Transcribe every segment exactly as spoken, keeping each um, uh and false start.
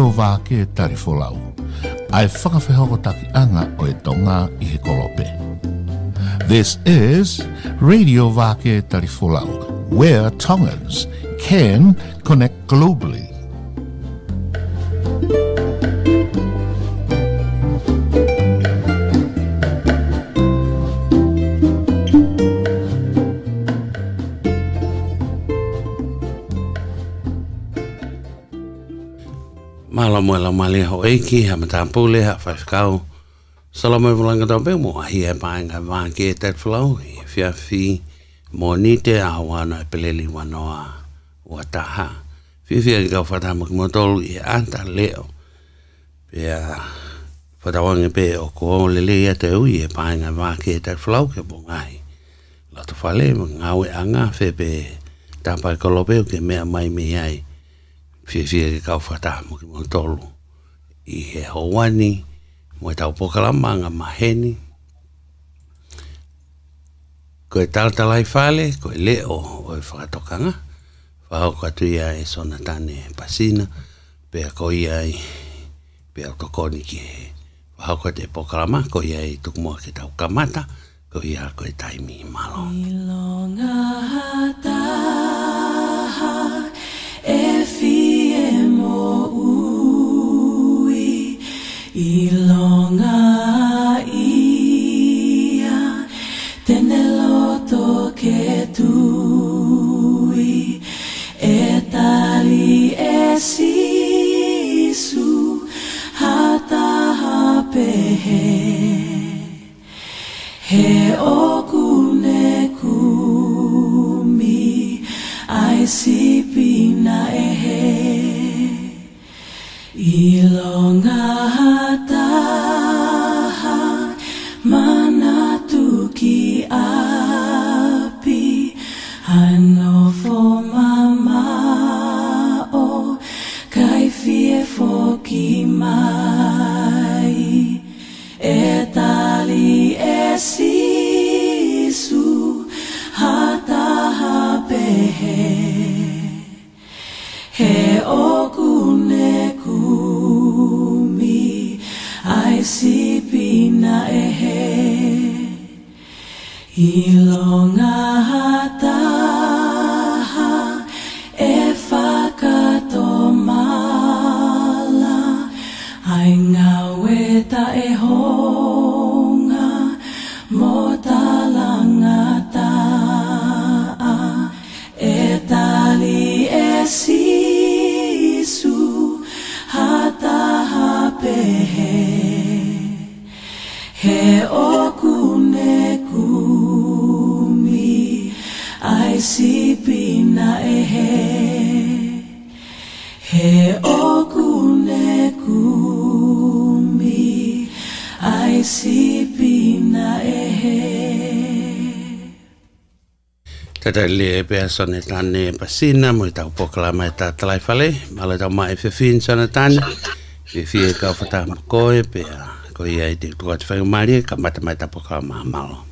Radio va ke tarifolau. Ai whakawhihoko taki anga o e tonga I he kolope. This is Radio Vake Tarifolau, where Tongans can connect globally. Malo mo la mali ho eiki ha matampule ha faskau. Salamo volanga do be mo hi e painga va ke tet flow fia fi monite awana peleli wanoa wataha. Fi fi ga fata mo tolu e anta leo. Pea fata wange pe o ko le le ya te u e painga va ke tet flow ke bo ngai. La to fale ngawe anga fe be tapa ko lobe ke me mai me ai. Fie fie ke kau whata mo ki mo tolu. I he hoani, mo e tau pokalama ngā maheni. Ko e talatalai whale, ko e leo o e whakatokanga. Whahau katu ia e sona tane pasina, pea ko ia i pea tokoni ki he. Whahau katu e pokalama, ko ia i tukumua ke tau kamata, ko ia ko e taimi malo. Ilonga hataha e fie mo ui ilonga ia tene loto ke tui e tali e sisu hata hapehe he okune kumi ai sipina ehe ilonga hataha manatuki api hanofo mama o kai fie foki mai etali esisu hataha pehe he okune kumi ai sipina ehe ilonga hataha e whakatomala ai ngawe ta e honga mo talangata e tali e sisu hata hapehe he okune kumi ai sipina ehe he okune kumi ai sipina ehe. Tata le pe sone tane pasina mo tau poklama ta talai fale mala tau mai fe fin sone tane fe fie ka fata ko e pe ko ia te tu at fa mari ka mata mai ta poklama malo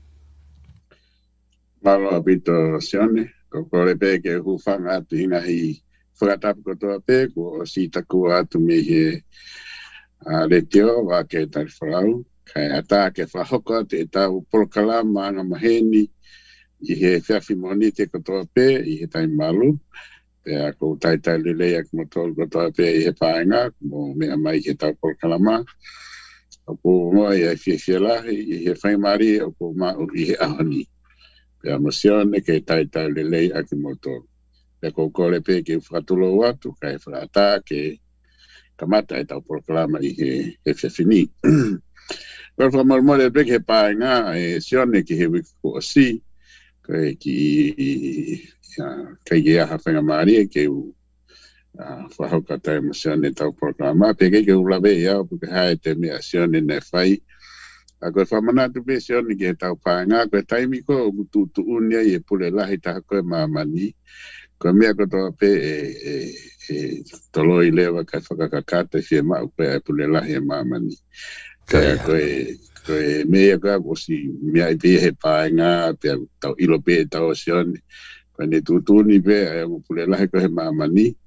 malo abito sione ko ko le pe ke hu fanga tinga hi fata ko to pe ko si ta ku atu me he le tio va ke ta frau kai ata ke fa hoko te ta poklama na maheni I he whiawhi moni te katoa pē, I he tai malu, pēa kou tai tai lelea ki mo tolu katoa pē I he pāinga, mo mea mai he tau polkalama, o kou moa I he whiawhi lahi, I he whaimari, o kou mau I he ahoni. Pēa mo sione ke tai tai lelea ki mo tolu. Pēa kou kore pē ke whakatulo watu, ka he whakata ke kamata e tau polkalama I he whiawhi ni. Pēa whamarumore pē ke pāinga, e sione ki he wiku o si, Kai ki kai ia hawhenga maari ke u whahauka tai masione tau programa. Peke ke u lawe ia o puke hae te mea sione ne whai. A koe whamanatu pe sione ke tau pānga. Koe taimi ko o tutu unia I e pule lahi taha koe maamani. Koe mea kotoa pe e toloi lewa kai whakakakata fie mau koe e pule lahi e maamani. Kai koe Koe mea ka osi mea I pe he pāinga pe tau ilo pe tau sione. Koe ne tutuni pe e mo pule lahi ko he mamani.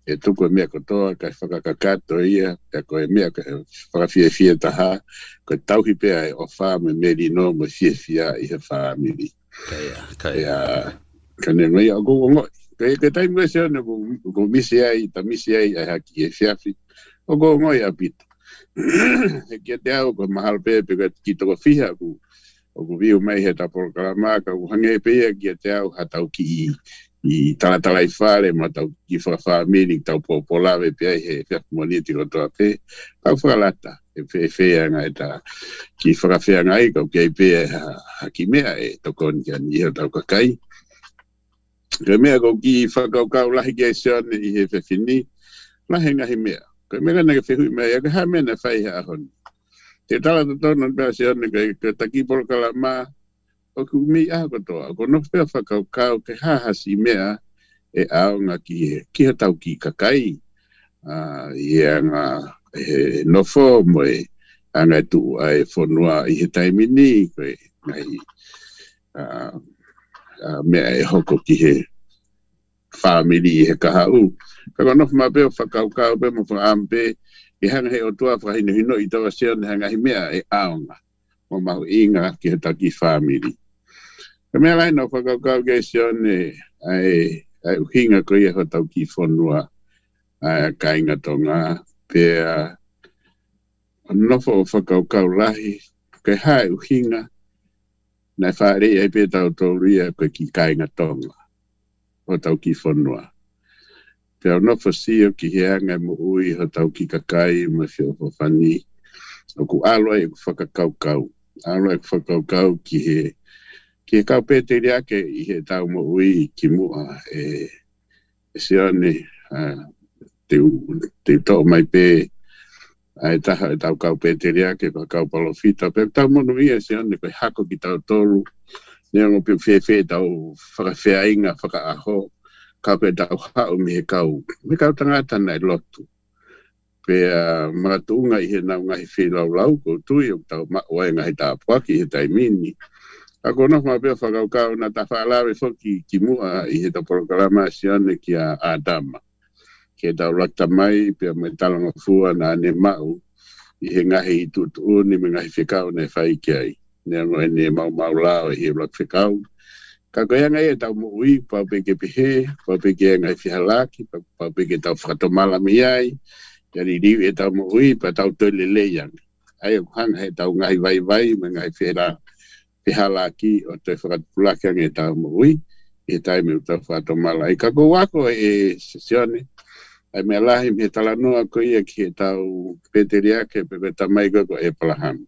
e tuku e mea kotoa, kai whakakakato ia, e ko e mea whakawhia fia taha, ko tauhi pea e o wha me meri no mo fia fia i he whaamiri. Kaya, kaya. Ka ne ngoi a go ngoi. Kai ka taim koe seo ne ko misi ai, ta misi ai ai haki e fiafi, o go ngoi a pita. E kia te au ko mahal pea pe ka ki toko fiha ku, o ku viu mai he taporo kalamaka, ku hange pea kia te au hatau ki i i tala tala i whare, ma tau ki whawhamiri, tau popolawe pia he whiafu moniti ko toa pe, kau whakalata, e whe whea ngai ta, ki whakawhea ngai, kau kei pia ha ki mea e tokoni kia ni iho tau kakai. Ka mea kau ki whakau kau lahi kia sione i he whewhini, lahi ngahi mea. Ka mea nake whehui mea, ia ka ha mea na whai ha ahoni. Te tala to tono pia sione, ka taki polkala maa, o ku mi a ko to ko no fe fa ka ka ke ha ha si mea e a nga ki ki ha tau ki kakai a ia nga e no fo mo e anga tu ai fo noa i he taimi ni ko ngai a me e hoko ki he family he ka ha u ka no ma be fa ka ka be mo fa ambe e hanga he o tua fa hino hino i tawa se hanga hi mea e a nga mo ma inga ki he ta ki family. Ka mea lai no whakakau kei sione ai uhinga ko ia hotau ki whonua ai ka inga tonga pia nofo o whakakau lahi kei hae uhinga nai whaare ai pia tau tauria koe ki ka inga tonga hotau ki whonua pia nofo sio ki heanga mo ui hotau ki kakai ma whio whawhani o ku alo ai ku whakakau kau alo ai ku whakakau ki he ki e kau pēteri ake i he tau mo ui ki mua e e sione te te tau mai pē ai taha e tau kau pēteri ake pa kau palofita pe tau mono ia sione koe hako ki tau tolu nea ngo piu whee whee tau whakawhea inga whaka aho kau pe tau hao mi he kau me kau tangata nai lotu pe maratunga i he nau ngahi whee lau lau ko tui o tau maoe ngahi tāpuaki he taimini. Ako no ma be whakau kau na ta whaalawe whoki ki mua i he taporokalama sione ki a Adama. Ke tau lakta mai pia me talanga fua na ane mau i he ngahi i tutu ni me ngahi whikau ne whai ki ai. Nea ngoe ne mau mau lao i he lak whikau. Ka koe ngai e tau mo ui pau peke pihe, pau peke ngai whihalaki, pau peke tau whakatomala mi ai. Yari riu e tau mo ui pa tau tole leiang. Ai o hanga he tau ngahi vai vai me ngahi whihalaki. Te halaki o te whakatpulaki ange tau mo ui, e taime uta whatomala. I ka kou wako e sesione, ai mea lahi me talanoa ko ia ki e tau pēteri ake pe pe tamai koko e palahami.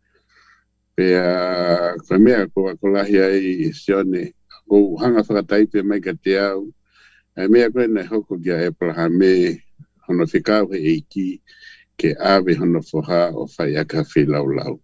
Pea koe mea ko wako lahi ai sesione, kou hanga whakataipe mai ka te au, ai mea koe nei hoko kia e palahami, hono whikau he eiki, ke awe hono whoha o whai aka whilau lau.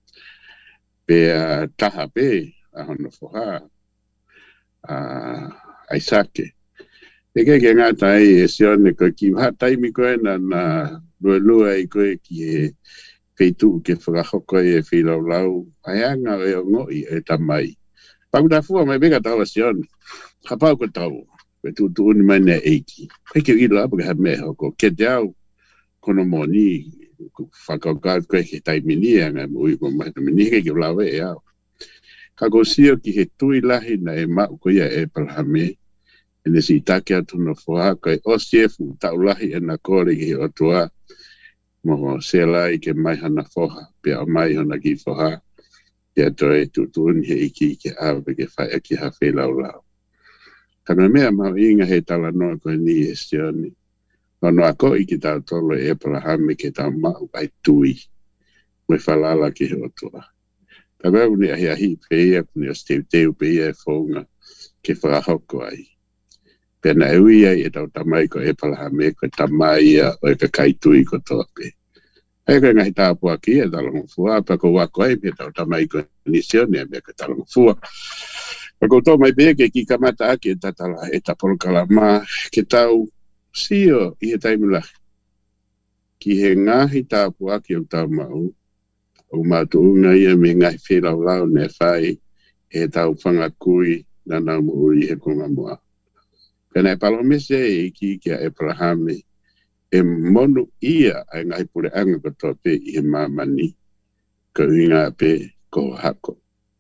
Pea taha pe a hono whoha a aisake. E kei ke ngata ai e sione koe ki ha taimi koe na na lua lua i koe ki e peitu ke whakahoko e whilau lau ai anga e o ngoi e tamai. Pau ta fua mai beka tau a sione. Ha pau ko tau. Koe tu tu uni mai nea eiki. Koe ke ilo apu ke ha mea hoko. Ke te au kono moni whakaukau koe ke taimini anga mo ui ko mai tamini ke ke lawe e au. Ka ko sio ki he tui lahi na e mau ko ia e palhame e ne si take atu no whoha koe o siefu tau lahi e na kore ki he otua mo se lai ke mai hana whoha pia o mai hana ki whoha pia toi tutun he iki ke awe ke whai aki ha whelau lau. Ka me mea mau inga he tala noa koe ni e sioni. Ono ako i ki tau tolo e palahame ke tau mau ai tui. Mwe whalala ki he otua. Ta wau ni ahi ahi peia kuni o steu teu peia e whaunga ke whakahoko ai. Pena e ui ai e tau tamai ko e palahame ko tamai ia o e kakai tui ko toa pe. Hei koe ngahi tāpua ki e talango fua, pa ko wako ai me tau tamai ko nisione e me ka talango fua. Pa ko tō mai pe ke ki kamata ake e tatala e tapolokala mā ke tau sio i he taimula ki he ngahi tāpua ki o tau mau o mātuunga ia me ngahi whilau lau ne whai e tau whangakui na nau mo ui he konga mua. Pena e palomese e ki kia Abrahame e monu ia ai ngai pure anga katoa pe i he mamani ka uinga pe ko hako.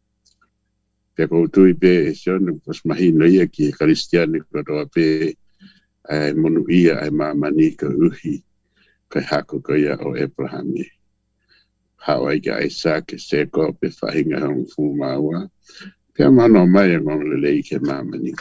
Pe ko tui pe e sione pas mahino ia ki e Kristiani katoa pe ai monu ia ai mamani ka uhi ka hako ka ia o Abrahame. Hawaii ka Isaac e seko pe whahinga hong fumaua. Pe amano mai e ngong lelei ke mamani.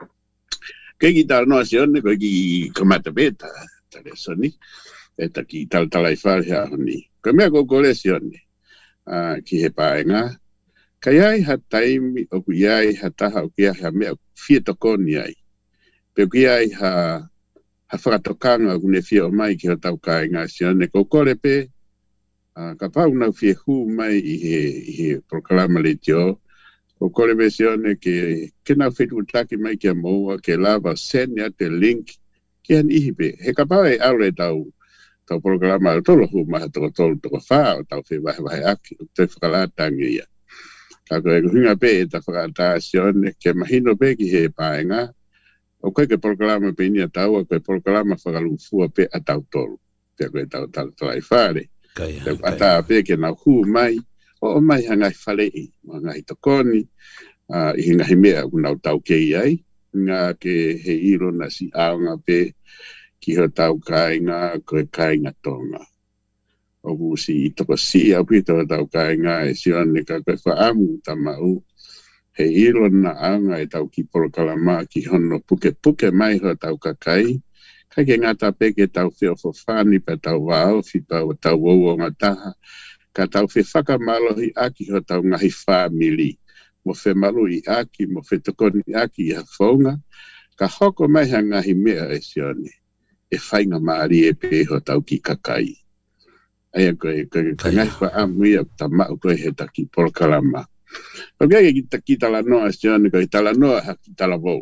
Kei ki tala noa sione koe ki kamata beta, tale soni, eta ki tala tala i whare hea honi. Koe mea ko kore sione, uh, ki he paenga, ka iai ha taimi o ku iai ha taha o kia ha mea fia tokoni ai. Pe ku iai ha, ha whakatokanga o kune fia o mai ki ho tau kaenga sione, ko kore pe, uh, ka pau nau fia hu mai i he, i he proklama le tio, o kore mesione ke ke na fetu taki mai ke moa ke lava senya te link ke an ihipe he kapau e aure tau tau programa tolo hu ma to tolo to fa tau fe vai vai aki te whakalata ngia ka ko e hunga pe ta whakata sione ke mahino pe ki he paenga o koe ke programa pe nia tau ko programa whakalu fua pe a tau tolo te koe tau tau tai whare te ata pe ke na hu mai o mai hangai whalei, ngai tokoni, uh, i hinga he mea unau tau kei ai, ngā ke he iro na si aonga pe ki ho tau kainga koe kainga tonga. O busi i toko si au pito ho tau kainga e sione ka koe whaamu tamau, he iro na aonga e tau ki porokalama ki hono puke puke mai ho tau kakai, kai ke ngata peke tau whio fofani pa tau wao, whipa o tau wou o ngataha, ka tau whi whakamalohi aki ho tau ngahi whamili. Mo whi malo i aki, mo whi tokoni aki i hawhaunga, ka hoko mai ha ngahi mea e sione, e whainga maari e pe ho tau ki kakai. Aia koe, koe, ka ngahi wha amuia ta mau koe he taki porokalama. O kei ki taki tala noa sione, koe tala noa ha ki tala vau.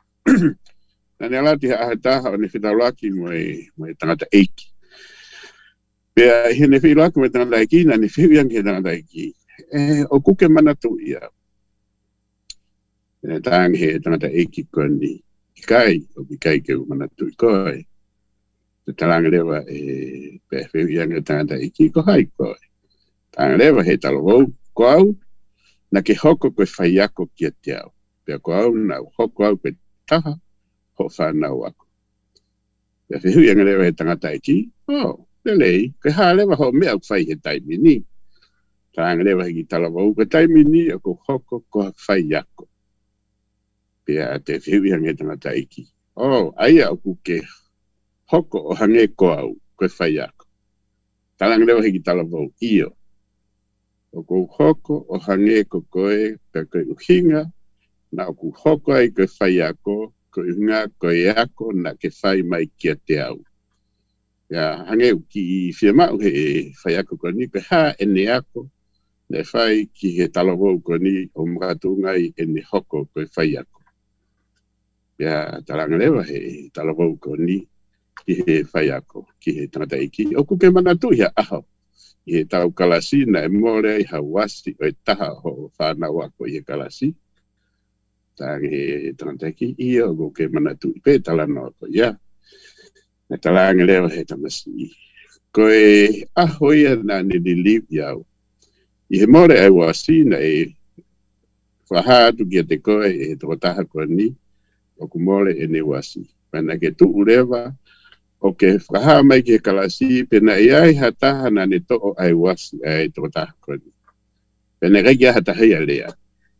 Nani alati ha ahataha o ne whitaulaki mo e, mo e tangata eiki. Pea he ne whiro aku me tangata eki, na ne whiro yang he tangata eki. E, o kuke manatu ia. E tang he tangata eki koni. Kai, o ki kai ke u manatu i koe. Te talanga lewa e pe whiro yang he tangata eki ko hai koe. Tanga lewa he talo wau, ko au, na ke hoko koe whaiako kia te au. Pea ko au na hoko au koe taha, ho whanau aku. Pea whiro yang lewa he tangata eki, oh, lei, ke ha lewa ho mea whai he taimi ni. Tāanga lewa hiki tala wau, ke taimi ni a ko hoko ko whai ako. Pea te whiwihange tangata iki. Oh, aia o ke hoko o hange ko au, ko whai ako. Tāanga lewa hiki tala wau, iyo. O ko hoko o hange ko koe, pe koe uhinga, na o ko hoko ai ko whai ako, ko unga ko e ako, na ke whai mai kia te au. Ya hange ki fia mau he whai ako koni, pe ha ene ako, ne whai ki he talawau koni o mkatu ngai ene hoko koe whai ako. Ya taranga lewa he talawau koni ki he whai ako, ki he tangata iki. O kuke manatu hea aho, i he tau kalasi na e more i hawasi o e taha ho whanau ako i he kalasi. Tāngi he tangata iki, ia o kuke manatu i pe talano ako, ya. Na talanga lewa he tamasi. Koe ahoia na ni ni liu iau. I he more ai wasi na e whahatu kia te koe e he tokotaha koe ni o ku more e ne wasi. Mana ke tu urewa o ke whaha mai ke kalasi pena e ai hataha na ne to'o ai wasi ai tokotaha koe ni. Pena kai kia hataha ia lea.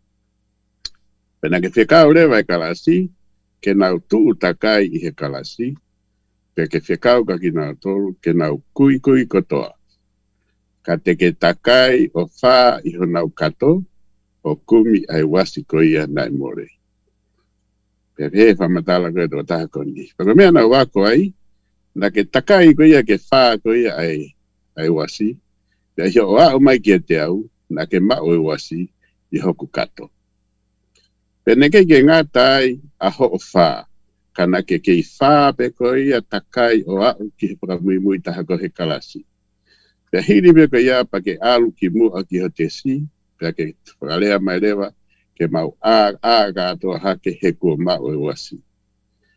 Pena ke whekau lewa e kalasi ke nau tu utakai i he kalasi pe ke whekau ka ki nau tolu, ke nau kui kui kotoa. Ka te ke takai o wha i ho nau kato, o kumi ai wasi ko ia nai more. Pe he whamatala koe tō taha koni. Pako mea nau wako ai, na ke takai ko ia ke wha ko ia ai, ai wasi, pe hi o au mai kia te au, na ke mao e wasi i hoku kato. Pe ne ke ke ngātai a ho o wha, kana ke kei wha pe ko ia takai o au ki he pakamui mui taha ko he kalasi. Pea hiri me ko ia pa ke alu ki mua ki ho te si, pea ke whakalea mai lewa, ke mau a a gato hake he kua mau e wasi.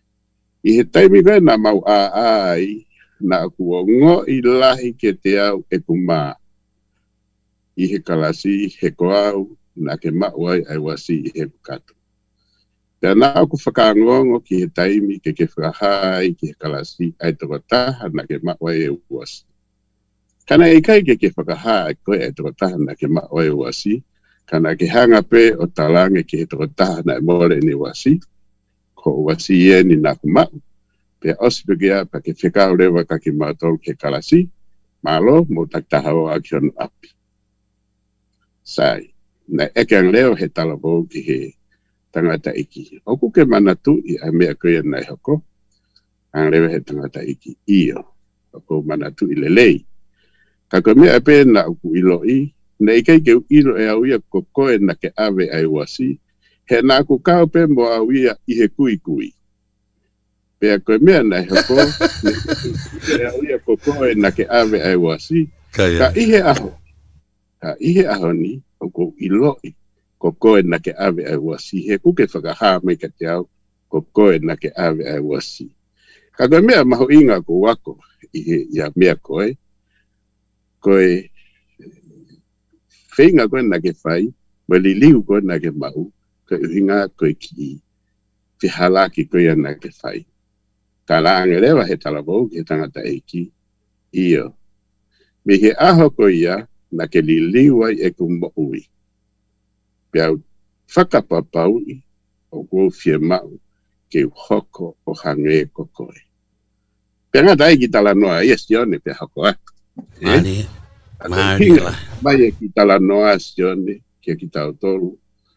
I he taimi koe na mau a ai, na kua ngo i lahi ke te au e kumā. I he kalasi, he koau, na ke mauai ai wasi i he kukatu. Pea nā aku whakaangongo ki he taimi ke ke whakahai ki he kalasi ai toko taha na ke mauai e wasi. Kana i kai ke ke whakahai koe ai toko taha na ke mauai e wasi, kana ke hanga pe o talange ki he toko taha na e more ni wasi, ko wasi e ni nā kumau. Pea osi pekea pa ke whekao rewa ka ki mātou ke kalasi, malo mo taktaha o a ki onu api. Sai, na eke ang leo he talabo ki he tangata iki. Oku ke manatu i a mea koe nai hoko, ang leo he tangata iki iyo. Oku manatu i lelei. Ka koe mea pe na uku ilo i, na ikai ke ilo e au ia kokoe na ke ave ai wasi, he na aku kao pe mo au ia i he kui kui. Pea koe mea nai hoko, e au ia kokoe na ke ave ai wasi, ka ihe aho. Ka ihe aho ni, oku ilo i. Ko koe na ke ave ai wasi. He kuke whakaha mai ka te au, ko koe na ke ave ai wasi. Ka koe mea maho inga ko wako, i he ia mea koe. Koe, whenga koe na ke whai, mo li liu koe na ke mau, koe uhinga koe ki whihalaki koe na ke whai. Ka laanga rewa he talabou ki he tangata eiki, iyo. Me he aho koe ia, na ke li liu ai e kumbo ui. Pea whakapapau i o kou fie mau ke hoko o hange kokoe. Pea ngā tai ki tala noa, yes, Sione, pea hoko a. Mari, mari la. Mai e ki tala noa, Sione, kia ki tau tolu.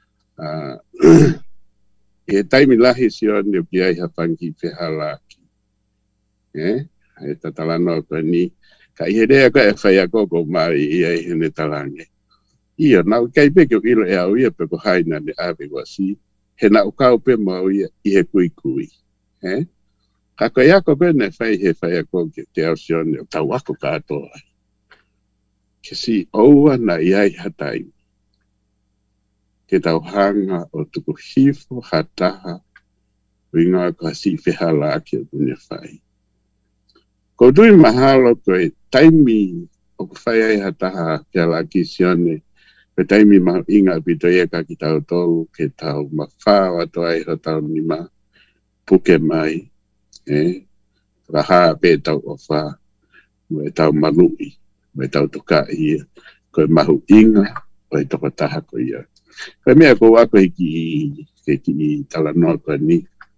E taimi lahi, Sione, o ki ai hapangi whihalaki. E ta tala noa koe ni, ka ihe rea koe e whai a koko mari i ai hene talange. Ia, nau kai peke o ilo e au ia pe ko haina ne ave wasi, he nau kau pe mau ia i he kui kui. Eh? Ka koe ako pe ne whai he whai a koke te au Sione o tau ako katoa. Ke si oua na iai hatai. Ke tau hanga o tuku hifo hataha, winga ko si whihala ki o kune whai. Ko tui mahalo koe taimi o ku whai ai hataha kia laki Sione, pe taimi mahu inga pito ia ka ki tau tolu, ke tau mawhao ato ai ho tau nima, puke mai, eh, raha pe tau o wha, mo e tau manui, mo e tau toka ia, koe mahu inga, o e toko taha ko ia. Koe mea ko wako hiki, ke ki tala noa koe ni,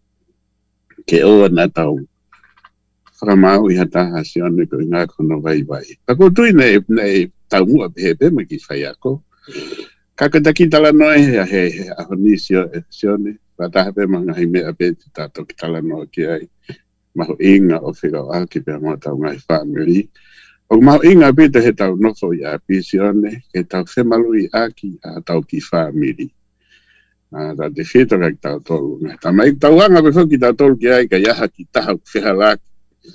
ke oa na tau, whakamau i hataha Sione koe ngā kono vai vai. Pako tui nei, nei tau mua pehe pe ma ki whai ako, kaka taki tala noe he he ahoni Sione, wataha pe mga hi mea pe te tato ki tala noe ki ai, maho inga o whikau aki pe mga tau ngai whamiri. O maho inga pe te he tau nofo i api Sione, ke tau whemalu i aki a tau ki whamiri. Ta te whitoka ki tau tolu. Ta mai tau anga pe whoki tau tolu ki ai ka iaha ki taha whihalaki.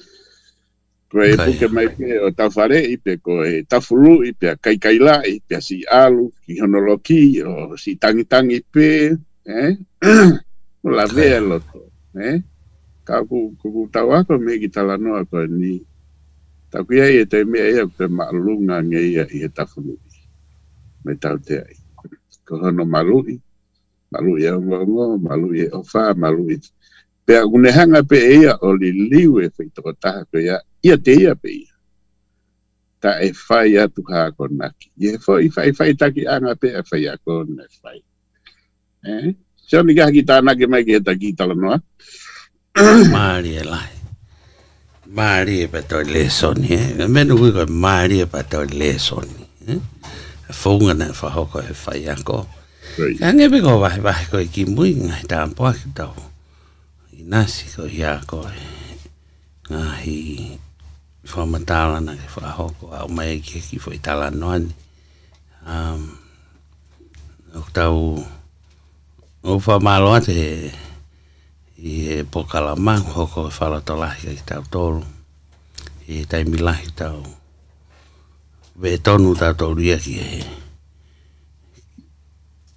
Koe e puke mai pe o tau whare i pe koe tau fulu i pe kai kai la i pe si alu ki honoloki o si tangi tangi pe eh o la vea loto eh ka ku ku tau ako me ki tala noa koe ni tau ki ai e te mea ia pe maalunga nge ia i e tau fulu me tau te ai ko hono malui malui e ongo malui e ofa malui pe une hanga pe ia o li liu e feitoko taha ko ia ia te ia pe ia. Ta e whai atu hako naki. Ie whai whai whai taki anga pe e whai ako ne whai. Eh? Sione kaha ki tānake mai ki he taki tala noa? Maari e lai. Maari e pato le soni. Menu kui koe maari e pato le soni. Whaunga na whahoko e whai ako. Ka ngepe ko wahi wahi koe ki mui ngai tāmpoa ki tau. I nasi ko i ako e. Ngahi whamatala na ke whahoko au mai ki ki whai tala noani. Um, o tau o whamaloa te i e pokala mang hoko e whalatolahi ki tau tolu. I taimi lahi tau ve tonu tau tolu ia ki e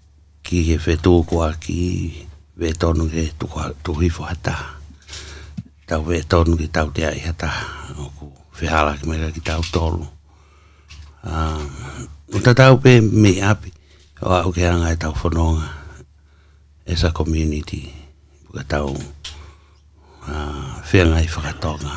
ki he whetū kua ki ve tonu ke tuhifo hata. tau ve tonu ki tau te ai hata o ku whihala ki mera ki tau tolu. Um, uta tau pe me api o au ke anga e tau whanonga as a community puka tau uh, whianga i whakatonga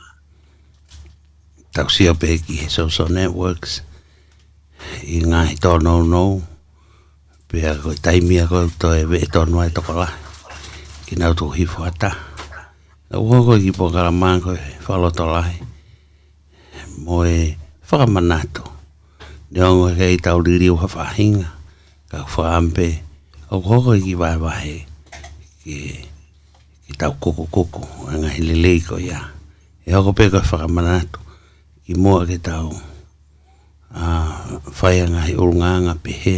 tau sia pe ki he social networks i ngā hi tō no no pe a koe taimia koe to e ve tonu ai toko la ki nau tō hi whata a uoko ki po karamang koe whaloto lai mo e whakamanato Niongo kei tau ririu ha whahinga, ka whaampe, au hoko ki vai vai, ki, ki tau koko koko, anga hi lelei ko ia. E hoko peko whakamanatu, ki mua ke tau, uh, whai anga hi urunganga pehe.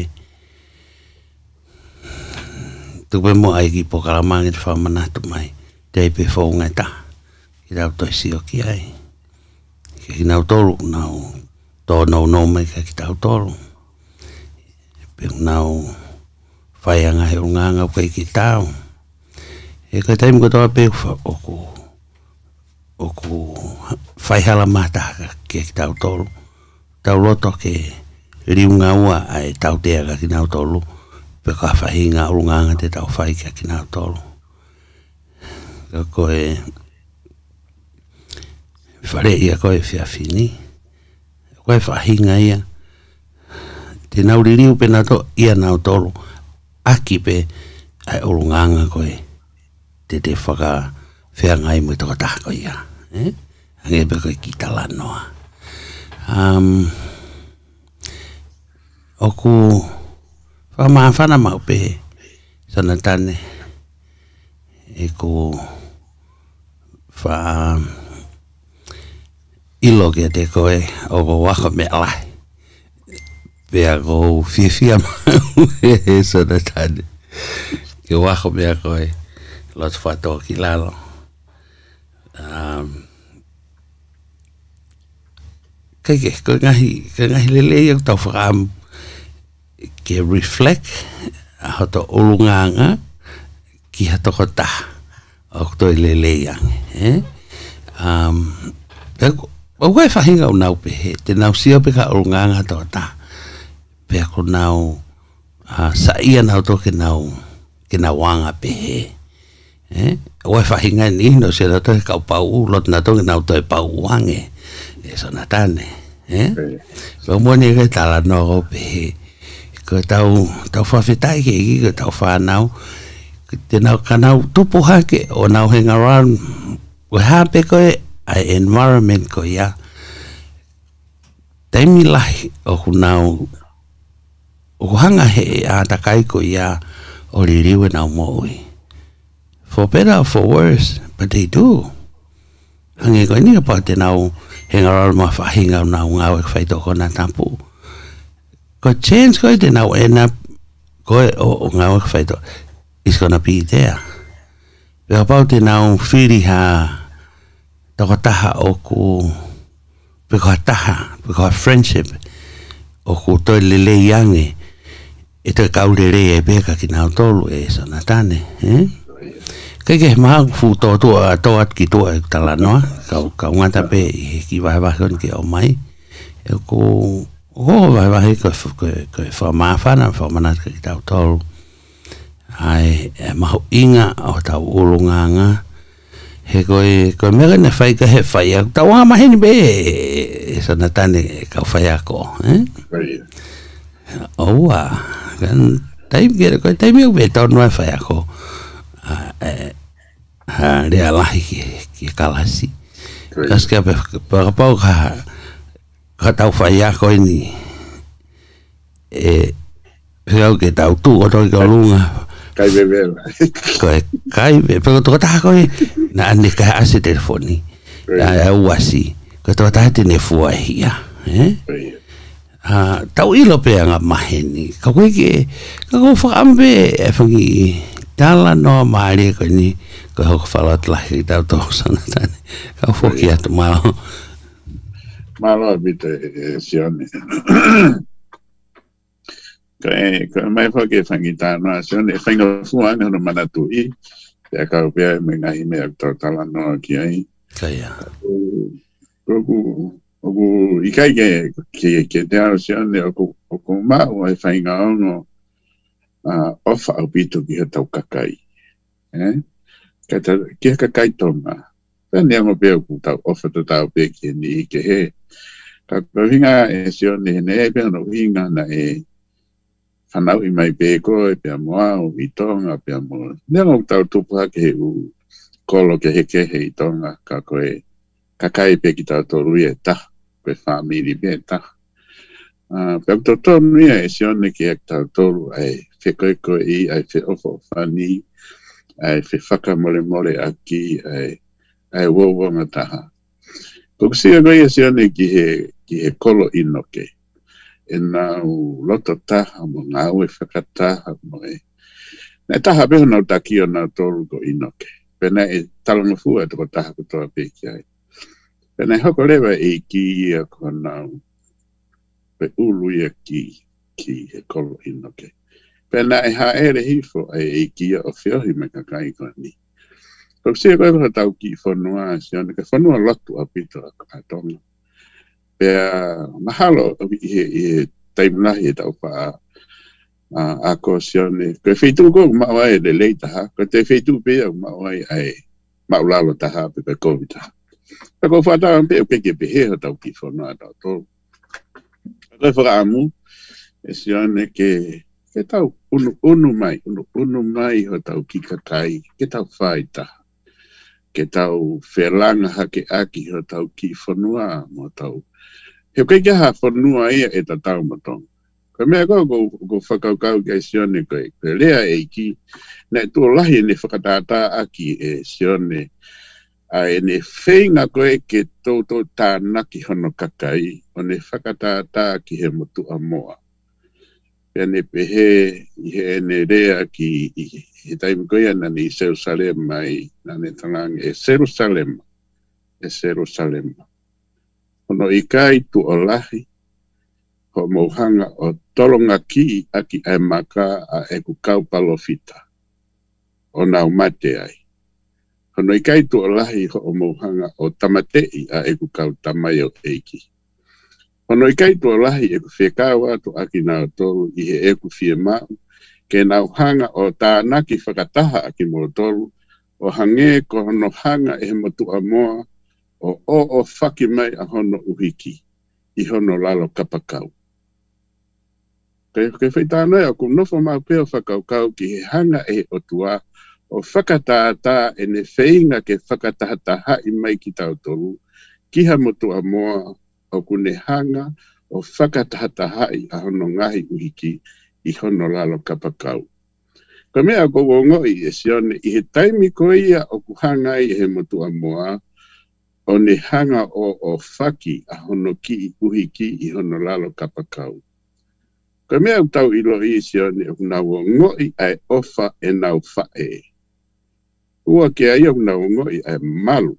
Tupe mua ai ki pokaramangi te whakamanatu mai, te pe whaunga ta, ki tau toi sio ki ai. Ki nau toru, nau, tō nau nau mai ka ki tau toro. Pēng nau whaianga he unganga kai ki tau. E kai taimi ko tōa pēk oku oku whaihala mātaka ki ki tau toro. Tau loto ke riunga ua ai tau tea ka ki nau toro. Pēka whahinga unganga te tau whai ka ki nau toro. Ka koe whare ia koe whiawhini. Koe whahinga ia, te nauririu pe nato ia nau tolu, aki pe ai urunganga koe, te te whaka whiangai mo toko tako ia, eh? Hange pe koe ki talanoa. Um, oku whamahawhana mau pe, sana tane, e ko wha... ilo ke te koe o ko waka me alai. Pea ko whiawhia mau e sana tane. Ke waka mea koe lotu whatoa ki lalo. Um, kei ke, koe ngahi, koe ngahi lele iau tau whakaamu ke reflect a hoto urunganga ki hatoko ta o toi lele iange. Eh? Um, o koe whahinga o nau pehe, te nau sio pe ka urunganga tō ta. Pea ko nau uh, sa ia nau tō ke nau, ke nau wanga pehe. Eh? O koe whahinga ni no se na tō ke kau pau, lot na tō ke nau tō e pau wange. E so na tane. Eh? Pea mwani ke tala no ko pehe. Ko tau, tau whawhetai ke iki, ko tau whanau. Te nau ka nau tupu hake, o nau hang around, we hape koe, ai environment ko ia taimi lahi o kunau o hanga he a takai ko ia o ririwe nau moui for better or for worse but they do hange ko ni pa te nau henga ral ma fahinga nau ngau e fai to kona tampu ko chance ko te nau ena ko o ngau e fai to is gonna be there pero pa te nau firi ha Toko taha o ku peko taha, peko friendship o ku toi lele iange e te kaurere e beka ki nau tolu e sana tane. Eh? Kei ke maha fu tō tua toat ki tua e talanoa, kau, kau ngata pe i ki vai wakon ki o mai. E ku o vai wahi ko whamawhana, whamanat ki tau tolu. Ai e mahu inga o tau urunganga. He koe, koe mega ne whai ka he whai ako. Tau wā mahini be, e sana tane kau whai ako. Eh? Oua, kan taim kere koe, taim iau be tau noa whai ako. Rea lahi ki, ki kalasi. Kas kia pe, pakapau ka, ka tau whai ako ini. E, whiau ke tau tu, o toi ka lunga. Kai bebela. Koe, kai bebela. Pero toko taha koe, na ane kai ase telefoni. Na uasi. Koe toko taha tene fua hia. Eh? Uh, tau ilo pe anga maheni. Ka koe ke, ka koe whakambe, e whangi tala noa maare koe ni, koe hoko whalot lahi tau toho sana tane. Ka whoki atu mao. Malo bite sione. Koe, koe mai whake whangi tānoa sione, whainga fuanga no manatu i, Pea kau pea me ngahi mea tau tala noa ki ai. Kaya. Oku, oku, ikai ke, ke, ke te ao sione, oku, oku mau ai whainga ongo, uh, ofa au pito ki he tau kakai. Eh? Kata, ki he kakai tonga. Pea niango pea oku tau ofa ta tau pea ki ni ke he. Ka hinga e sione he ne pea no hinga na e whanau i mai pea koe, pea moa o i tonga, pea moa. Niango tau tupu hake he u kolo ke he ke he i tonga, ka koe kakai pe ki tau toru e ta, koe whamiri pe e ta. Uh, pe tau toru ia e sione ki ek tau toru ai whekoe koe i, ai whe ofo whani, ai whe whaka mole mole aki, ai, ai wawanga taha. Kuk sia koe e sione ki he, ki he kolo inoke. E nau loto taha mo ngā ue whakataha mo e. Nai taha peho nau taki o nau toru ko inoke. Pena e talanga fua e toko taha ko toa pe ki ai. Pena hoko lewa e ki ia ko nau pe ulu ia ki ki he kolo inoke. Pena e ha ere hifo e e ki ia o whiohi me kakai ko ni. Kok sia koe koe tau ki whanua sione, ka whanua lotu a pito a tonga. Pea mahalo i he, he taimunahi e tau pa a ako sione. Koe whaitu ko mawai e le lei taha, koe te whaitu pia mawai ai maulalo taha pe pe COVID taha. Pea ko whata pe o peke pe he ho tau ki whanua tau tō. Koe whaka amu e sione ke ke tau unu, unu mai, unu, unu mai ho tau ki kakai, ke tau whai taha. Ke tau whelanga hake aki ho tau ki whanua mo tau. He koe kia ha whanua ia e ta tau matong. Koe mea koe ko, ko whakaukau kia sione koe. Koe lea e ki, nei tuo lahi ne whakatātā aki e sione. A e ne whainga koe ke tōtō tānaki hono kakai, o ne whakatātā ki he motu a moa. Pea ne pehe i he ne rea ki i he taimu koe ana ni Jerusalem mai, nane tangang e Jerusalem, e Jerusalem. Ono i kai tu o lahi, ho mohanga o tolonga ki aki ai maka a e ku kau palofita, o nau mate ai. Ono i kai tu o lahi ho mohanga o tamatei a e ku kau tamai o eiki. Ono i kai tu o lahi e ku whekau atu aki nao toru i he e ku fie mau, ke nau hanga o tānaki whakataha aki mo toru, o hange ko hono hanga e he motu a moa, o o o whaki mai a hono uhiki, i hono lalo kapakau. Kei whaitānei o kum nofo mau peo whakaukau ki he hanga e o tua, o whakatātā e ne whainga ke whakatahataha i mai ki tau toru, ki ha motu a moa, o kune hanga o whakatahataha i a hono ngahi uhiki, i hono lalo kapakau. Ka mea ko ngoi e sione i he taimi ko ia o kuhanga i he motu a moa, o ne hanga o o whaki a hono ki i uhiki i hono lalo kapakau. Ka mea tau ilo i sione o nau ngoi ai ofa e nau whae. Ua ke ai o nau ngoi ai malu.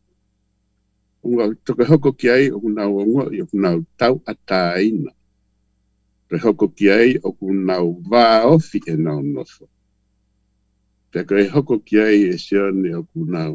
Ua toke hoko ki ai o nau ngoi o nau tau ataina. Pe hoko ki ai o nau vā ofi e nau nofo. Pe koe hoko ki ai e sione o nau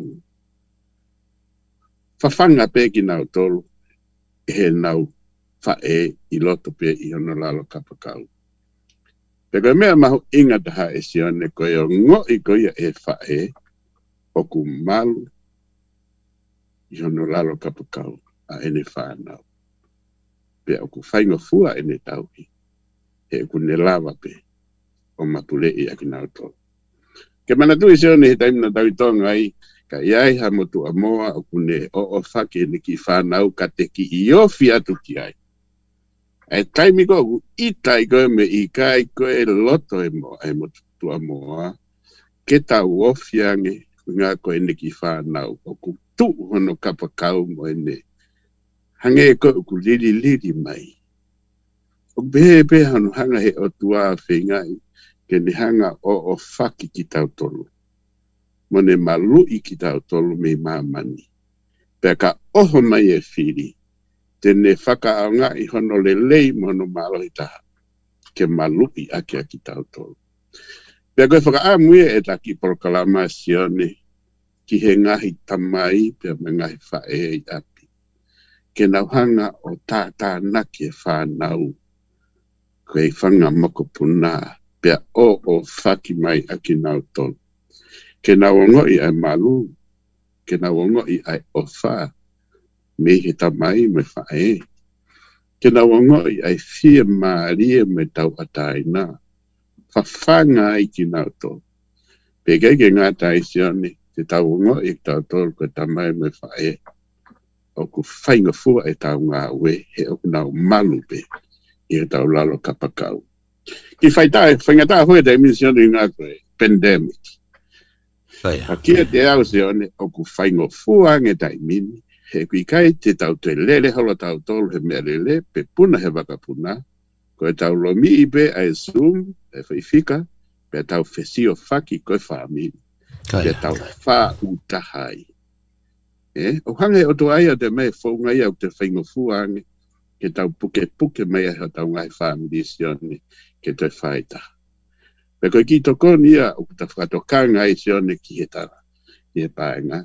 whawhanga pe ki nau tolu e he nau whae i loto pe i hono lalo kapakau. Pe koe mea mahu inga taha e sione koe o ngoi koe e whae o ku malu i hono lalo kapakau a ene whanau. Pe o ku whainga fua ene tauhi. E ku ne lava pe o mapule i aki nau tō. Ke mana tui seo ne he taimina tau tonga ai, ka iai ha motu a moa o ku ne o o whake ne ki whanau ka te ki i ofi atu ki ai. E taimi ko ku itai koe me i kai koe loto e moa, e motu a moa, ke tau ofi ange ngā koe ne ki whanau, o ku tu hono kapakau mo e ne. Hange koe ku liri liri mai. O behe behe hanu hanga he o tua whengai, ke ne hanga o o whaki ki tau tolu. Mo ne malu i ki tau tolu me mamani. Pea ka oho mai e whiri, te ne whaka au ngā i hono le lei mono malo i taha, ke malu i ake a ki tau tolu. Pea koe whakaamuia e taki proklamacione ki he ngahi tamai pea me ngahi whae i api. Ke nauhanga o tātā naki e whānau koe i whanga moko puna pea o o whaki mai aki nau tolu. Ke nauongo i ai malu, ke nauongo i ai ofa me he tamai me whae. Ke nauongo i ai fia maarie me tau ataina. Whawhanga i ki nau tolu. Pekei ke ngā taisione, te tauongo i tau tolu koe tamai me whae. O ku whainga fua e tau ngā we, he o ku nau malu pe, i e tau lalo kapakau. Ki whaitai, whaingatā hoi te emisione i ngā koe, pandemic. A kia te au se one, o ku whainga fua nge tai mini, he kui kai te tau te lele holo tau tolu he mea lele, pe puna he waka puna, koe tau lomi i pe ai Zoom, e whaifika, pe tau whesio whaki koe whaamini. Pe tau wha utahai. Eh? O hange o to aia te mea whaunga ia o te whaingo fuange, ke tau puke puke mea ha tau ngai whaamini sione, ke te whaita. Pe koe ki toko nia, o ta whakatokanga ai sione ki he tara, ki he paenga.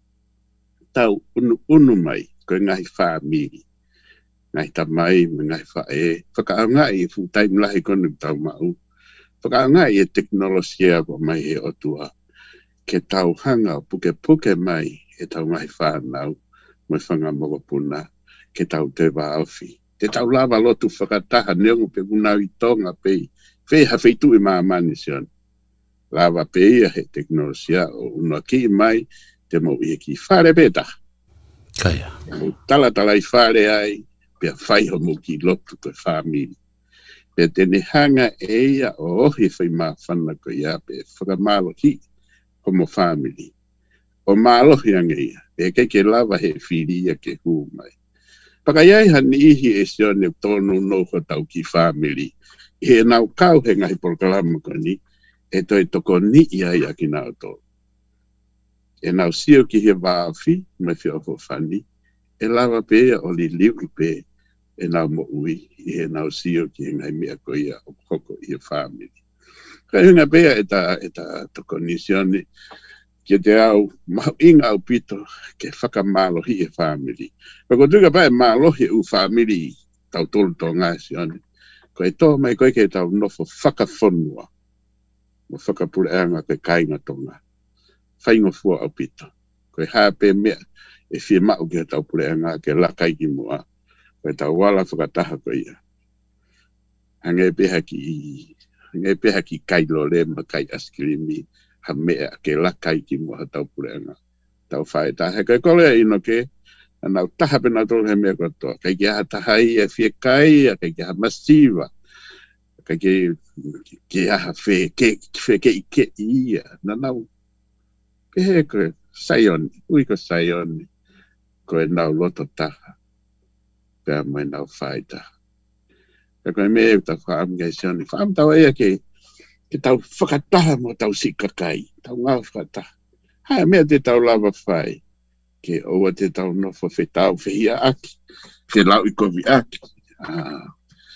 Tau unu, unu mai, koe ngai whaamini. Ngai tamai, me ngai whae. Whakaangai i futai mlahi konu tau mau. Whakaangai e teknolosia ko mai he otua. Ke tau hanga o puke puke mai e tau ngai whanau. Mai whanga moko puna. Ke tau te waawhi. Te tau lava lotu whakataha neongo pe unau i tonga pei. Whei ha wheitu i maamani sion. Lava pei a he teknolosia o unua ki mai te mau i ki whare beta. Kaya. Tala tala i whare ai. Pea whai ho mo ki lotu koe whamiri. Pea tene hanga e ia o ohi whai maa whana koe ia pe whakamalo ki ho mo whamiri. O maalohi anga ia, pea kei ke lava he whiri ia ke hu mai. Paka iai hani ihi e sione tonu noho tau ki whamiri. I he nau kau he ngahi porkalama ko ni, e toi toko ni ia ia ki nau tō. E nau sio ki he waafi, mai whio ho whani, e lava pe o li liu i pe, e nau mo ui, i he nau sio ki he ngai mea ko ia o koko i he whamiri. Ka hunga pea e ta, e ta toko nisione, ke te au, mau inga au pito, ke whakamalohi e whamiri. Pako tuka pa e malohi u whamiri, tau tolu tō ngā sione. Ko e tō mai koe ke tau nofo whakawhonua, mo whakapureanga koe kainga tonga. Whaingo fua au pito. Ko e hape mea, e fie mau ke tau pureanga ke lakai ki mua. Ko e tau wala whakataha ko ia. Hange peha ki, hange peha ki kailo le ma kai askirimi, ha mea ke lakai ki mua ha tau pureanga. Tau whaeta. He koe kole ino ke, anau taha pena tolu he mea kotoa. Kai ki aha tahai e fie kai, kai ki aha masiva. Kai ki, ki aha fe ke, fe ke i ke ia. Nanau, pehe koe, saioni, ui ko saioni. Koe nau loto taha. Pea mai nau whaita. Pea koe mea ta whaam gai sioni. Whaam tau ea ke, ke tau whakataha mo tau sikakai. Tau ngā whakataha. Hai mea te tau lava whai. Ke oua te tau nofo whetau whihia aki. Te lau i kovi aki. Ah.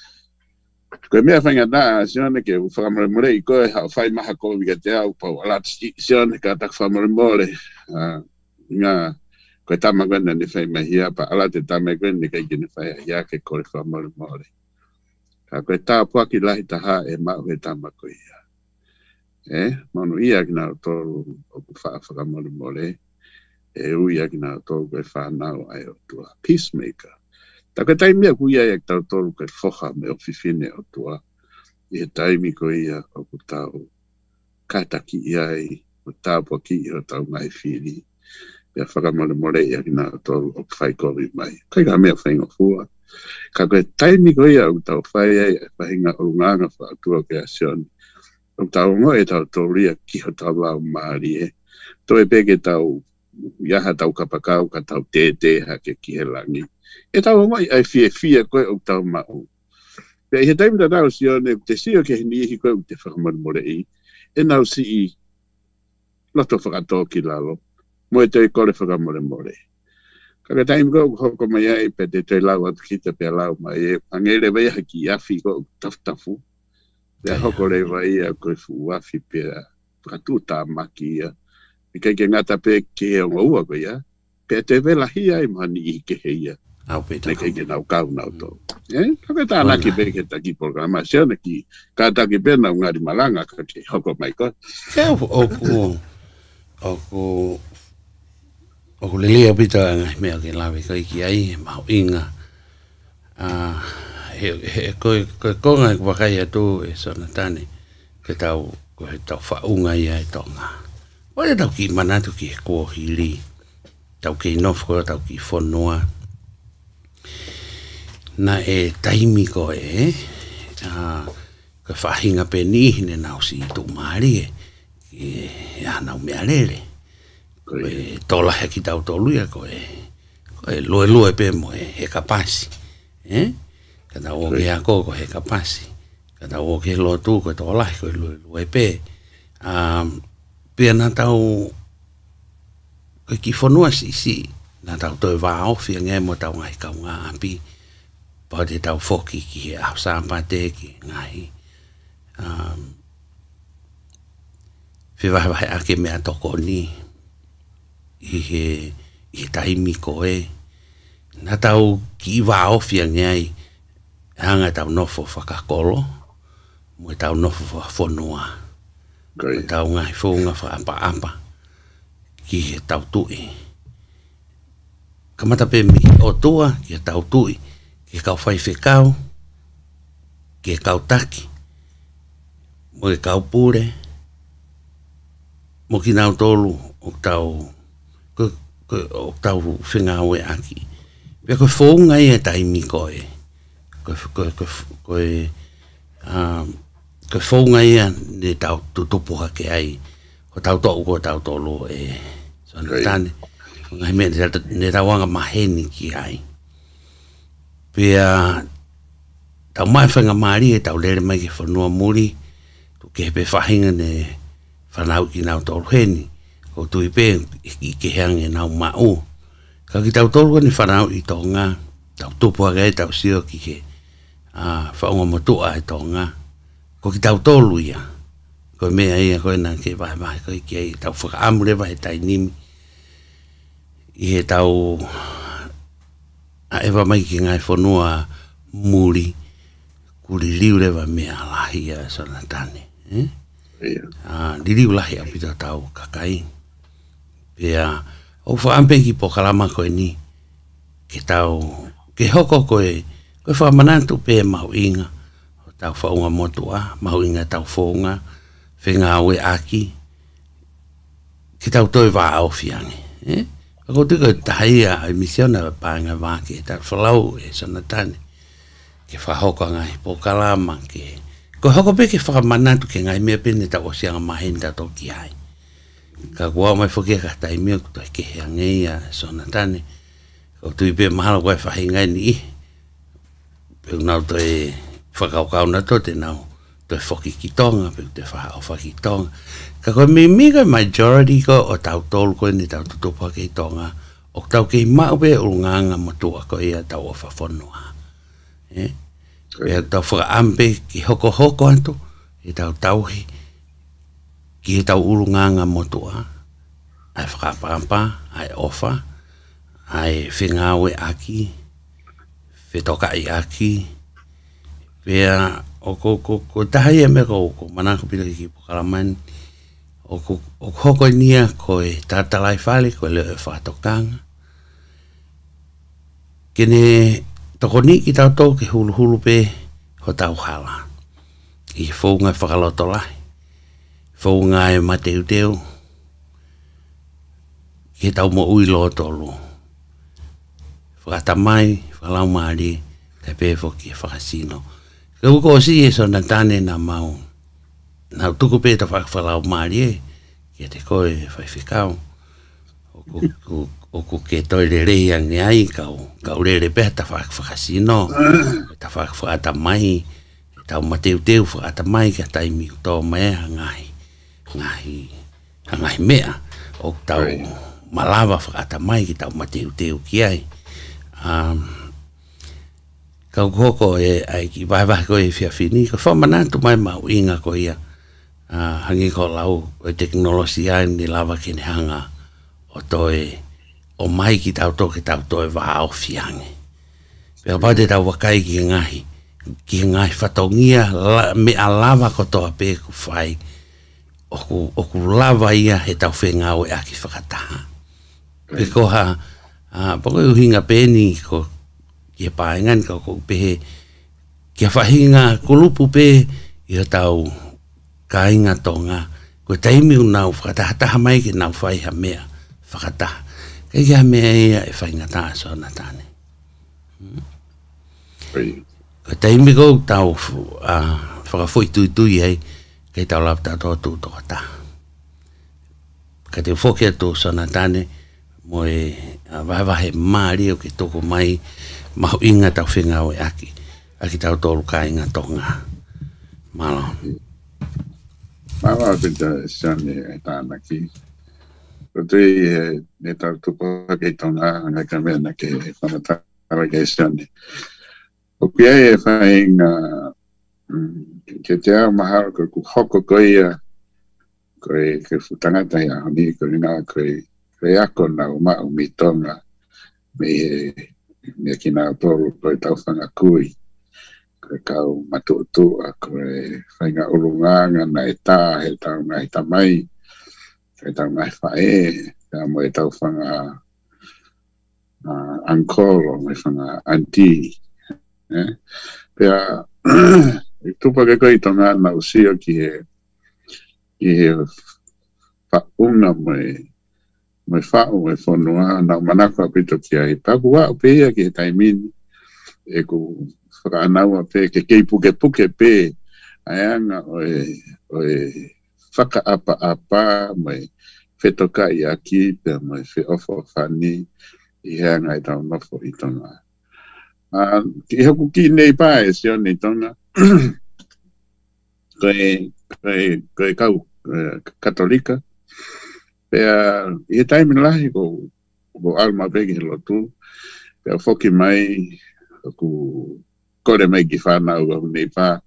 Koe mea whainga nā, sione ke whakamare more i koe, hao whai maha kovi ka te au, pau alati sione ka tak whamare more. Ah. Ngā, koe tama kwena ni whai mahia, pa alate tama kwena ni kai kini whai ahia ke kore whamare more. Ka koe tā puaki lahi taha e mau he tama koe ia. Eh, manu ia ki nā tōru o ku wha whakamare more. E ui aki nā tōru koe whanau ai o tua peacemaker. Tā koe taimia ku ia e tau tōru koe whoha me o whiwhine o tua. I he taimi ko ia o ku tau kataki iai, o tāpua ki i o tau ngai whiri. Pea whakamole more i aki nā tōru o whai kori mai. Kai ka mea whainga fua. Ka koe taimi ko ia o tau whai ai e whahinga o nganga wha atua ke asioni. O tau ngo e tau tōru ia ki ho tau lau maari e. Tō e peke tau iaha tau kapakau ka tau tētē ha ke ki he langi. E tau ngoi ai fie fie koe o tau mau. Pea i he taimi ta tau sione, te sio ke hini ihi koe o te whakamore more i, e nau si i loto whakatō ki lalo, mo e te kore whakamore more. Kaka taimi koe o hoko mai ai, pe te te lau atu kita pia lau mai e, angere wei haki afi koe o taftafu, Le hoko le vai a koe fuafi pea. Katu tā maki ia. I kai ke ngata pe ke o ua koe ia. Pe te vela hia i mani i ke heia. Au pe Ne kai ke nau kau nau tō. Eh? Kaka tā naki pe ke taki programación ki. Ka taki pe nau ngari malanga ka ke hoko mai koe. Ke oku, oku, oku lelea pita ngai mea ke lawe kai ki ai, mau inga. Uh, he, he, koe, koe konga i wakai atu e sona tane. Ke tau, koe tau whaunga ia e tonga. Oe tau ki manatu ki he kua hili. Tau ki nofko, tau ki whanua. Na e taimi koe e. Uh, Ka whahinga pe nihine nau si tu maari e. Ki anau mea lele. Koe tola heki tau toluia koe. Koe lue lue pe mo e he kapasi. Eh? Kada o ke ako ko he kapasi. Kada o ke lo tu ko tola ko lue lue pe. Um, pe na tau ko ki fonua si si. Na tau toi va ofi nge mo tau ngai ka nga api. Pa te tau foki ki a sa pate ki ngai. Um, Fi vai vai ake mea toko ni. I he i taimi ko e. Na tau ki wa ofia ngai. Hanga tau nofo whakakolo. Mo tau nofo whafonua. Mo tau ngai whaunga whaapa apa. Ki he tau tui. Kamata pe mi o tua ki he tau tui. Ki he kau whai whekau. Ki he kau taki. Mo he kau pure. Mo ki nau tolu o tau. Ko, ko, o tau whenga oe aki. Pea koe whaunga ia taimi koe. Koe, koe, koe, koe, um, koe whaunga ia ne tau tutupuha ke ai. Ko tau tau ko tau tolu e. So na tane. Ngai mea ne tau wanga maheni ki ai. Pea tau mai whenga maari e tau lere mai ke whanua muri. Tu ke pe whahinga ne whanau ki nau tolu heni. Ko tui pe i ke heange nau mau. Ka ki tau tolu ni whanau i tonga. Tau tupu aga e tau sio ki he. Uh, whaunga motua e tonga. Ko ki tau tolu ia. Ko mea ia koe na ke vai vai koe ki ai. Tau whakaamure vai tai nimi. I he tau. A ewa mai ki ngai whanua muri. Kuri liu lewa mea lahi a sana tane. Eh? Yeah. Ah, uh, liu lahi a pita tau kakai. Pea. O whaampe ki po kalama koe ni. Ke tau. Ke hoko koe. Koe whamanantu pe mau inga. O tau whaunga motua. Mau inga tau whaunga. Whenga aue aki. Ke tau toi wā au fiange. Eh? Ako tuka tahia ai misiona pānga wāke. Tau whalau e sana tane. Ke whahoka ngai po kalama ke. Koe hoko pe ke whamanantu ke ngai mea pene tau o sianga maheni tau ki ai. Ka kua mai whukia ka tai mea kuto ke hea ngei a sona tane. Kau tui pe mahala koe whahingai ni i. Peu nau toi whakaukau na to te nau. Toi whoki ki tonga, peu te whahau whaki tonga. Ka koe mi miga majority ko o tau tolu koe ni tau tutupa kei tonga. O tau kei mau pe urunganga matua koe ia tau o whawhonua. Eh? Pea tau whakaampe ki hoko hoko anto. I tau tauhi. Ki he tau urunganga motua. Ai whakapampa, ai ofa, ai whengawe aki, whetoka i aki. Pea, o ko, ko, ko tahi e me ko, ko manako pita ki pokalamani. O ko, o hoko nia koe tatalai whale, koe leo e whatokanga. Kene toko ni ki tau tau ke hulu hulu pe, ho tau hala. I whaunga whakaloto lahi. Whaunga e mateu teu. Ke tau mo ui lo tolu. Whakatamai, whakalau maari, te pēwho ki whakasino. Ka uko o si e so na tane na mau. Nau tuku pēta whakalau maari e, ke te koe whaiwhikau. O ku ke toi le rei ange ai kau, kau le le pēta whakasino. Ta whakatamai, tau mateu teu whakatamai ka taimi tō mea ngai. Ngai, ngai mea, o tau malawa whakata mai ki tau mateu teu ki ai. Um, Kau koko e ai ki vai vai ko e fia fini ko fa manatu mai mau inga ko ia uh, hangi ko lau o teknolosia ni lava ki ne hanga o toi o mai ki tau to ki tau toi va o fiange pe pa de tau wakai ki ngahi ki ngahi fatongia la, me a lava ko to pe ku fai o ku o ku lava ia he tau fenga o aki fakataha pe ko ha a uh, po hinga peni ko kia paengan ka ko pe kia fahinga kulupu pe ia tau kainga tonga ko taimi una fata ta mai ki na fai ha mea fakata ke ia mea ia e fainga ta so na tane ko taimi ko tau a fa foi tu tu ia ke tau la ta to tu to ta ka te foke to so na tane mo e va va he mari o ke to ko mai mau inga tau whenga o aki aki tau tolu ka inga tonga malo malo pita sani e tāna ki o tui e tau tupo kei tonga anga ka mena ke whanatara kei sani o kia e whainga ke te ao mahara ko ku hoko koia koe ke futangata ia honi ko ina koe koe ako na uma umi tonga me e me kina tolu koe tau whanga kui koe kau matutua koe whainga urunganga na e tā he tau ngai tamai koe tau ngai whae ka mo e tau whanga uh, ankolo me whanga anti eh? Pea e tupa ke koe tonga na usio ki he ki he whaunga mo e mai fa'u e fonua na manaka pito ki ai paku wa pe ia ki taimini e ku whakaanau pe ke kei puke puke pe aianga o e o e whaka apa apa mai whetoka i aki pe mai whi ofo whani i heanga i tau nofo i tonga uh, ki hoku ki nei pa e sio nei tonga koe koe koe kau katolika pea i taimi lahi ko ko alma pegi lotu pea foki mai ku kore mai ki whana ua nei pa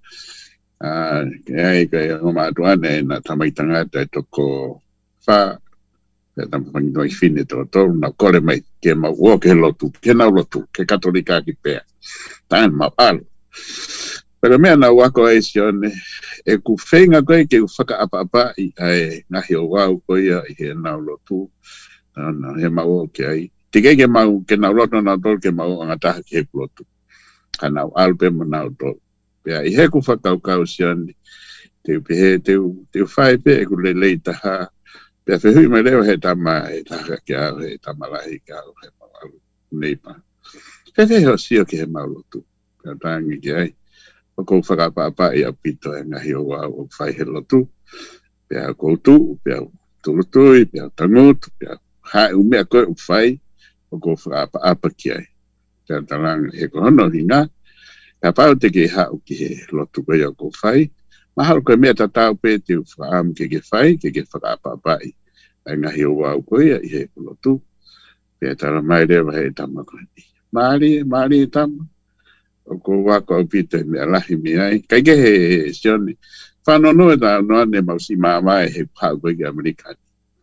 uh, ai kai o maatuane na tamaitangata e toko wha pea tampani noi fine to to na kore mai ke ma ua ke lotu ke na lotu ke katolika ki pea tan ma palo pero mea na wako e sione e ku whenga koe ke whaka apa apa i ai ngahi o wau koe i he nau lotu na he mau ke ai te ke ke mau ke nau lotu na tol ke mau angataha ki he lotu ka nau alpe mo nau tol pea i he ku whakau kau sione te upehe te te whai pe e ku lelei taha pea whehui me leo he tama he taha ki au he tama lahi ki au he mau alu neipa he te heo sio ki he mau lotu pea tangi ki ai ko whakapapa i apito e ngahi o wau o whai he lotu pea koutu, pea tulutui, pea tangutu, pea hae umea koe u whai o ko whakapapa ki ai pea talanga he kohono hinga ka pau te ke hau ki he lotu koe o ko whai mahalo koe mea tatau pe te u whaam ke ke whai ke ke whakapapa i e ngahi o wau koe i he lotu pea tala mai rewa he tama koe ni maari, maari tama o ko wako au pita me alahi mi ai kai ke he sione whano no e ta noa ne mausi maamai he pāu koe ki Amerikani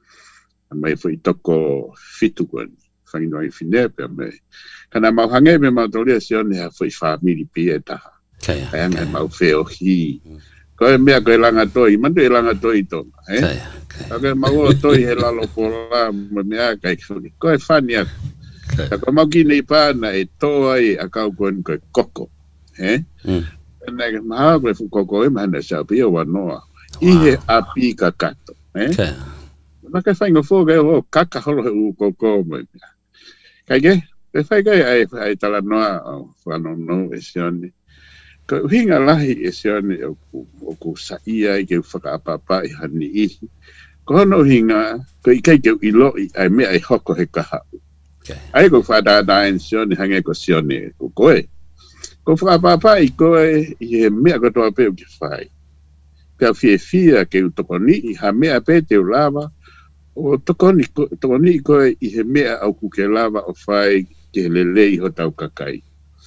mai fo i toko fitu koe ni whangi noa i whine pia me kana mau hange me mau tolia sione ha fo i whamiri pi e taha kai anga mau wheo hi koe mea koe langa toi mandu e langa toi tonga eh koe mau o toi he lalo pola me mea kai koe whani aku Ka mau ki nei pāna e toa i a kau koen koe koko. Eh? Nā ke maha koe fu koko e mahana sa pia wanoa. I he api ka kato. Eh? Nā ke whainga fōga e o kaka holo he u koko mo. Kai ke? Ke whainga e ai tala noa o whanono e sione. Ka hinga lahi e sione o ku sa ia i ke whakaapapa i hani ihi. Ko hono hinga, ko i kei ke ilo i ai mea i hoko he kaha. Ai ko whada da en sione hange ko sione ko koe. Ko whakapapa i koe i he mea ko toa peo ki whai. Pea fie fia ke u tokoni i ha mea pe te u lava o tokoni, tokoni i koe i he mea au ku ke lava o whai ke lelei ho tau kakai.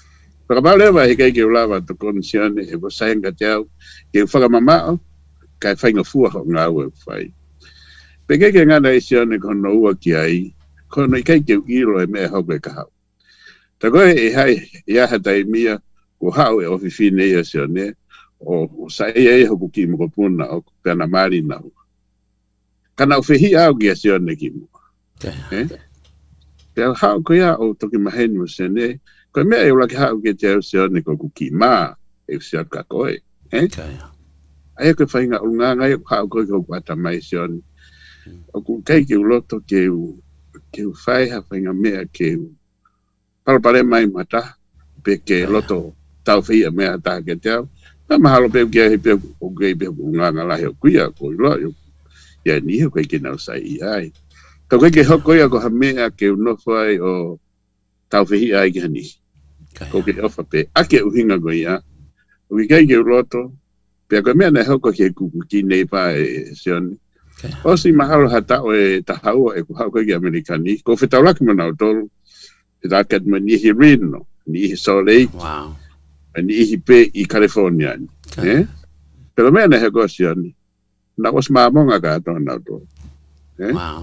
Whakapaleva he kei ke ulawa to konsione e wasahenga te au ke whakamamao kai whainga fua ho ngā ua whai. Pe kei ke ngana e sione kono ua ki ai, kono i kei ke ilo e mea hoko e kahau. Ta koe e hai i aha tai mia ko hau e ofi fine ia sione o sa e e hoku ki mo puna o pena mari na. Kana o fehi au ki a sione ki mo. Eh? Pe hau ko ia o toki maheni mo sione ko mea e ula ki hau ki te au sione ko kuki maa e usia ka koe. Eh? Ai ko whainga unga ngai hau koe ko kuata mai sione. O ku kei ki uloto ke u ke u whai ha whainga mea ke u palapare mai mata pe ke loto tau whia mea ta ke te au. Na mahalo pe kia he pe o kei pe unga nga lahi o kuia ko ilo yo. Ia ni ho koe ke nau sai i ai. Ka koe ke hoko ia ko ha mea ke unofo ai o tau whihi ai ki hani. Ko ke ofa pe ake uhinga ko ia. O ki kei ke uloto pe koe mea na hoko ke kuku ki nei pa e sione. O si mahalo hata o e tahaua e kuhau koe ki Amerikani. Ko whetaulaki mana o tolu. Te takat ma ni hi rino, ni hi solei. Wow. Ni hi pe i California. Eh? Pero mea na he gosioni. Na os maamonga ka ato na to. Eh? Wow.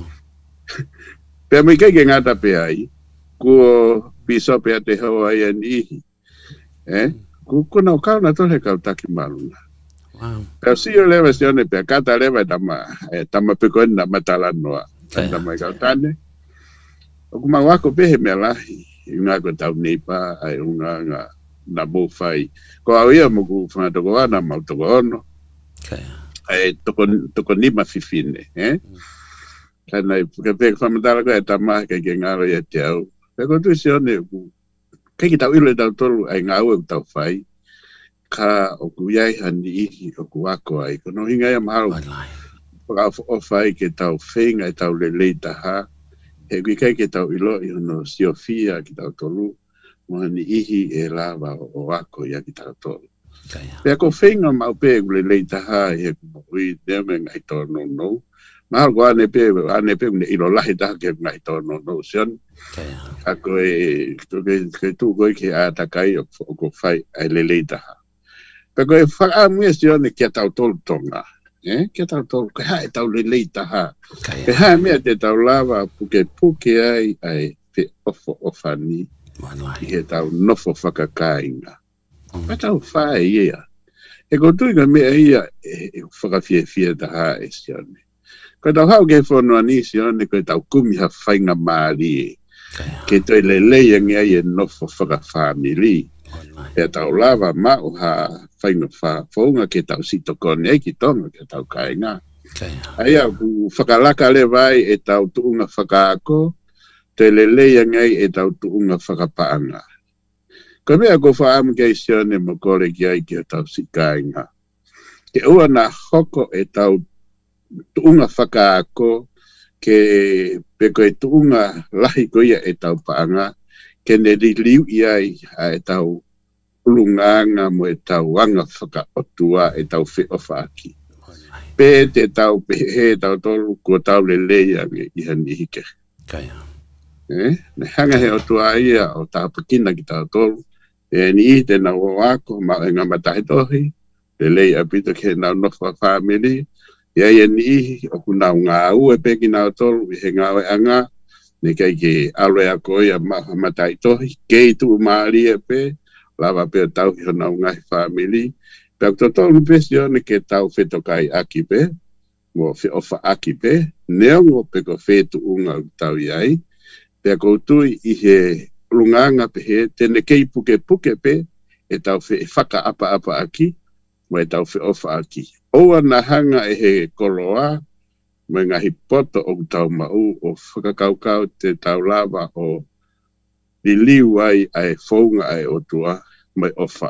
Pe mai kei ke ngata pe ai. Ko piso pe te hoa ia ni hi. Eh? Ko kuna o kau na to he kau taki maluna. Wow. Pe si o lewa sione pe kata lewa tama tama pe koe na matala noa. Tama kau tane. O kuma wako pehe mea lahi. Inga ko tau neipa ai unga nga na mo fai. Ko au ia mo ku whangatoko ana mau toko ono. Ai toko, toko nima fifine. Eh? Kana i peke whamatala ko e tamaha kei ke ngaro ia te au. Peko tu si one ku kei ki tau ilo e tau tolu ai ngau e tau fai. Ka o ku iai hani ihi o ku wako ai. Kono hinga ia mahalo. Paka o fai ke tau whenga e tau lelei taha. He kui kei ke tau ilo i hono siofia ki tau tolu, mohani ihi e lawa o wako ia ki tau tolu. Pea ko whenga mau pe ule lei taha i he kumui neme ngai tō no no. Mahal ko ane pe, ane pe une ilo lahi taha ke ngai tō no no sion. A koe, koe tu koe ke a takai o ko whai ai le lei taha. Pea koe whakamu e sion e kia tau tolu tonga. Eh, kia tau tolu, ke hae tau le lei taha. Ke hae mea te tau lava puke puke ai ai pe ofo ofani. I he tau nofo whakakainga. Pa tau whae ia. E ko tui ka mea ia e whakawhie fie taha e sione. Ko tau hau ke whanua ni sione, ko tau kumi ha whainga maari e. Ke toi le lei angi ai e nofo whakawhamiri. E tau lava mau ha whainga whaunga ke tau sito kone e ki tonga ke tau kainga. Aia ku whakalaka le vai e tau tuunga whakaako, te le leia ngai e tau tuunga whakapaanga. Ko mea ko whaamu kei sione mo kore ki ai ki tau si kainga. Ke ua na hoko e tau tuunga whakaako, ke peko e tuunga lahi ko ia e tau paanga, ke ne li liu iai a e tau ulunganga mo e tau wanga whakaotua e tau whiofaki. Pe te tau pehe tau tolu ko tau le leia i hani hike. Eh? Ne hanga he otua ia o tau pakina ki tau tolu. E ni i te na wako ma e ngamatai tohi. Le leia pito ke na nofa family. Ia i ni i o kuna ngā ue peki nau tolu i he ngā e anga. Ne kei ke aure a koia matai tohi. Kei tu maari e pe. Lava pe tau hi hona ngai family. Pe to tolu pe sione ke tau whetokai aki pe. Mo whi ofa aki pe. Neongo pe ko whetu unga tau iai. Pe ko tui i he lunganga pe he. Tene kei puke puke pe. E tau whi whaka apa apa aki. Mo e tau whi ofa aki. Oua na hanga e he koloa. Mo ngahi poto o tau mau. O whakakaukau te tau lava o li liu ai ai whaunga ai o tua mai ofa.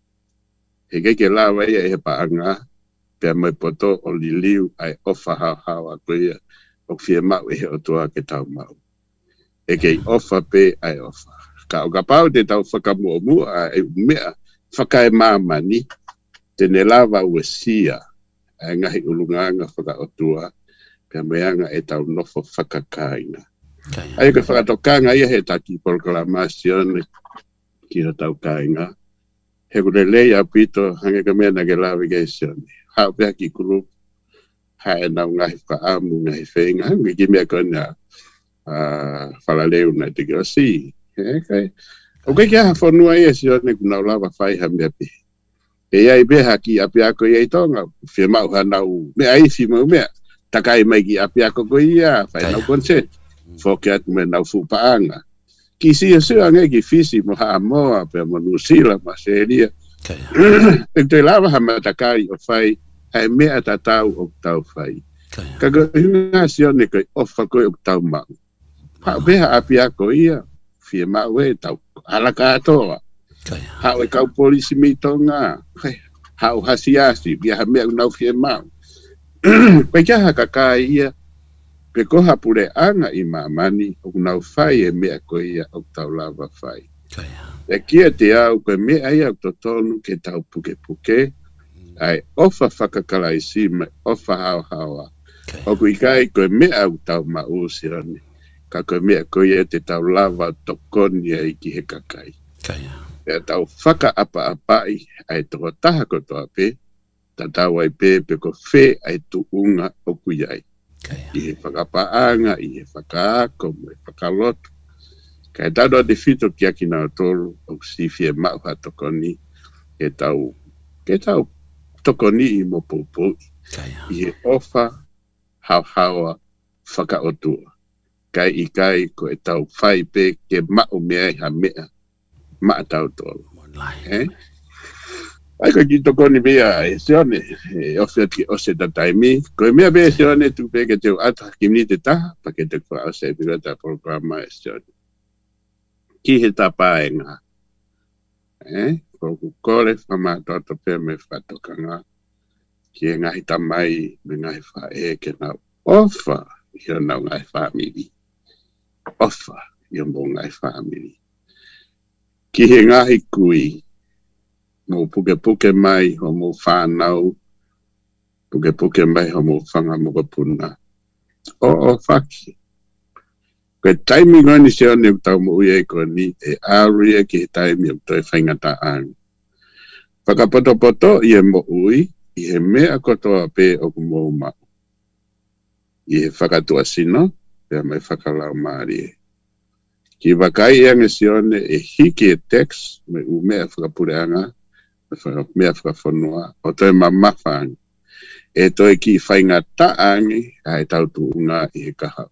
He keke lawa ia e he paanga, pia mai poto o li liu ai ofa hao hao a koia, o fia mau e he o tua ke tau mau. E kei ofa pe ai ofa. Ka o ka pau te tau whakamua mua ai mea, whakae mamani, te ne lawa ue sia, ai ngahi ulunganga whaka o tua, pia meanga e tau nofo whakakaina. Ai ka whakatokanga ia he taki proclamation ki ho tau kainga. He kure lei a pito hange ka mea nage navigation. Hau pia ki kuru hae nau ngahi whaamu ngahi whenga. Hange ki mea kona whalaleu na te kira si. O kai kia whanua ia si one kuna ulawa whai ha mea pi. E iai beha ki api ako iai tonga. Whia mau ha nau mea isi mau mea. Takai mai ki api ako ko ia. Whai nau consent. Whoke atu me nau fupaanga. Ki sia sua ngai ki fisi mo ha moa pe mo nusila ma seria. E te lava ha matakai o whai hai mea tatau o tau whai. Kaga hinga sione kai ofa koe o tau mau. Ha beha api ako ia. Whia mau e tau halaka atoa. Ha o kau polisi mi tonga. Ha o hasiasi. Bia ha mea unau whia mau. Pai kia ha kakai ia. Pe koha pure anga i mamani o nau whai e mea koe ia o tau lava whai. E kia te au koe mea ia o to tonu ke tau puke puke, ai ofa whakakalai si mai ofa hao hawa. O kui kai koe mea o tau mausi rani, ka koe mea koe ia te tau lava tokoni e ki he kakai. E tau whaka apa apai ai toko taha ko toa pe, ta tau ai pe pe ko whe ai tu unga o kuiai. I he whakapaanga, i he whakaako, i he whakaloto. Kai tau doa te whito ki aki nao tolu, o sifi e mau ha tokoni, e tau, ke tau tokoni i mo poupoi. I he ofa, hau hawa, whakaotua. Kai i kai ko e tau whai pe ke mau mea i ha mea, maa tau tolu. Eh? Ai ko ki tokoni mea e seone, e ofia ki ose ta taimi. Ko e mea mea seone tu peke teo ata kimni te taha, pa ke te kua ose e pira ta programa e seone. Ki he tapa e ngā. Eh? Ko ku kore whama toto pe me whatokanga. Ki e ngahi tamai me ngahi wha e ke nau ofa i o nau ngahi whamiri. Ofa i o mo ngahi whamiri. Ki he ngahi kui, mo puke puke mai ho mo whanau, puke puke mai ho mo whanga mo ka puna. O o whaki. Koe taimi ngoni se one tau mo uia ko ni e aria ki he taimi o toi whaingata ang. Whakapoto poto i e mo ui, i he mea kotoa pe o ku mo mau. I he whakatua sino, pia mai whakalau maari e. Ki wakai e ange se one e hiki e text, me u mea whakapureanga, mea whakawhanua, o toi mamawhang. E toi ki whainga taangi, a he tau tuunga i he kahau.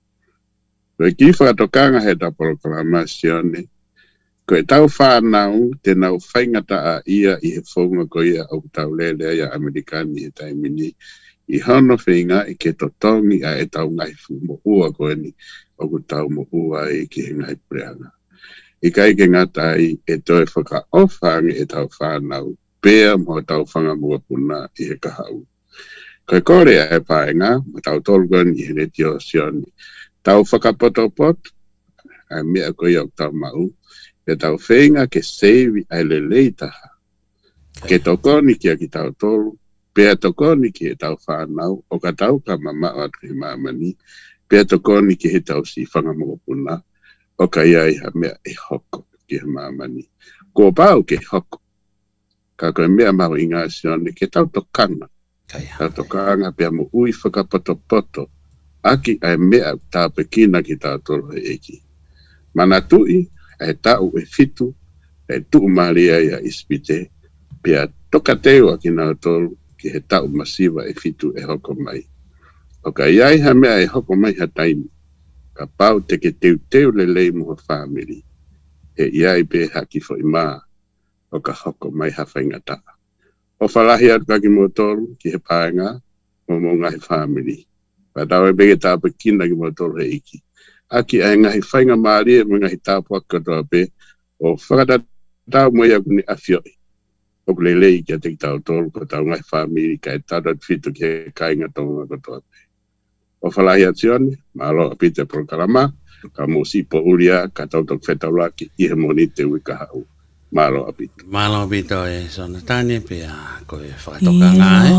Toi ki whakatokanga he ta proclamasione, ko e tau whanau, te nau whainga taa ia i he whaunga ko ia au tau lele ia Amerikani he taimini, i hono whainga i ke totongi a e tau ngai fu mo ua ko ni, o ku tau mo ua i ki he ngai preanga. I kai ke ngatai e toi whaka ofang e tau whanau, pēr mo tau whanga mua puna i he kahau. Kai kore e paenga, mo tau tolgon i he retio sioni. Tau whakapoto-pot, ai mea ko iau tau mau, e tau whenga ke seivi ai le leitaha. Ke tokoni ki a ki tau tolu, pēr tokoni ki he tau whanau, o ka tau ka mamao atu he mamani, pēr tokoni ki he tau si whanga mua puna, o ka iai ha mea e hoko ki he mamani. Ko pau ke hoko. Ka koe mea mau inga sione ke tau tokanga. Tau tokanga pia mo ui whakapoto-poto. Aki ai mea tā pekina ki tā tolo he eki. Mana tui, ai tau e fitu, ai tuu maria ia ispite, pia toka teo aki nā tolo ki he tau masiva e fitu e hoko mai. O ka iai ha mea e hoko mai ha taimi. Ka pau te ke teu teu le lei mua whamiri. E iai pe haki fo i maa, o ka hoko mai ha whaingata. O whalahi atu kaki mua tolu ki he paenga, o mo ngahi whamiri. Pa tau e bege tāpa kina ki mua tolu he iki. Aki ai ngahi whainga maari e ngahi tāpua katoa pe, o whakatatau mo ia kuni awhioi. O kule lei ki a te ki tau tolu ko tau ngahi whamiri ka e tātat fitu ki he kainga tonga katoa pe. O whalahi atione, malo a pite prokarama, ka mosi po uria, ka tautok whetaulaki, i he moni te wika hau. Malo a pite. Malo a pite e sona tane pia koe whakatoka ngā e.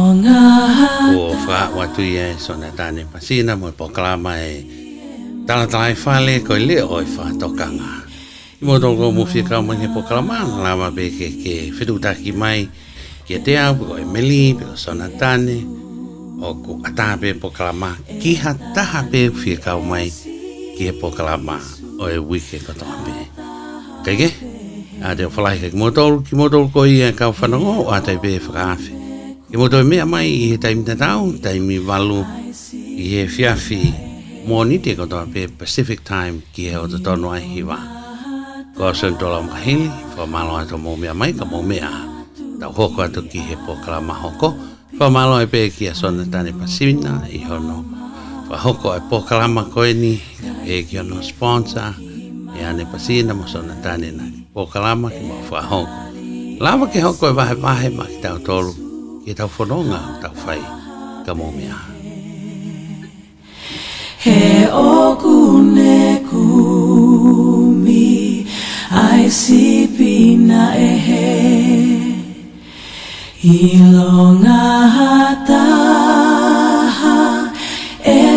Ko wha watu i e sona tane pasina mo prokarama e talatala i whale koe leo e whakatoka ngā. Mo toko mo fika mo ke pokalama la ma be ke ke fitu taki mai ke te au ko Emily pe sona tane o ku ata be pokalama ki hata be fika mai ke pokalama o e wiki ko to be kage a de fly ke motor ki motor ko ia ka fano a te be frafe ki motor me mai i time ta tau time valu i e fiafi mo ni te ko to be Pacific time ki o to tono ai hiwa ko sen tola mahili fa malo ato mo me mai ka mo me a ta hoko ato ki he pokalama hoko fa malo e pe ki a sona tane pasina i hono fa hoko e pokalama ko ni e ki ono sponsor e ane pasina mo sona tane na pokalama ki mo fa hoko lava ke hoko e vahe vahe ma ki tau tolu ki tau whanonga tau whai ka mo mea he oku ne kumi ai sipina e he ilonga hataha e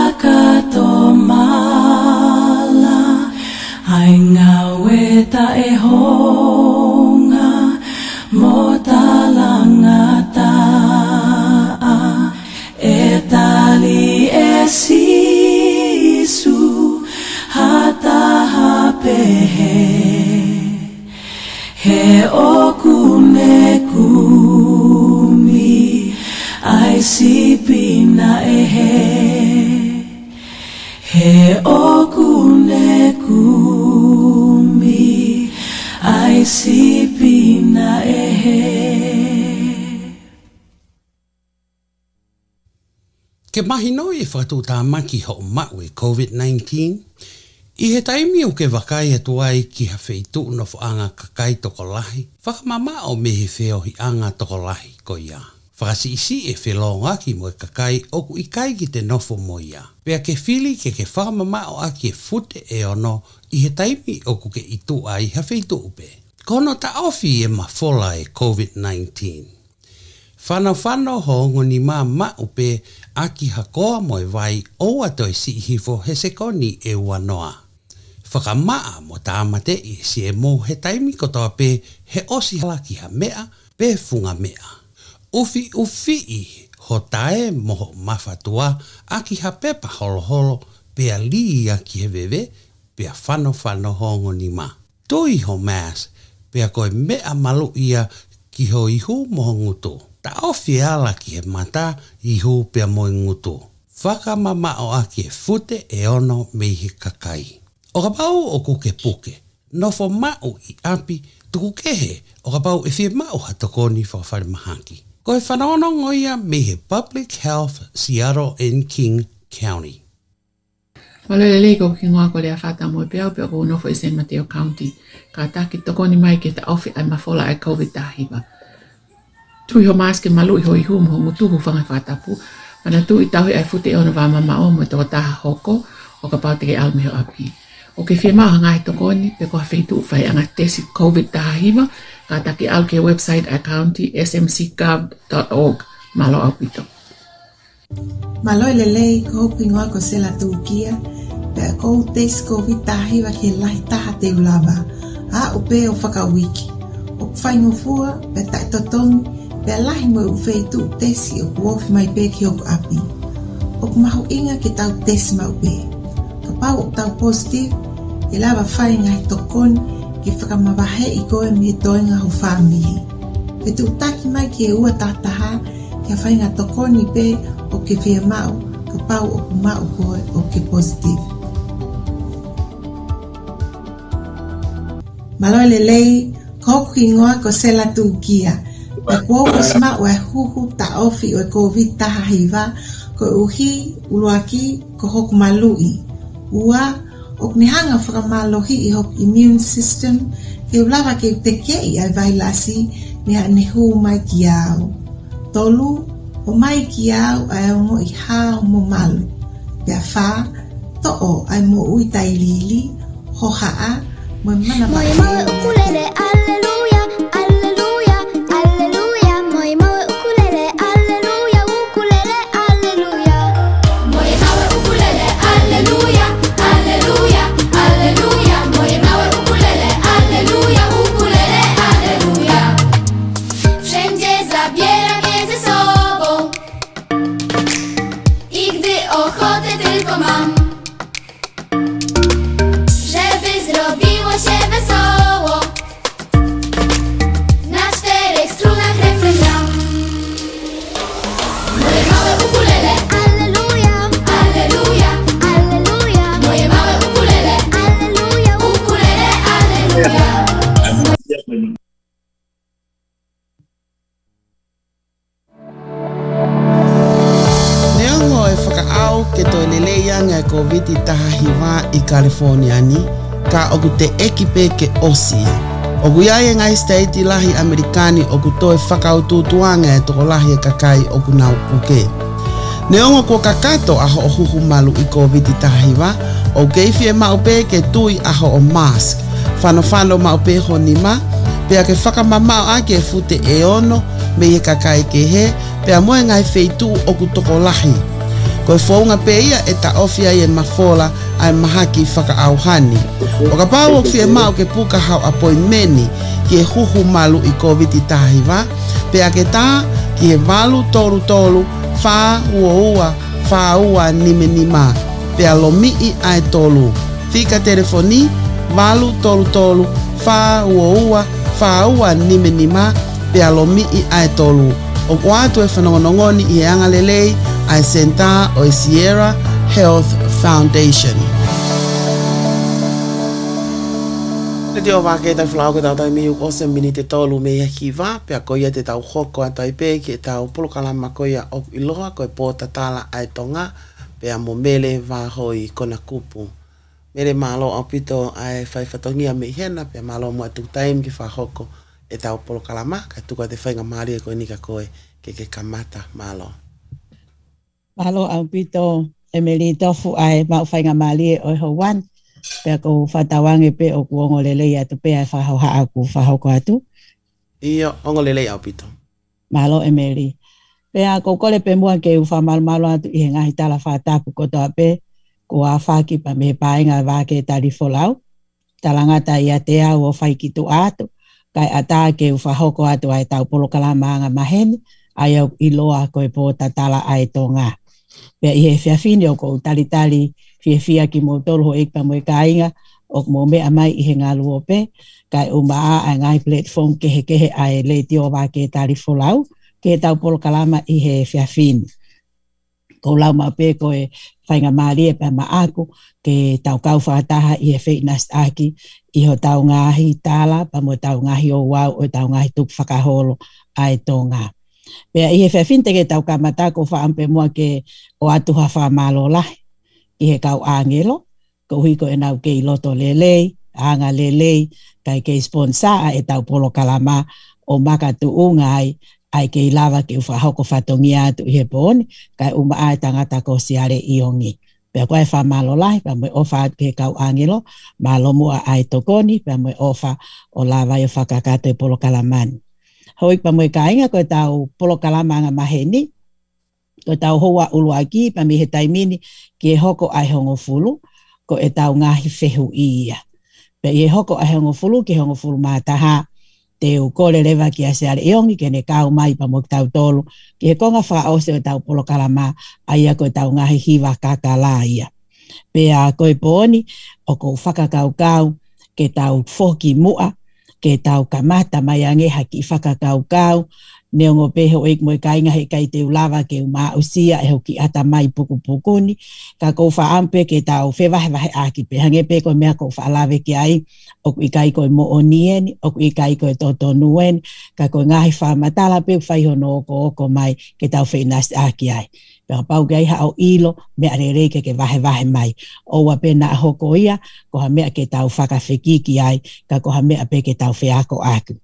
whakatomala ai ngā weta e honga mo talangata e tali e sisu hataha pehe he oku ne kumi ai sipina e he he oku ne kumi ai sipina e he ke mahi no e whatu tā maki ho mau e COVID nineteen I he taimi o ke wakai atu ai ki ha wheitu no whaanga kakai toko lahi. Whakamama o me he wheo hi anga toko lahi ko ia. Whakasi isi e whelonga ki mo e kakai oku i kai ki te nofo mo ia. Pea ke whili ke ke whakamama o aki e fute e ono I he taimi oku ke itu ai ha wheitu upe. Kono ta ofi e mawhola e COVID nineteen. Whana whano ho ngoni mā ma upe aki hakoa mo e vai o ato e si hifo he sekoni e wanoa. Whakamaa mo tāmate I si e mō he taimi kotoa pe he osi halaki ha mea pe funga mea. Ufi ufi I ho tae moho mawhatua aki ha pepa holo holo pe a lii aki he wewe pe a whano whano ho ngoni mā. Tui ho maas pe a koe mea malu ia ki ho ihu moho ngutu. Ta ofi ala ki he mata ihu pe a moe ngutu. Whakamama o aki e fute e ono me he kakai. O ka pau o kuke puke, nofo mau I api tuku kehe o ka pau e whie mau hatokoni whakawhare mahaki. Ko e whanaono ngoia me he Public Health Seattle and King County. Wale le ko ki ngoa ko le afata mo pe au pe ko nofo I San Mateo County. Ka taki tokoni mai ke ta ofi ai mafola ai COVID tahiwa. Tui ho maske malu I ho I hu mo ngutu hu whanga whatapu. Mana tu I tahui ai fute ona wa mama o mo toko taha hoko o ka pau te ke alme ho api. O ke whia maha ngai tokoni pe ko hawhitu whai anga tesi COVID tahiwa ka taki au ke website a county s m c gov dot org malo au pito. Malo le lei ko pingoa ko se la tukia pe ko tesi COVID tahiwa ke lahi taha te ulava a o pe o whakawiki. O whaingo fua pe tai totongi pe lahi mo u wheitu tesi o kuofi mai pe ki o api. O mahu inga ke tau tesi mau pe. Ka pau o tau positive e lava whai ngai tokoni ki whakamawahe I koe me toinga ho whamihi. Pe tu taki mai ki e ua tataha ki a whai ngā tokoni pe o ke whia mau ka pau o ku mau koe o ke positive. Maloi le lei koku I ngoa ko sela tukia. Pe kua o sma o e huhu ta ofi o e COVID taha hiva ko uhi uluaki ko hoku malui. Ua o ni hanga whakamalohi I hok immune system ke ulawa ke te kei ai vailasi mea ne hu mai ki au. Tolu o mai ki au ai ongo I hao mo malu. Pea wha to o ai mo ui tai lili ho haa mo mana Moi moi ukulele alleluia alleluia alleluia moi moi ukulele alleluia ukulele alleluia moi moi ukulele alleluia alleluia alleluia moi moi ukulele ochotę tylko mam, żeby zrobiło się wesoło. Na czterech strunach refren gram. Moje małe ukulele, alleluja, alleluja, alleluja. Moje małe ukulele, alleluja, ukulele, alleluja. Neongo e whakaau ke toi leleia ngai COVID i taha hiwa i California ni, ka oku te ekipe ke osia. Oku iaia ngai state i lahi Amerikani oku toi whakau tutuanga e toko lahi e kakai oku nau puke. Neongo ko kakato aho o huhu malu i COVID i taha hiwa, o keifi e maupe ke tui aho o mask. Whano whano maupe ho nima, pea ke whakamamau a ke fute e ono, me e kakai ke he, pea moe ngai feitu oku toko lahi. Koe whaunga pe ia e ta ofia i e mafola ai mahaki whakaauhani. O ka pau o fie mau ke puka hau appointmenti ki e huhu malu i COVID i tahiwa, pea ke tā ki e malu tolu tolu, wha ua ua, wha ua nime nima, pea lo mii ai tolu. Fika telefoni, malu tolu tolu, wha ua ua, wha ua nime nima, pea lo mii ai tolu. O watu e whanongonongoni i e anga lelei ai senta o e Sierra Health Foundation. Te teo wake tai whalau ke tau tai mihu ose mini te tolu me ia hiwa, pea koia te tau hoko a tai pe ki e tau polokalama koia o iloha koe pōta tala ai tonga, pea mo mele wahoi kona kupu. Mele malo au pito ai whaifatongia me hena, pea malo mua tu taim ki whahoko e tau polokalama, ka tuka te whainga maari e koe nika koe ke ke kamata malo. Malo au pito e meli tofu ai mau whainga maari e oi ho wan, pea ko whatawange pe o kuongo lelei atu pea e whahoha aku whahoko atu. Iyo, ongo lelei au pito. Malo e meli. Pea ko kole pe mua ke uwha malo malo atu i he ngahi tala whatapu kotoa pe, ko a whaki pa me paenga wake tari folau, talangata i a te au o whaikitu atu, kai ata ke ufahoko atu ai tau polokalama anga maheni, ai au iloa koe pōta tala ai tonga. Pea i he whiawhine o ko tali tali whiawhia ki mo tolu ho ekpa mo e kāinga, o mo mea mai i he ngā luo pe, kai o maa ai ngai platform kehe kehe ai le tio wā ke tari folau, ke tau polokalama i he whiawhine. Ko lau ma pe koe whainga maari e pa ma aku, ke tau kau whakataha i he wheinas aki, i ho tau ngahi tala, pa mo tau ngahi o wau, o tau ngahi tuk whakaholo ai tonga. Pea i he whewhinte ke tau kamata ko whaampe mua ke o atuha whamalo lahi, i he kau angelo, ko hiko e nau ke i loto lelei, anga lelei, kai ke sponsor e tau polo kalama o makatu ungai, ai ke i lava ke uwhahoko whatongia atu i he pōni, kai uma ai tangata ko siare i ongi. Pea koe wha malo lahi, pea moe ofa atu ke kau angelo, malo mua ai tokoni, pea moe ofa o lava i o whakakato e polo kalamani. Hoi pa moe kainga koe tau polo kalamanga maheni, koe tau hoa ulu aki, pa mi he taimini ki e hoko ai hongo fulu, ko e tau ngahi whehu ia. Pea i e hoko ai hongo fulu, ki hongo fulu mātaha, te u kore lewa ki a seare iongi, ke ne kau mai pa mo tau tolu, ki he konga wha ose o tau polo kalama, aia koe tau ngahi hiwa kakala ia. Pea koe pōni, o ko whakakau kau, ke tau whoki mua, ke tau kamata mai angeha ki whakakau kau, neongo peho ek moe kainga he kai te ulawa ke uma usia e hoki ata mai puku pukuni, ka kou whaampe ke tau whewahe wahe aki pe, hange pe koe mea kou whaalawe ki ai, oku i kai koe mo onieni, oku i kai koe toto nueni, ka koe ngahi whaamatala pe whaihono oko oko mai ke tau whenasti aki ai. Pea pau gai hao ilo, mea rereke ke wahe wahe mai. Oua pe na hoko ia, koha mea ke tau whakawhekiki ai, ka koha mea pe ke tau wheako aku.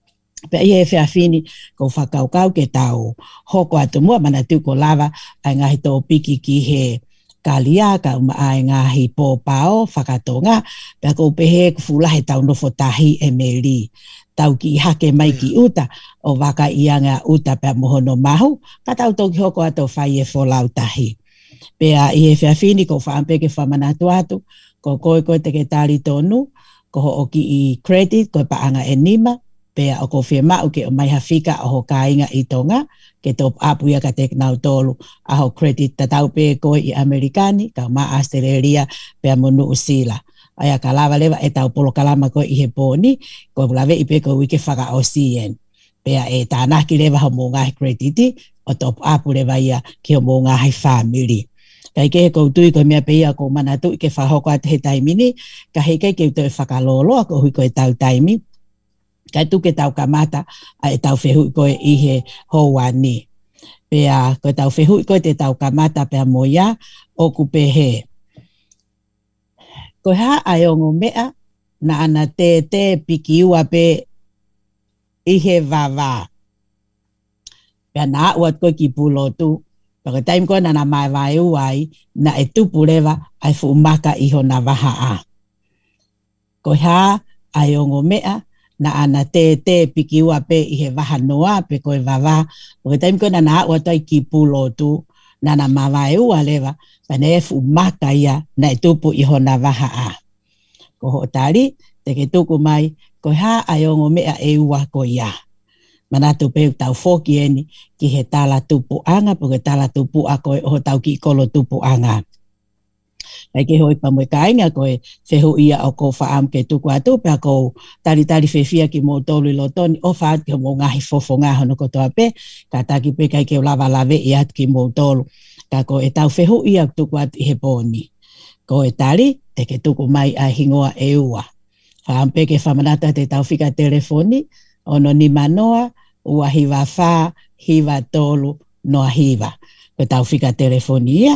Pea i e whiawhini, ko whakaukau ke tau hoko atu mua, mana tuko lava, ai ngahi tō piki ki he kalia, ka uma ai ngahi pōpao, whakatonga, pea ko pehe kufulahe tau nofo tahi e meli. Tau ki hake mai ki uta, o waka ianga uta pea mohono mahu, ka tau toki hoko atu whai e wholau tahi. Pea i e whiawhini, ko whaampe ke whamanatu atu, ko koe koe te ke tāri tonu, ko ho oki i credit, koe paanga e nima, pea o ko firma o ke o mai hafika o ho kainga i tonga ke top up ia ka tek nau tolu a ho credit tatau pe ko i Amerikani ka ma Australia pea monu usila aya kalava leva e tau polo kalama ko i he poni ko lave i pe ko wike faka o sien pea e tana ki leva ho mo ngai credit o top up leva ia ki o mo ngai family kai ke ko tui ko mea pe ia ko mana tu ke fa ho ko te taimini ka he ke ke to faka lolo ko hui ko tau taimi kai tu ke tau kamata ai tau fehu ko i he hoani pea ko tau fehu ko te tau kamata pea moya o ku pe he ko ha ai o mea na ana te te piki ua pe i he vava pea na wat ko ki pulo tu pea taim ko na na mai vai uai na e tu puleva ai fu maka i ho na vaha a ko ha ai o mea na ana te te piki ua pe i he waha noa pe koe wawa. O ke taim koe na na ua toi ki pulo tu, na na mawai ua lewa, pa ne e fu maka ia na e tupu i hona waha a. Ko ho tari, te ke tuku mai, koe ha aiongo mea e ua ko ia. Manatu pe tau foki eni ki he tala tupu anga, po ke tala tupu a koe o tau ki kolo tupu anga. Ai ke hoi pa moe kainga koe whehu ia o ko whaam ke tuku atu pe a ko tari tari whewhia ki mo tolu lotoni o whaat ki mo ngahi fofo ngaho no kotoa pe ka taki pe kai ke lava lave i at ki mo tolu ka ko e tau whehu ia tuku atu i he poni ko e tari te ke tuku mai a hingoa e ua whaam pe ke whamanata te tau whika telefoni ono ni manoa ua hiwa wha hiwa tolu noa hiwa ko tau whika telefoni ia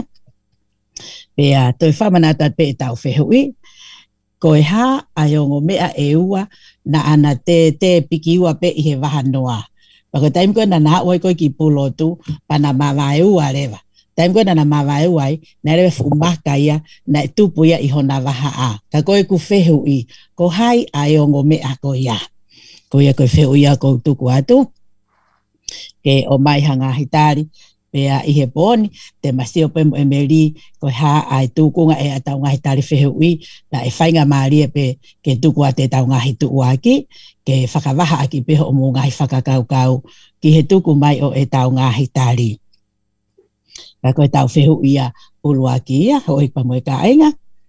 pea toi whamanata pe tau whehui, koe ha aiongo mea e ua na ana te te piki ua pe i he waha noa. Pako taim koe na na oi koe ki pulo tu, pa na mawai ua rewa. Taim koe na na mawai uai, na rewe fumaka ia, na tupu ia i hona waha a. Ka koe ku whehui, ko hai aiongo mea ko ia. Ko ia koe whehui a ko tuku atu, ke o mai hanga hitari, pea i he poni, te masio pe mo emeri, ko ha ai tukunga e atau ngahi tari whehui, na e whainga maaria pe ke tuku a te tau ngahi tuku aki, ke whakawaha aki pe ho mo ngahi whakakaukau, ki he tuku mai o e tau ngahi tari. Ka koe tau whehui a ulu aki ia, hoi pa mo e ka ainga.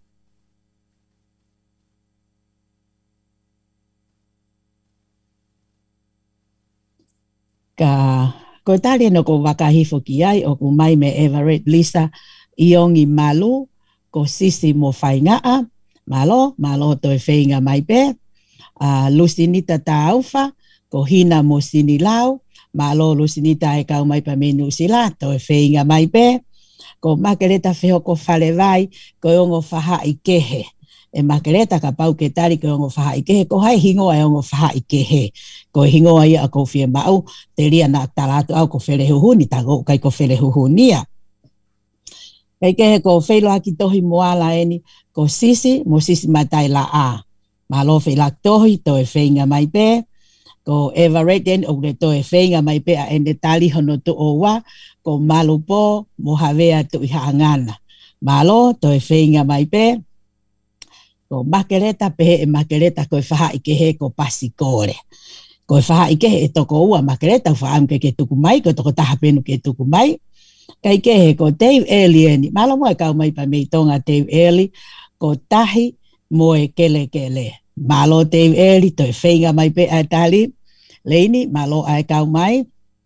Ka... Ko tali no ko wakahifo ki ai o ku mai me Everett Lisa iongi malu ko sisi mo whaingaa malo, malo toi whainga mai pe uh, Lucinita taufa ko hina mo sinilau malo Lucinita e kau mai pa menu sila toi whainga mai pe ko makereta wheho ko whale vai ko ongo whaha i kehe e makereta ka pau ke tari ko ongo whaha i kehe ko hai hingoa e ongo whaha i kehe ko hingoa ia a ko whia mau te ria na talatu au ko where huhuni tago kai ko where huhunia kai kehe ko wheilo aki tohi moala eni ko sisi mo sisi matai la a malo wheila tohi to e whainga mai pe ko Everett en o le to e whainga mai pe a ende tali hono tu o wa ko malu po mo havea tu i haangana malo to e whainga mai pe ko makereta pe e makereta ko e whaha i kehe ko pasi kore. Ko e whaha i kehe e toko ua makereta whaam ke ke tuku mai, ko toko taha penu ke tuku mai. Kai kehe ko Dave Early eni, malo mo e kau mai pa mei tonga Dave Early, ko tahi mo e kele kele. Malo Dave Early, to e whainga mai pe a tali, leini, malo ai kau mai.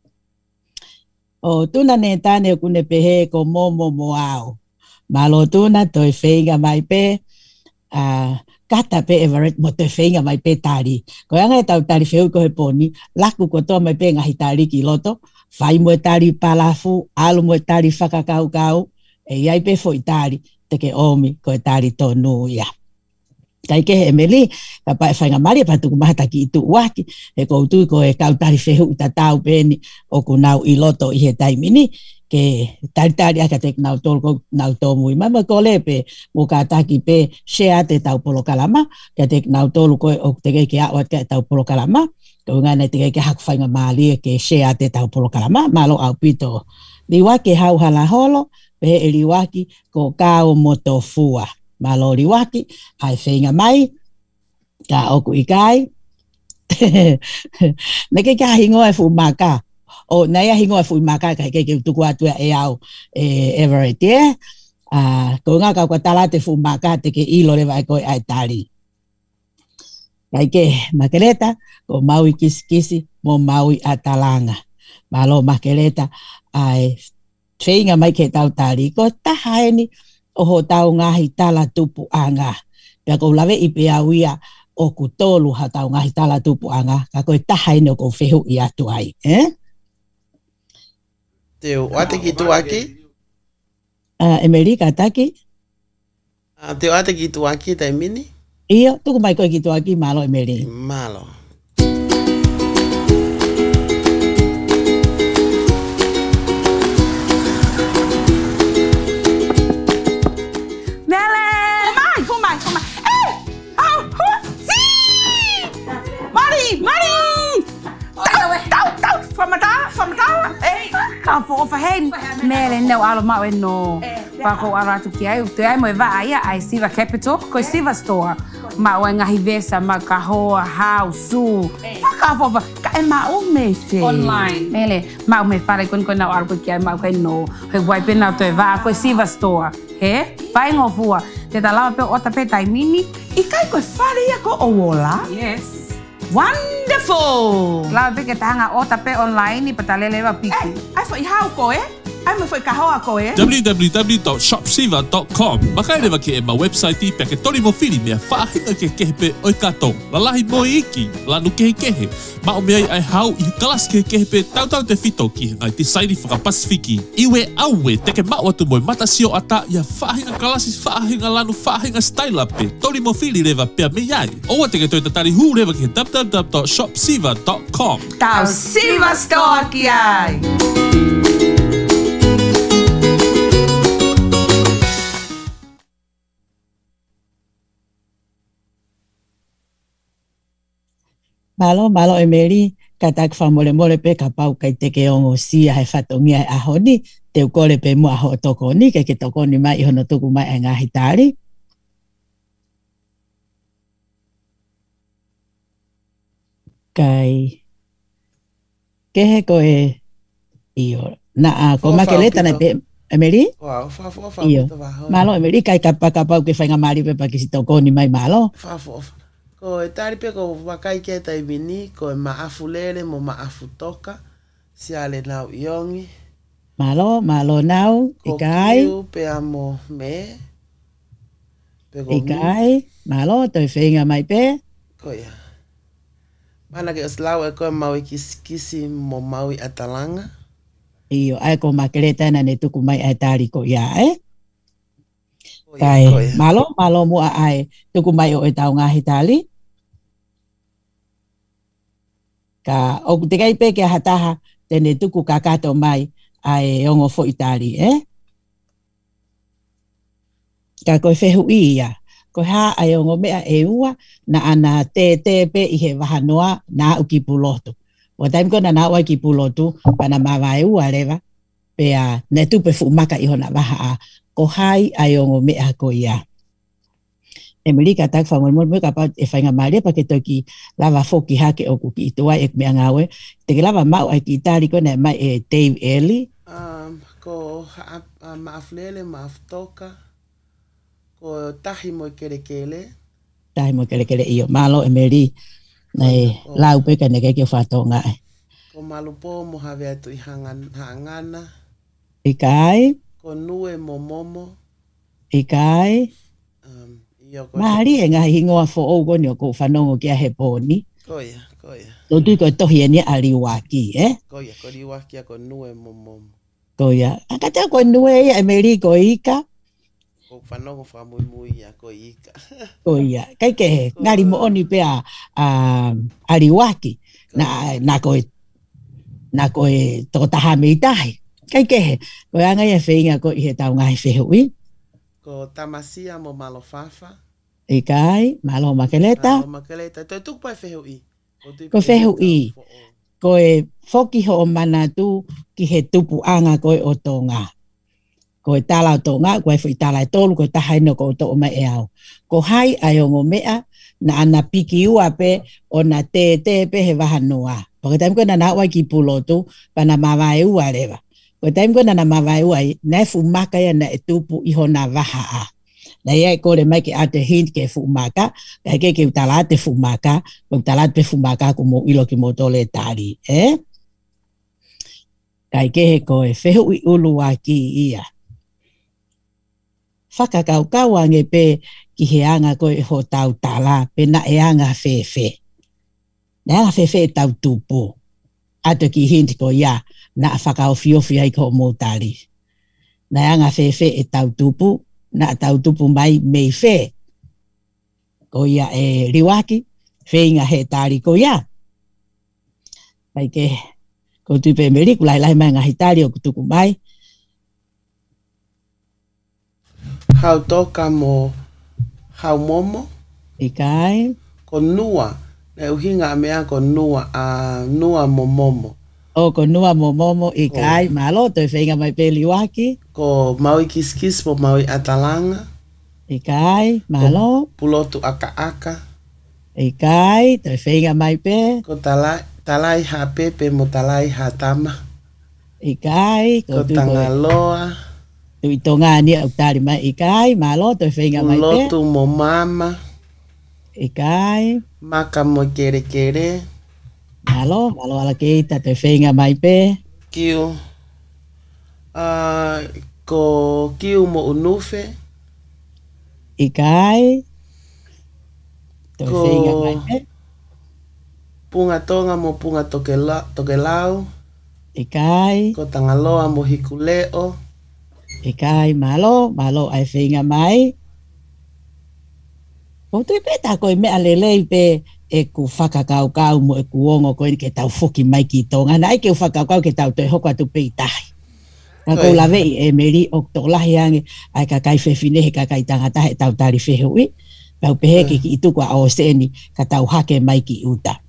O tuna ne tane kune pehe ko momo mo au. Malo tuna to e whainga mai pe, Uh, kata pe Everett mo te whainga mai pe tari. Ko anga e tau tari wheu ko he poni, laku ko toa mai pe ngahi tari ki loto, whai mo e tari palafu, alu mo e tari whakakau kau, e iai pe fo i tari, te ke omi ko e tari tonu ia. Kai ke he meli, ka pa e whainga mari pa tuku mahata ki itu waki, e ko utui ko e kau tari wheu i tatau peni, o ku nau i loto i he taimini, ke tari tari aka te nau tolu ko nau tomui mama ko lepe mo ka taki pe share te tau polo kalama ke te nau tolu ko o te ke awat ke tau polo kalama ko ngana te ke hak fainga mali ke share te tau polo kalama malo au pito liwaki hau hala holo pe liwaki ko kao motofua malo liwaki ai fainga mai ka oku ikai Nē ke kia hingo e fu maka. O nā ia hingo e fu maka kai ke ke tuku atu e au e Everett, yeah? Ah, ko ngā kau ka tala te fu maka te ke ilo le vai koe ai tari. Kai ke makeleta, ko maui kisi kisi mo maui atalanga. Malo makeleta ai treinga mai ke tau tari. Ko tahaeni oho tau ngahi tala tupu anga. Pea ko lawe i pe awia o ku tolu ha tau ngahi tala tupu anga. Ka koe tahaeni o ko whehu i atu ai. Eh? Te o ate ki tu aki? Uh, Amerika taki. Uh, te o ate ki tu aki tai mini? Iyo, tuku mai koe ki tu aki malo Emeri. Malo. Mele! Humai, humai, humai. Eh! Oh, hu! Si! Mari, Mari! Tau, tau, tau! Famata, famata! Eh! Ka fo fa hen. Mele no alo ma we no. Pa ko ara tu ki ai, tu ai mo va ai ai Siva Capital, ko Siva Store. Ma o ngahi vesa ma ka hoa house. Fa ka fo fa ka e ma o me se. Online. Mele, ma o me fa kon kon na aro ki ai ma ko no. He vai pena tu va ko Siva Store. He? Vai ngofua. Te tala pe o ta pe tai mini. I kai ko fa ia ko o wola. Yes. Wonderful! La pe ke tanga o tape online ni patalele va piki. Ai foi hau ko eh? Ai mo foi ka hoa ko eh? w w w dot shop siva dot com. Makai lewa ke e ma website i pe ke tori mo fili mea whaahinga ke kehepe oi kato. La lahi mo iki, lanu kehe kehe. Ma o meai ai hau i kalas ke kehepe tau tau te fito ki ngai te sairi whakapasifiki. Iwe aue te ke mau atu moi mata sio ata ia whaahinga kalasi whaahinga lanu whaahinga style pe. Tori mo fili lewa pea meiai. Owa te ke toi tatari hu lewa ke w w w dot shop siva dot com. Tau Siva Store ki ai! Malo, malo Emeri, ka tak whamole mole pe ka pau kai te ke ongo sia he whatongia e aho ni, te ukole pe mua aho toko ni, ke ke toko ni mai ihono tuku mai e ngahi tari. Kai, ke he koe, iyo, na a ko makeleta na pe, Emeri? Wow, fa fa fa. Iyo, malo Emeri, kai ka pa ka pau ke whainga mari pe pa ki si toko ni mai malo. Fa fa fa. Ko e tari pe ko wakai ke tai mini, ko e maafu lele mo maafu toka, si ale nau iongi. Malo, malo nau, ikai. Ko kiu pe amo me. Pe ko ikai, malo, toi whainga mai pe. Ko ia. Mana ke oslau e ko e maui kisi kisi mo maui atalanga. Iyo, ai ko makeleta na ne tuku mai ai tari ko ia, eh? Kai, malo, malo mua ai, tuku mai o e tau ngahi tali. Ka, o te kai pe ke hataha, tene tuku kakato mai, ai ongo fo itali, eh? Ka koe whehu ia, koe ha ai ongo mea e ua, na ana te te pe i he wahanoa, na uki pulotu. O taim kona na ua ki pulotu, pana mawa e ua lewa, pe a ne tupe fu maka iho na waha a, ko hai ai ongo mea ko ia. Emily ka tak whamoi mo mo ka pa e whainga maria pa ke toki lava foki hake o kuki itua e mea ngawe. Te ke lava mau ai ki itari ko ne mai e Dave Early. Um, ko ha, uh, maaflele, maaftoka, ko tahi mo kere kele. Tahi mo kere kele iyo. Malo Emily nei oh. Lau pe ka ne ke ke whatonga e. Ko malupo mo hawe atu i hangan, hangana. Ikai. Ko nue mo momo. Ikai. Um, Mahari e ngahi hingoa fo o goni o ko whanongo kia he pōni. Koia, koia. Tō tui ko tohi e ni ariwaki, eh? Koia, ko riwaki a ko nue mo momo. Koia. Akatea ko nue e meri ko ika. Ko whanongo whamui mui a ko ika. Koia. Kai ke he, ngari mo oni pe a ariwaki. Na, na koe, na koe tō taha mei tahi. Kai ke he, koe anga ia whainga ko i he tau ngahi whehui. Ko tamasia mo malofafa. Ikai, malo makeleta. Malo makeleta. Toi tuk pai whehui. Ko whehui. Koe whoki ho o mana tu ki he tupu anga koe o tō ngā. ko e tala to nga ko e fu tala tolu ko ta hai no ko to me e au ko hai ai o mea na ana piki ua pe o na te te pe he waha noa ko taim ko na na wa ki pulotu pa na mawai ua lewa ko taim ko na na mawai ua na fu maka ya na etupu i hona waha a na ia ko le mai ke ate hint ke fu maka ka ke ke tala te fu maka ko tala te fu maka ko mo ilo ki mo tole tali eh kai ke he ko e fehu i ulu wa ki ia whakakaukau ange pe ki he anga ko e ho tau tala pe na e anga fe fe. Na anga fe fe e tau tupu. Ato ki hinti ko ia na whakao fiofi ai ko mo tali. Na anga fe fe e tau tupu na tau tupu mai mei fe. Ko ia e riwaki fe inga he tali ko ia. Pai ke ko tupe meriku lai lai mai ngahi tali o kutuku mai. Hau toka mo hau momo. Ikai. Ko nua. Na uhinga mea ko nua a nua mo momo. O ko nua mo momo ikai. Malo to e whainga mai peli waki. Ko maui kiskis po maui atalanga. Ikai. Malo. Ko pulotu aka aka. Ikai. To e whainga mai pe. Ko talai, talai ha pepe mo talai ha tama. Ikai. Ko tangaloa. Tu itonga ni au tari mai ikai, malo to whenga mai pe. Lotu mo mama. Ikai. Maka mo kere kere. Malo, malo ala keita to whenga mai pe. Kiu. Uh, ko kiu mo unufe. Ikai. To whenga mai pe. Punga tonga mo punga tokela, tokelau. Ikai. Ko tangaloa mo hikuleo. Ikai malo, malo ai whinga mai. O tui peta koe mea lelei pe e ku whakakau kau mo e ku ongo koe ke tau whuki mai ki tonga. Na ai ke u whakakau ke tau toi hoko atu pei tahi. Ka kou lawe i e meri o to lahi ange ai ka kai whewhinehe ka kai tangata he tau tari whehui. Pau pehe ki ki itu kua o seni ka tau hake mai ki uta.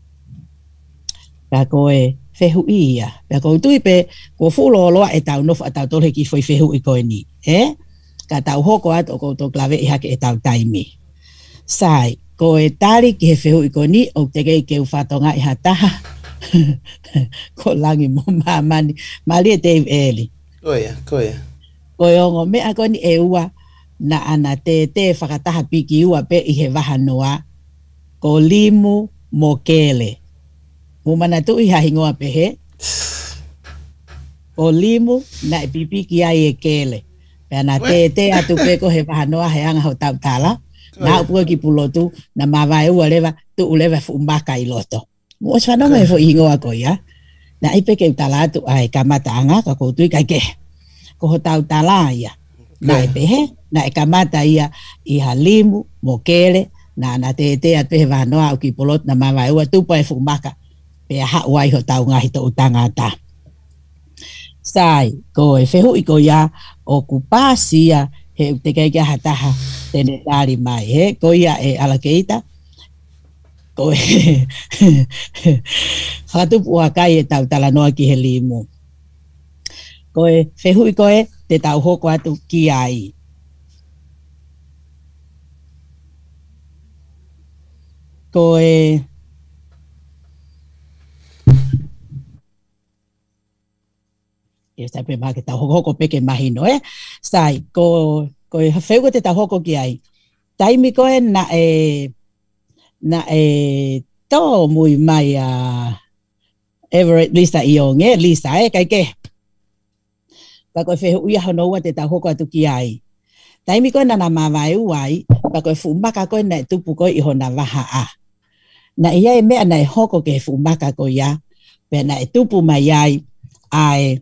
Ka koe fehu ia. Pea kou tui pe, ko fulo loa e tau nofu a tau tole ki foi fehu i koe ni. Eh? Ka tau hoko ato o kou tō klawe i hake e tau taimi. Sai, ko e tari ki he fehu i koe ni, o te kei ke u whatonga i hataha. Ko langi mo mamani. Mali e te eli. Koea, koea. Koe ongo mea koe ni e ua na ana te te whakataha piki ua pe i he waha noa. Ko limu mo kele. Mumana tu i hahingoa pehe. O limu na e pipiki ai e kele. Pea na te te atu peko he wahanoa he anga ho tau tala. Na upua ki pulotu na mawai ua lewa tu ulewa fumbaka i loto. Mua whanonga e fo ihingoa ko ia. Na i peke utala atu ai kamata anga ka koutu i kaike. Ko ho tau tala ia. Na e pehe na e kamata ia i ha limu mo kele. Na na te te atu he wahanoa au ki pulotu na mawai ua tupa e fumbaka. Pea ha uai ho tau ngahi to utangata. Sai, ko e whehu i ko ia o kupasia he te keikia hataha tene tari mai. He, ko ia e alakeita. Ko e whatupu ua kai e tau tala noa ki he limu. Ko e whehu i ko e te tau hoko atu ki ai. Ko e e sa pe ma ke tau hoko peke mahino eh sai ko ko e wheu te tau hoko ki ai taimi ko e na e na e to mui mai a Everett Lisa Ionge Lisa e kai ke pa ko wheu ia hono wa te tau hoko atu ki ai taimi ko na na mawai uai pa ko fumaka ko na tupu ko i hona waha a na ia e mea na e hoko ke fumaka ko ia pe na e tupu mai ai ai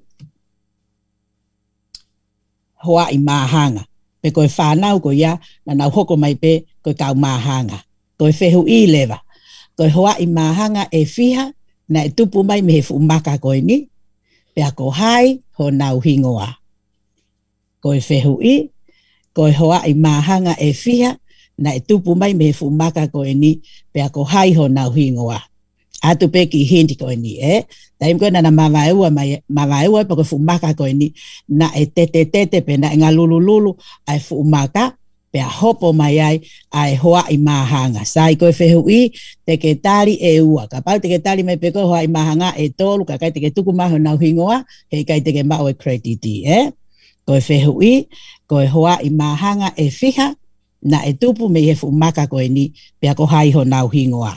hoa i mahanga. Pe koe whanau ko ia, na nau hoko mai pe koe kau mahanga. Koe whehu i lewa. Koe hoa i mahanga e whiha, na e tupu mai me he fumaka koe ni, pe a ko hai ho nau hingoa. Koe whehu i, koe hoa i mahanga e whiha, na e tupu mai me he fumaka koe ni, pe a ko hai ho nau hingoa. atu pe ki hindi ko ni e taim ko na na mavaeua mavaeua porque fumaka ko ni na e tete tete pe na nga lulu lulu ai fumaka pe a hopo mai ai ai hoa i mahanga sai ko fehui te ke tari e ua ka pa te ke tari me pe ko hoa i mahanga e tolu ka kai te ke tuku maho na hingoa he kai te ke mau e credit e ko fehui ko hoa i mahanga e fiha na e tupu me e fumaka ko ni pe ko hai ho na hingoa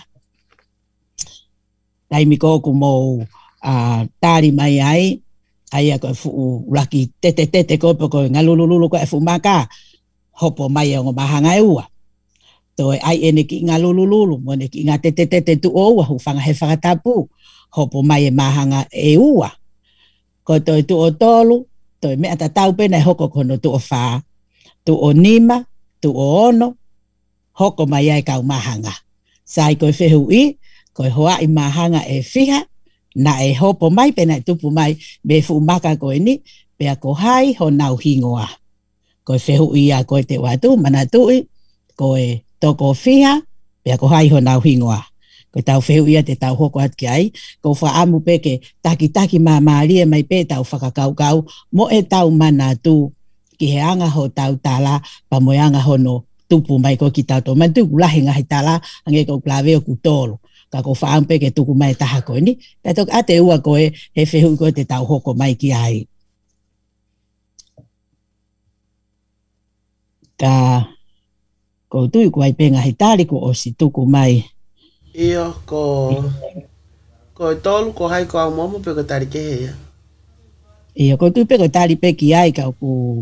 dai mi ko ko mo a tari mai ai ai ko fu laki tete tete ko ko ngalululu ko e fumaka hopo mai o mahanga e ua to ai ene ki ngalululu mo ne ki ngate tete tete tu o hu fanga he fanga tapu hopo mai e mahanga e ua ko to tu o tolu to me ata tau pe na hoko kono tu o fa tu o nima tu o ono hoko mai ai ka mahanga sai ko fe hui ko hoa i mahanga e fiha na e hopo mai pe na tupu mai be fu maka ko ni pe ko hai ho nau hingoa ko fe hui a ko te watu mana tu ko e toko fiha pe ko hai ho nau hingoa ko tau fe hui te tau hoko at kai ko fa amu pe ke taki taki ma maria mai pe tau faka kau kau mo e tau mana tu ki he anga ho tau tala pa mo anga ho no tupu mai ko ki tau to man tu la hinga hitala ange ko klave ku tolo ka ko fa ampe ke tuku mai taha ko ni ta tok ate ua ko e he fehu ko te tau hoko mai ki ai ka ko tu ko ai penga hitali ko o si tuku mai io ko ko tolu ko hai ko momo pe ko tari ke ya io ko tu pe ko tari pe ki ai ka ku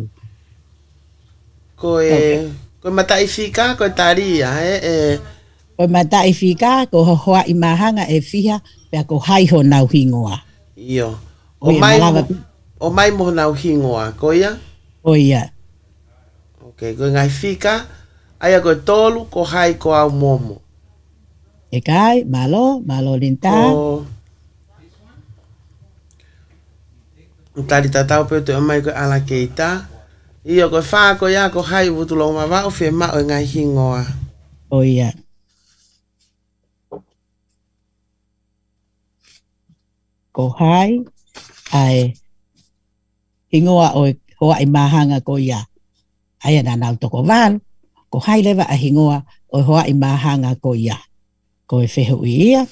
ko e ko matai fika ko tari ya e e o mata e fika ko hoa i mahanga e fiha pe ko hai ho nau hingoa io o mai o mai mo nau hingoa ko ia o ia okay ko ngai fika ai ko tolu ko hai ko au momo e kai malo malo linta o tari tatau pe to mai ko ala keita io ko fa ko ya ko hai vutulo ma va o fe ma o ngai hingoa o ia ko hai ai hingoa o hoa i mahanga ko ia ai na na to ko van ko hai leva a hingoa o hoa i mahanga ko ia ko e fehu ia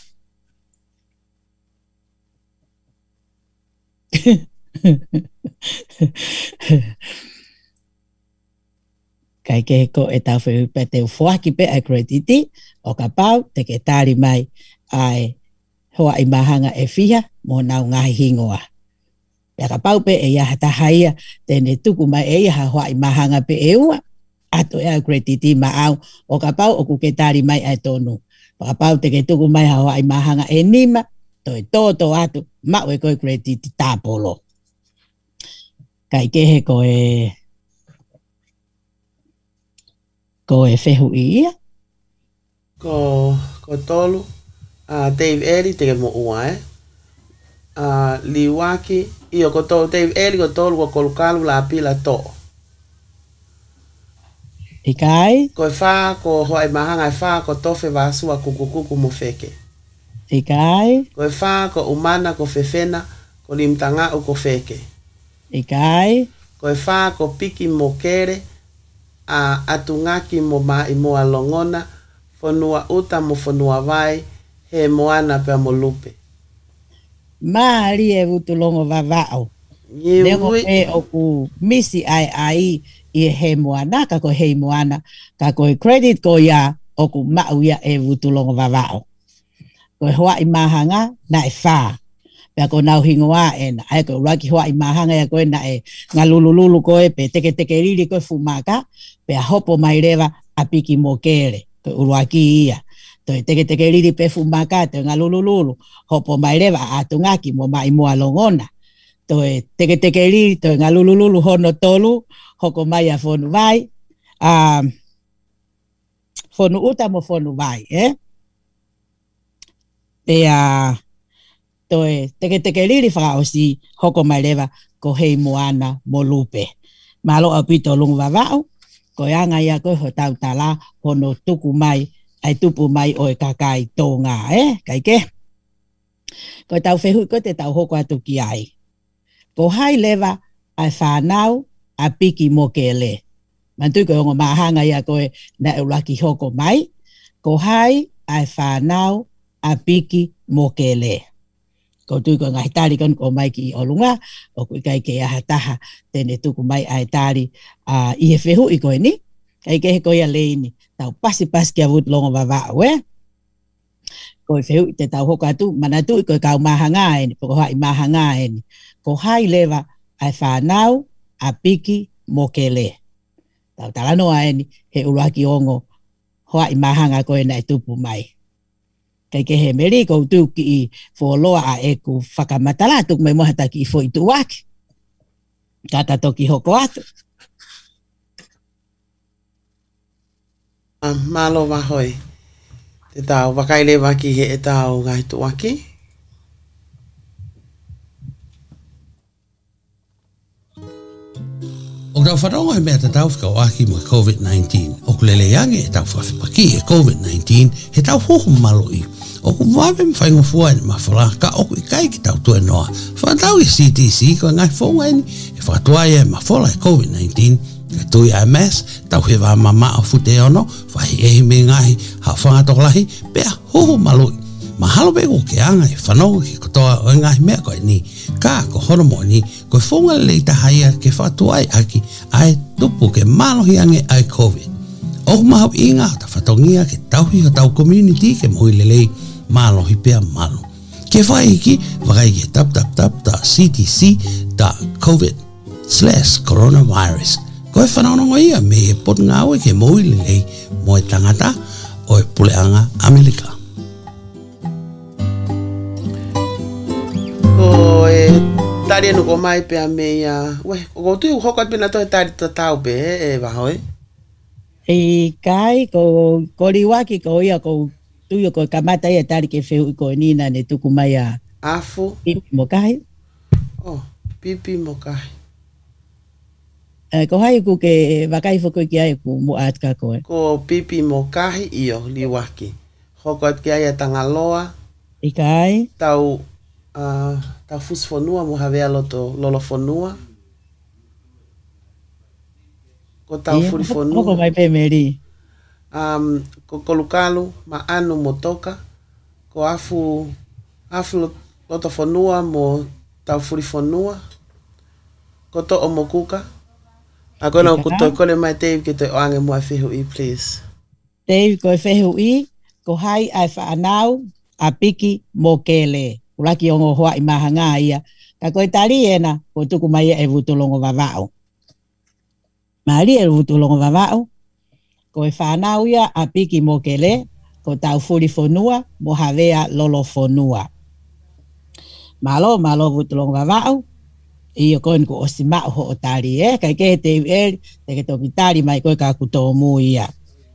kai ke ko e tau fehu pe te fua ki pe a crediti o ka pau te ke tari mai ai hoa i mahanga e fiha mo nau ngahi hingoa. Ya ka pau pe e ia hata haia tene tuku mai e ia hoa i mahanga pe e ua ato e a crediti ma au o ka pau o kuketari mai ai tonu. Pa ka pau te ke tuku mai hoa i mahanga e nima to e toto ato ma ue koe crediti tapolo. Kai kehe ko e ko e fehu ia ko ko tolu a uh, Dave Eri te ke mo ua eh a uh, liwaki io ko to Dave Eri ko tolu ko kolukalu la pila to ikai ko fa ko ho ai mahanga fa ko tofe vasu a kukukuku mo feke ikai ko fa ko umana ko fefena ko limtanga o ko feke ikai ko fa ko piki mo kere a atungaki mo ma imo alongona fonua uta mo fonua vai he moana pe mo lupe mari e vutulongo vavao nego e oku misi ai ai i he moana ka ko he moana ka ko credit ko ya oku mau ya e vutulongo vavao ko hoa i mahanga na e fa pe ko nau hingoa en ai ko raki hoa i mahanga ya ko na e ngalululu ko e pe teke teke riri ko fumaka pe hopo mai reva apiki mokere ko uraki ia to teke teke riri pe fumaka te ngalululu hopo mai reva atungaki mo mai mo alongona to teke teke riri to ngalululu hono tolu hoko mai a fonu vai um fonu uta mo fonu vai eh pe a to teke teke riri fa osi hoko mai reva ko hei moana mo lupe malo apito lungu vavao ko anga ia ko ho tau tala hono tuku mai ai tupu mai o e kakai tonga eh kai ke Ko tau whehui ko te tau hoko atu ki ai. Ko hai lewa ai whanau a piki mo ke le. Mantui ko ongo mahanga ia koe na eulaki hoko mai. Ko hai ai whanau a piki mo ke le. Ko tui ko ngai tari kon ko mai ki olunga. O kui kai ke aha taha tene tuku mai ai tari uh, i he whehui koe ni. Kai ke he koe a leini. Tau pasi pasi kia wut longo wawao e. Ko i whehui te tau hoko atu. Mana tui ko kau mahanga e ni. Poko hai mahanga e ni. Ko hai lewa ai whanau a piki mo ke le. Tau talano ai ni he uruaki ongo hoa i mahanga koe na e tupu mai. Kai ke he meri ko tu ki i wholoa a e ku whakamatala tuk mai mohata ki i fo i tuwaki. Kata toki hoko atu. Uh, malo wahoi. Te tau wakaile waki he e tau ngai tuwaki. O tau whanonga he mea te tau whakawaki mo COVID nineteen. O kulele yange he tau whawhipaki he COVID nineteen he tau hoho maloi. O ku wawe mwhaingo fua ni mawhala ka o ku ikai ki tau tue noa. Whanatau i C D C ko ngai whaunga ni he whakatuai e mawhala he COVID nineteen. Ka tui a mass tau he wā mama o fute ono whahi ehi me ngahi ha whangatokolahi pea hoho maloi. Mahalo bego ke anga e whanau ki kotoa o ngahi mea koe ni. Ka ko horomo ni koe whonga lei tahaia ke whatuai aki ai tupu ke malohi ange ai COVID. O mahau inga ta whatongia ke tauhi o tau community ke mohi lelei malohi pea malo. Ke whai iki wakai ke tap tap tap ta C D C ta COVID slash coronavirus. Koe whanau nongo ia me e pot ngawe ke mohi lelei mo e tangata o e puleanga Amerika. Ko e tari anu ko mai pe a mea. Weh, ko tui hoko pina to e tari ta tau pe e wahoi. E kai ko koriwaki ko ia ko tuyo ko kamata ia tari ke whehui ko nina ne tuku mai a Afu. Pipi mo kai. Oh, pipi mo kai. E, ko hai ku ke wakai whako ki ai ku mo atka koe. Ko pipi mo kahi iyo liwaki. Hoko at ki ai a tangaloa. I kai. Tau Uh, tau fusfonua mo havea loto lolofonua. Ko tau Yeah, furifonua. hoko mai pe meri. Um, ko kolukalu ma anu motoka. Ko afu afu loto fonua mo tau furifonua. Ko to omokuka. Ako na ko to ko le mai Dave ke te oange mo afihu i please. Dave ko fehu i ko hai ai whanau a piki mo kele. Uraki ongo hoa i mahanga ia. Ka koe tari ena, ko tuku mai e vutulongo wawao. Mari e vutulongo wawao. Ko e whanau ia a piki mo kele, ko tau furi fonua, mo havea lolo fonua. Malo, malo vutulongo wawao. Iyo koen ko osimao ho o tari e. Kai ke te e, te ke toki tari mai koe ka kutomu ia.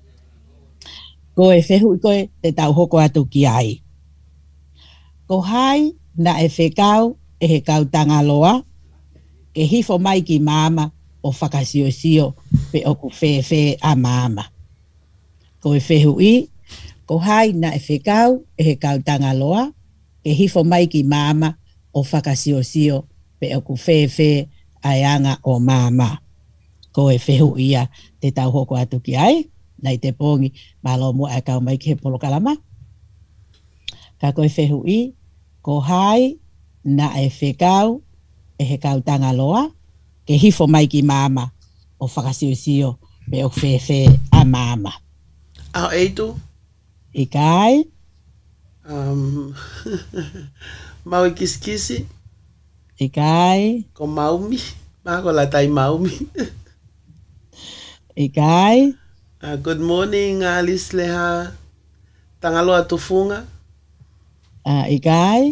Ko e whehu koe te tau hoko atu ki ai. Ko hai na e whekau e he kau tangaloa, ke hifo mai ki mama o whakasio-sio pe o ku whewhe a mama. Ko e whehu i, ko hai na e whekau e he kau tangaloa, ke hifo mai ki mama o whakasio-sio pe o ku whewhe a anga o mama. Ko e whehu ia te tau hoko atu ki ai, nei te pongi malo mua e kau mai ki he polokalama. Ka koe whehu i, ko hai na e whekau e he kau tangaloa, ke hifo mai ki mama o whakasio-sio pe o whewhe a mama. Ao eitu? I kai? Um, mau i kiskisi? I kai? Ko maumi? Mako la tai maumi? I kai? Uh, good morning, Alice Leha. Tangaloa tufunga? Uh, I kai?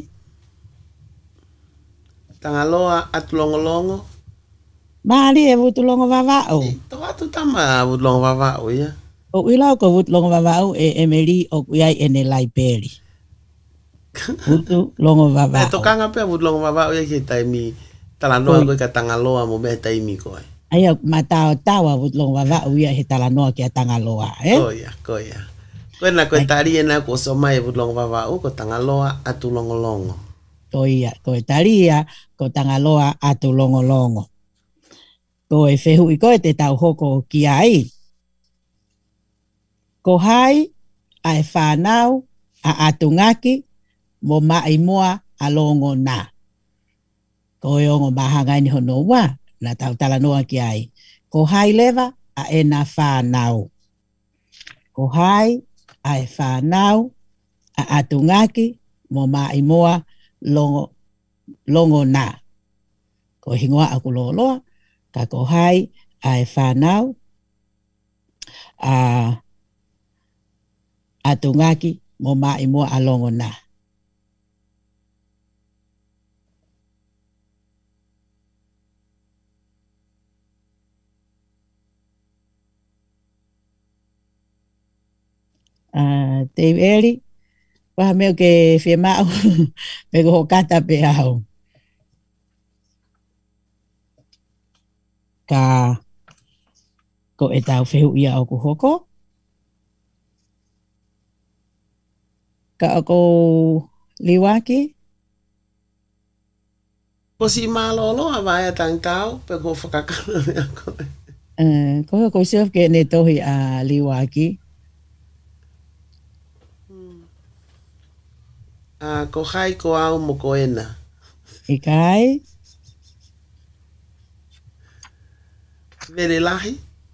Tangaloa atulongolongo? Mari e vutulongo wawao. Tau atu tama vutulongo wawao, ia? O ilau ko vutulongo wawao e emeri o kuiai ene laiperi. Vutulongo wawao. E tokanga pia vutulongo wawao ia ki taimi talanoa koe ka tangaloa mo me taimi koe. Aia matao tawa vutulongo wawao ia he talanoa ki a tangaloa, eh? Koia, koia. Koe na koe tari e na ko so mai vu long vava u ko tangaloa atu longolongo. Ko ia, ko e taria ko tangaloa atu longolongo. Ko e whehu i koe te tau hoko ki ai. Ko hai ai whanau a atu ngaki mo mai mua a longo na. Ko e ongo mahangai ni hono wa na tau tala noa ki ai. Ko hai lewa a e na whanau. Ko hai ai whanau a atu ngaki mo mai mua longo, longo na. Ko hingoa aku loloa, ka ko hai ai whanau a atu ngaki mo mai mua a longo na. Uh, te eri, waha meo ke whia mau, me ko kata pe au. Ka ko e tau whehu ia o ku hoko. Ka ako liwaki. Ko si malolo a vai tang tau, pe ko whakakana me ako. Uh, ko ko sef ke ne tohi a liwaki. Uh, ko hai ko au mo ko ena. I kai? Vere lahi?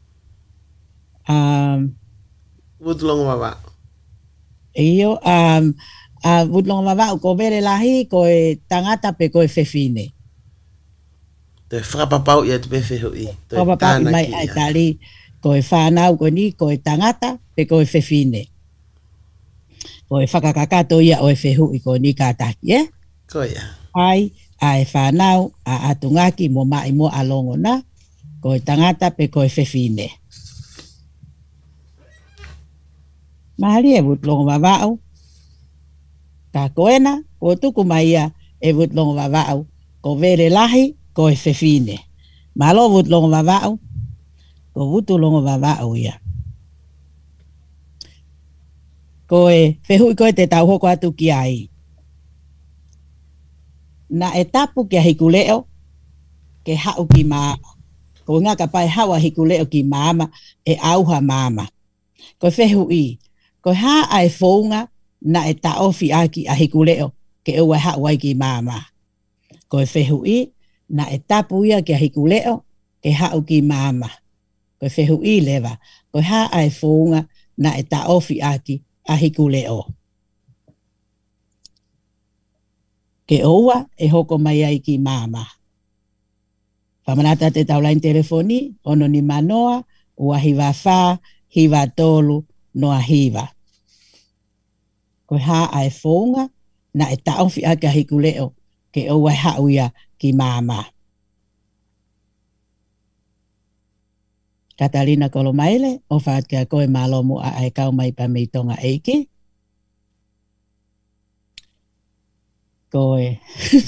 Um, Woodlong wawa. Iyo, um, uh, woodlong wawa ko vere lahi ko e tangata pe ko e whewhine. Te whakapapau ia te pe whehui. Whakapapau mai ai tali ko e whanau ko ni ko e tangata pe ko e whewhine. Ko e whakakakato ia o e whehu i ko ni kātaki, eh? Ko ia. Ai, ai whanau a atungaki mo mai mo alongo na, ko e tangata pe ko e whewhine. Mahari e wutlongo wawau. Ka koena, ko tuku mai ia e wutlongo wawau. Ko vere lahi, ko e whewhine. Malo wutlongo wawau, ko wutulongo wawau ia. Ko e whehui koe te tau hoko atu ki ai. Na e tapu ki a hikuleo, ke hau ki māma. Ko ngā ka pai hawa hikuleo ki māma, e auha māma. Ko whehui, ko hā ai whounga, na e taofi aki a hikuleo, ke ua hau ai ki māma. Ko whehui, na e tapu ia ki a hikuleo, ke hau ki māma. Ko whehui lewa, ko hā ai whounga, na e taofi aki, a hiku leo. Ke oua e hoko mai ai ki māma. Whamanata te taulain telefoni, ono ni manoa, ua hiwa whā, hiwa tolu, noa hiwa. Ko hā ai whonga, na e taofi ake a hiku leo, ke oua hauia ki māma. Katalina Kolomaile, o whaat kia koe mālomu a ai kau mai pa mei tonga eiki. Koe,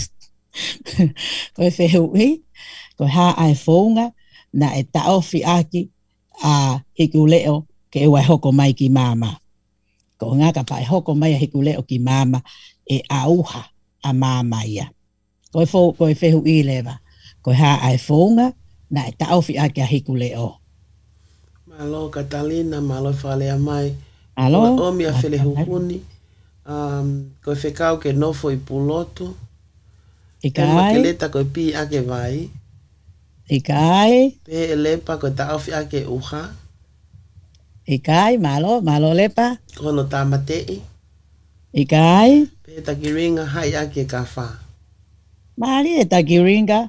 koe whehui, koe hā ai whounga, na e taofi aki a hiku leo ke ua hoko mai ki māma. Ko ngā ka pai hoko mai a hiku leo ki māma e auha a māma ia. Koe whehui lewa, koe hā ai whounga, na e taofi aki a hiku leo. Malo Catalina, malo whalea mai. Alo. O mia whele hukuni. Um, koe whekau ke nofo i pulotu. I kai. Ke leta koe pi ake vai. I kai. Pe e lepa koe taofi ake uha. I kai, malo, malo lepa. Kono tamatei. I kai. Pe takiringa hai ake ka wha. Mari e takiringa.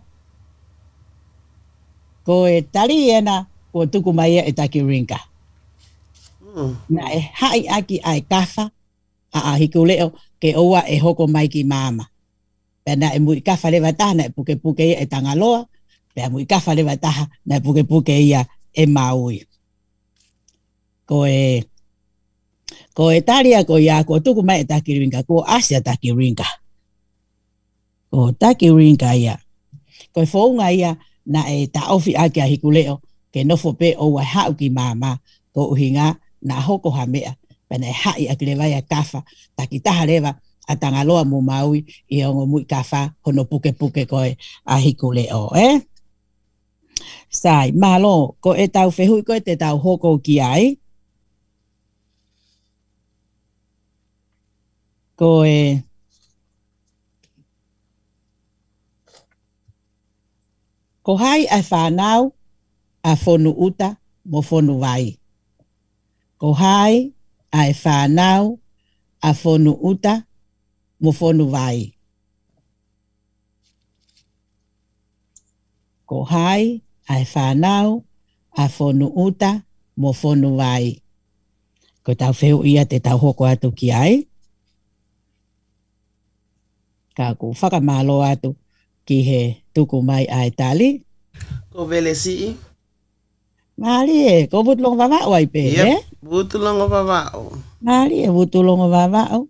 Ko e tari ena. Ko tuku mai e takiringa. Mm. Na e hai aki ai kafa a a hiku leo ke oua e hoko mai ki māma. Pena e mui kafa lewa taha na e puke puke ia e tangaloa, pena mui kafa lewa taha na e puke puke ia e maui. Ko e ko e taria ko ia ko tuku mai e takiringa, ko asia takiringa. Ko takiringa ia. Ko e whounga ia na e taofi aki a hiku leo, ke nofo pe o wai hau ki māma, ko uhinga na hoko ha mea, Pene hai a le vai a kafa, taki taha lewa a tangaloa mo maui i ongo mui kafa hono puke puke koe a hiku leo, eh? Sai, malo, ko e tau whehui koe te tau hoko ki ai. Ko e... Ko hai a whanau a whonu uta mo whonu vai. Ko hai a whanau a whonu uta mo whonu vai. Ko hai a whanau a whonu uta mo whonu vai. Ko tau wheu ia te tau hoko atu ki ai. Ka ku whakamalo atu ki he tuku mai ai tali. Ko vele si. Mari e, ko butulong vavao ai pe, yep, eh? Butulong vavao. Mari e, butulong vavao.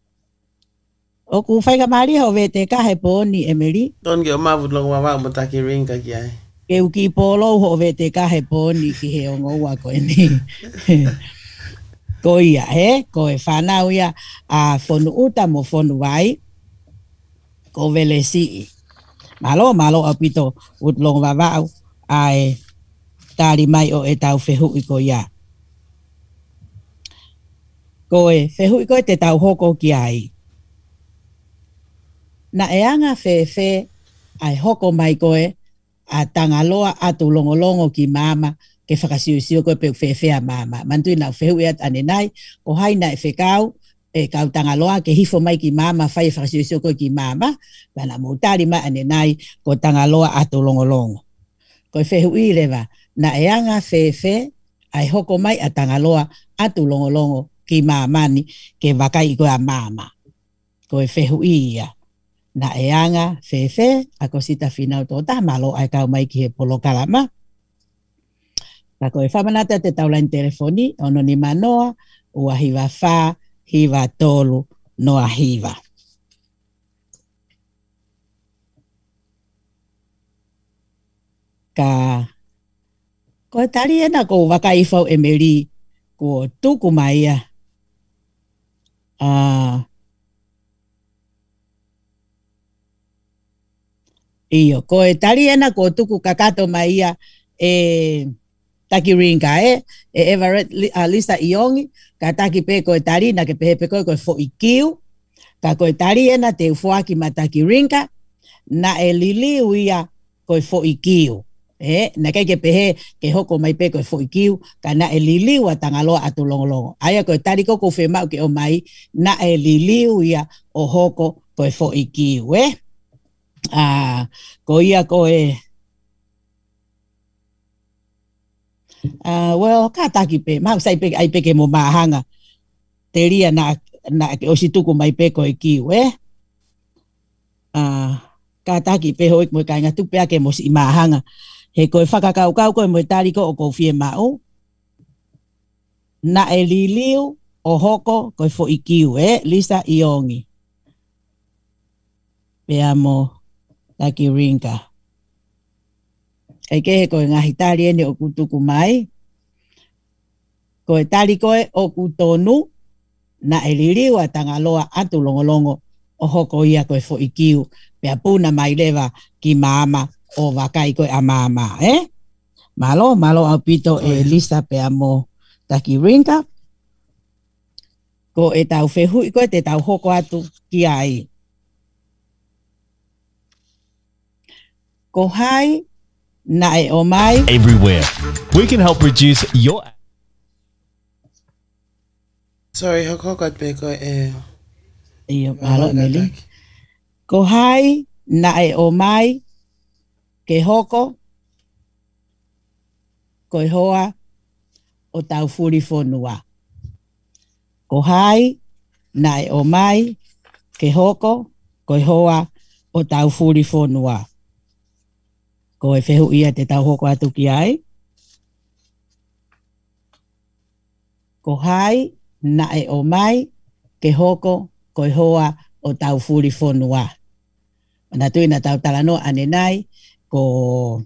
O ku whai ka mari ho ve te kahe pōni, Emily. Don ke o ma butulong vavao mo taki ringa ki ai. Ke uki polo ho ve te kahe pōni ki he ongo ua koe ni. Ko ia, he? Ko e whanau ia a whonu uta mo whonu vai. Ko vele si. Malo, malo au pito butulong vavao ai tari mai o e tau whehu i ko ia. Ko e whehu i ko e te tau hoko ki ai. Na e anga whe whe ai hoko mai koe a tangaloa atu longolongo ki mama ke whakasiusio koe pe whe whe a mama. Mantui na whehu i at ane nai, ko hai na e whekau e kau tangaloa ke hifo mai ki mama whai whakasiusio koe ki mama. Wana mo tari mai ane nai ko tangaloa atu longolongo. Ko e whehu i lewa. Na e anga whewhe ai hoko mai a tangaloa atu longolongo ki mamani ke wakai koe a mama. Ko e whehu ia. Na e anga whewhe a ko sita whinau tō ta malo ai kau mai ki he polo kalama. Na ko e whamanata te taulain telefoni ono ni manoa ua hiwa wha hiwa tolu noa hiwa. Ka... Ko tari ena ko wakai fau Emily ko tuku mai ia. Uh, iyo, ko e tari ena ko tuku kakato mai ia e taki ringa e, e Everett uh, Lisa Iongi, ka taki pe ko e tari na ke pehe pe ko e fo ikiu, ka ko e tari ena te ufuaki ma taki ringa, na e liliu ia ko e fo ikiu. Eh, na kai ke pehe ke hoko mai pe ko fo ikiu kana e liliu a tangaloa atu longolongo. Aya ko tari ko ko fe mau ke o mai na e liliu ia o hoko ko fo ikiu, eh. Ah, ko ia ko e Ah, well, ka taki pe, mau sai pe ai pe ke mo mahanga. Teria na na o situku mai pe ko ikiu, eh. Ah, ka taki pe hoik mo ka ngatu pe ke mo si mahanga. He koe whakakau kau koe mo tari ko o kou fie mau. Na e liliu o hoko koe fo ikiu, eh? Lisa Iongi. Pea mo taki ringa. E ke he koe ngahi tari ene o kutuku mai. Koe tari koe o kutonu. Na e liliu a tangaloa atu longolongo o hoko ia koe fo ikiu. Pea puna mai lewa ki mama o wakai koe a mama, eh? Malo, malo au pito e Lisa pe amo taki ringa. Ko e tau whehui koe te tau hoko atu ki ai. Ko hai na e o mai. Everywhere. We can help reduce your... Sorry, hoko koe pe koe e... Iyo, malo, Meli. Ko hai na e o mai. Ke hoko, koe hoa o tau furi whonua. Ko hai, na e o mai, ke hoko, koe hoa o tau furi whonua. Ko e whehu ia te tau hoko atu ki ai. Ko hai, na e o mai, ke hoko, koe hoa o tau furi whonua. Mana tui na tau talano ane nai, ko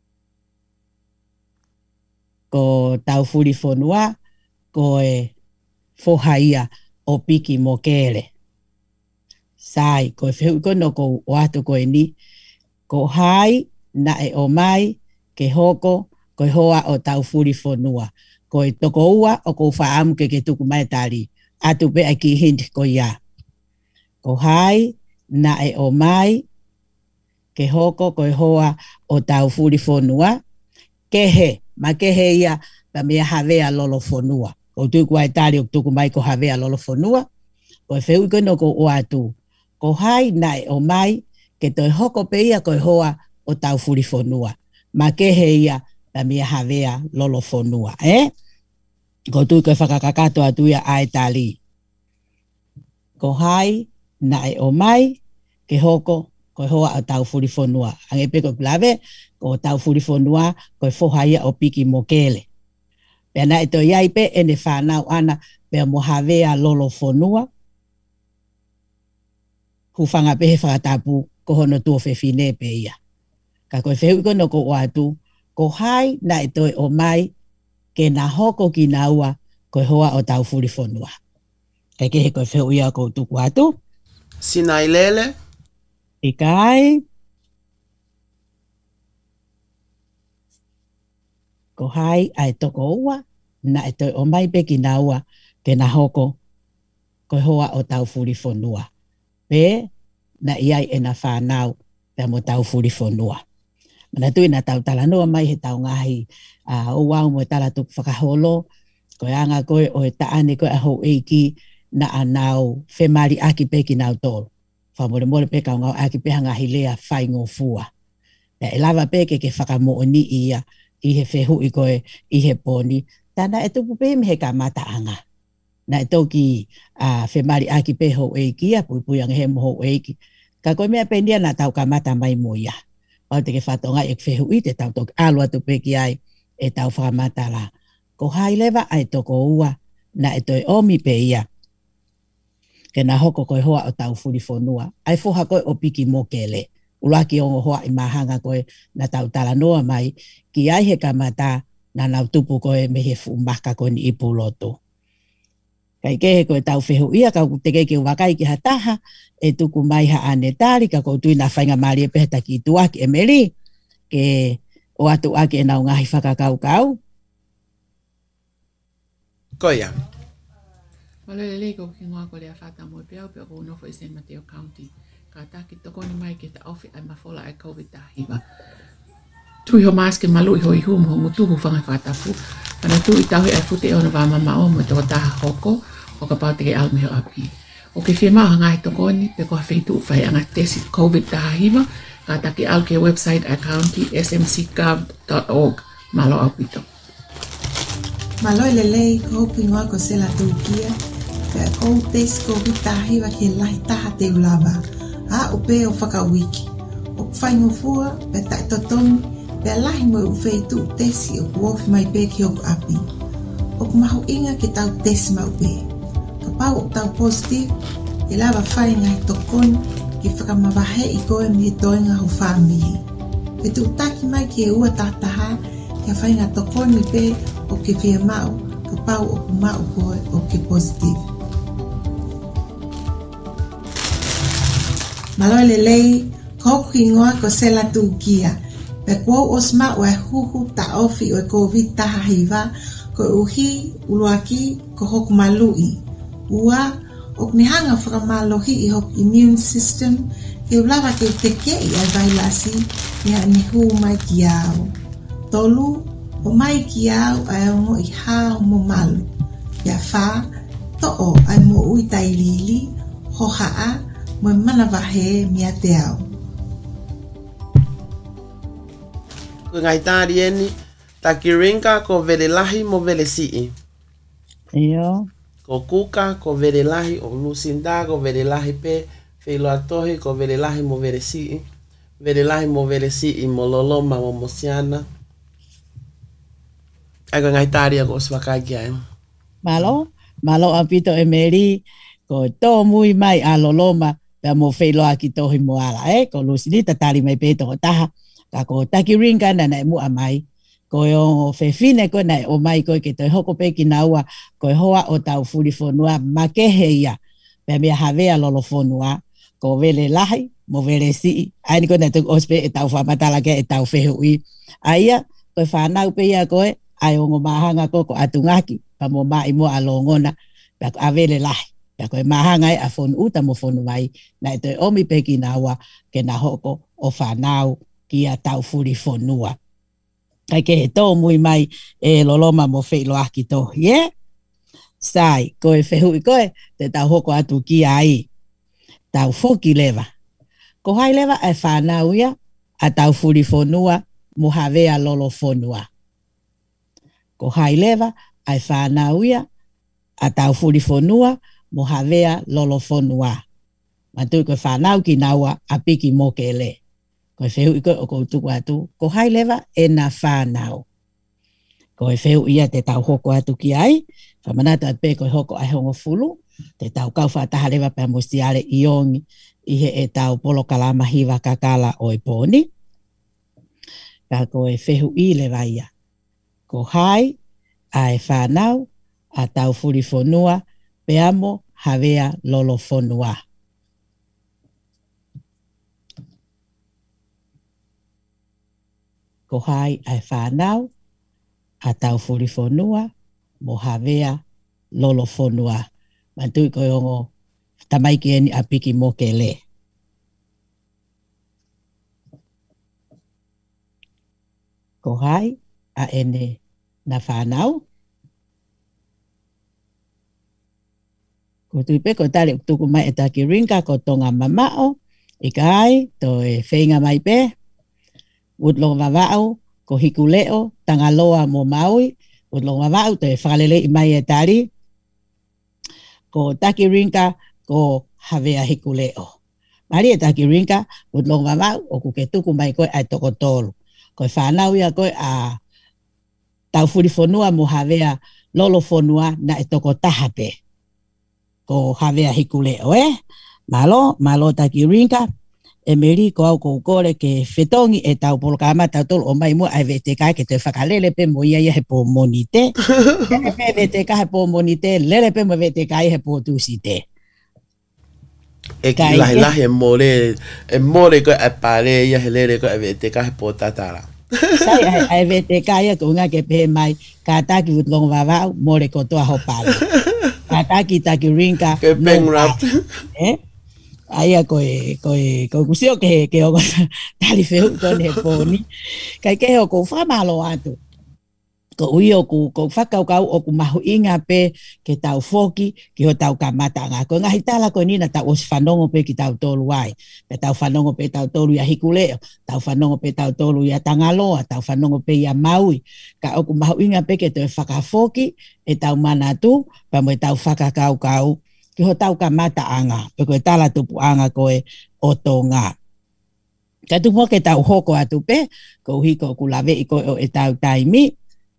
ko tau furi whonua, ko e fohaia o piki mo kele. Sai, ko whehu kono ko watu koe ni, ko hai na e o mai, ke hoko, ko hoa o tau furi fonua. Ko e toko ua o ko whaamu ke ke tuku mai tari, atu pe a ki hint ko ia. Ko hai na e o mai, ke hoko, ko hoa o tau furi fonua, ke he, ma ke he ia, pa mea havea lolo fonua. Ko tuku ai tari o tuku mai ko havea lolo fonua, ko e whehu kono ko o atu. Ko hai na e o mai, ke toi hoko pe ia ko hoa o tau furi fonua. Ma ke he ia, pa mea havea lolo fonua, eh? Ko tui koe whakakakato atu ia ai tali. Ko hai na e o mai, ke hoko, ko hoa o tau furi fonua. Ange pe ko plave, ko tau furi fonua, ko fohaia o piki mo kele. Pena e to iai pe ene whanau ana pe mo havea lolo fonua. Hufanga pe he whakatapu ko hono tuo whewhine pe ia. Ka koe whehu kono ko watu, ko hai na e toi o mai, ke na hoko ki na ua, ko hoa o tau furi fonua. Kai ke he koe whehu ia ko tuku watu. Sinai lele. Ikai. Ko hai ai toko ua, na e toi o mai pe ki na ua, ke na hoko, ko hoa o tau furi fonua. Pe, na iai e na whanau, pe mo tau furi fonua. Mana tui na tau talanoa mai he tau ngahi, uh, o wau mo tala tuku whakaholo, ko anga koe o he taane koe aho eiki, na anau whemari aki pe ki nau tolu. Whamore more pe kau ngau aki pe hangahi lea whaingo fua. Na e lava pe ke ke whakamooni ia, i he whehu i koe, i he poni, tana e tupu pe me he ka mata anga. Na e toki uh, whemari aki pe ho eiki, a pui pui anga he mo ho eiki. Ka koe mea pendia na tau ka mata mai mo ia. Pau te ke whatonga e whehu i te tau toki alua tu pe ki ai, e tau whakamata la. Ko hai lewa ai toko ua, na e toi omi pe ia. Ke na hoko koe hoa o tau furi fonua. Ai foha koe o piki mo kele. Ulaki ongo hoa i mahanga koe na tau talanoa mai, ki ai he kamata na nau tupu koe me he fumaka koe ni ipu loto. Kai kehe koe tau whehu ia, kau te keke wakai ki hataha, e tuku mai ha ane tari, ka kou tui na whainga maari e peheta ki tuaki e meri, ke o atu ake e nau ngahi whakakau kau. Koia. Walele leiko ki ngoa ko lea whata mo peau pe o nofo i San Mateo County. Ka taki toko ni mai ke ta ofi ai mafola ai COVID tahiwa. Tui ho maske malu i ho i humu ho mutuhu whanga whatapu. Pana tui tahui ai fute e ona wā mama o mo toko taha hoko o ka pau teke alme ho api. O ke whima o ngai toko ni pe ko hawhitu whai anga tesi COVID tahiwa. Ka taki al ke website a county s m c gov dot org malo apito. Maloi lelei ko hopi ngoa ko se la tukia. Pe kou tes COVID tahiwa ke lahi taha te ulava. A o pe o whakawiki. O whaingo fua pe tai totoni pe lahi mo u wheitu tesi o kuofi mai pe ki oku api. O mahu inga ke tau tesi mau pe. Ka pau o tau positive e lava whainga i tokoni ke whakamawahe i koe mi he toinga ho whamihi. Pe tu taki mai ki e ua tataha ke whainga tokoni pe o ke whia mau ka pau o ku mau koe o ke positive. Maloi lelei, koku ingoa ko sela tukia. Pe kuau osma o e huhu ta ofi o e COVID taha hiva, ko uhi, uluaki, ko hoku malui. Ua, o knihanga whakamalohi i hoku immune system, ke ulawa ke teke i ai vailasi, ni a nihu mai ki au. Tolu, o mai ki au ai ongo i hao mo malu. Ia wha, to'o ai mo ui tailili, ho haa, mo mana wahe mia te au. Ko ngai tāri eni, taki ringa ko vere lahi mo vere sii. Iyo. Ko kuka ko vere lahi o lusinda ko vere lahi pe, whilo atohi ko vere lahi mo vere sii. Vere lahi mo vere sii mo loloma mo mosiana. Ako ngai tāri ako oswakaki ai. Malo, malo apito e meri, ko tō mui mai a loloma, pe mo whilo aki tohi mo ala, eh? Ko lusinita tari mai pe toko taha, ka ko taki ringa na na mu amai, ko o fefine ko na o mai ko ke te hoko pe ki na ua ko hoa o tau furi fonua ma ke heia pe me havea lolo fonua ko vele lahi mo vele si ai ni ko na te ospe e tau fa matala ke e tau fehui aia ko fa na pe ia ko ai o mahanga ko ko atungaki pa mo mai mo alongona pa avele lahi pa ko mahanga e a fonu uta mo fonu mai na te omi pe ki na ua ke na hoko o fa nau ki a tau furi fonua kai ke to mui mai e loloma mo fe lo aki to ye sai ko e fehu ko te tau hoko atu ki ai tau foki leva ko hai leva e fa nau ia a tau furi fonua mo havea lolo fonua ko hai leva ai fa nau ia a tau furi fonua mo havea lolo fonua matu ko fa nau ki naua a piki mo kele ko feu iko o ko tu atu ko hai leva e na fa nau ko feu ia te tau hoko atu ki ai fa manata pe ko hoko ai hongo fulu te tau kau fa ta leva pe mostiale iongi i he e tau polo kalama hiva kakala o e poni ka ko e feu i leva ia ko hai ai fa nau a tau furi fonua pe amo havea lolo fonua ko hai ai whanau a tau furi fonua mo havea lolo fonua. Mantui ko yongo tamaiki eni a piki mo ke le. Ko hai a ene na whanau. Ko tuipe ko tali tuku mai e taki rinka ko tonga mamao. Ikai to e whainga mai pe. Udlong vavau ko hikuleo tangaloa mo maui udlong vavau te whakalele i mai e tari ko taki rinka ko havea hikuleo mari e taki rinka udlong vavau o kuketuku mai koe ai toko tolu ko whanau ia koe a tau furi fonua mo havea lolo fonua na e toko tahape ko havea hikuleo eh malo malo taki rinka e meri ko au ko kore ke fetongi e tau polkama tau tol o mai mo ai vete ka ke te whakalele pe mo ia he po monite e pe vete ka he po monite lele pe mo vete ka he po tusite e ki lahi lahi e more e more ko e pare ia he lele ko e vete ka he po tatara sai ai ai vete ka ia ko nga ke pe mai ka taki utlong vavau more ko to ho pale ka taki taki rinka ke peng rap eh Aia koe koe koe kusio ke ke o tali feu kon he poni kai ke o ko fa malo atu ko uio ku ko fa kau kau o ku mahu inga pe ke tau foki ke o tau kamata nga ko nga hitala ko ni na tau os fanongo pe ki tau tolu ai pe tau fanongo pe tau tolu ya hikuleo tau fanongo pe tau tolu ya tangaloa tau fanongo pe ya maui ka o ku mahu inga pe ke te fa foki e tau manatu pa mo tau fa kau kau ki ho tau ka mata anga, pe koe tala tupu anga koe o tō ngā. Ka tupu ke tau hoko atu pe, ko hiko ku lawe i koe o e tau taimi,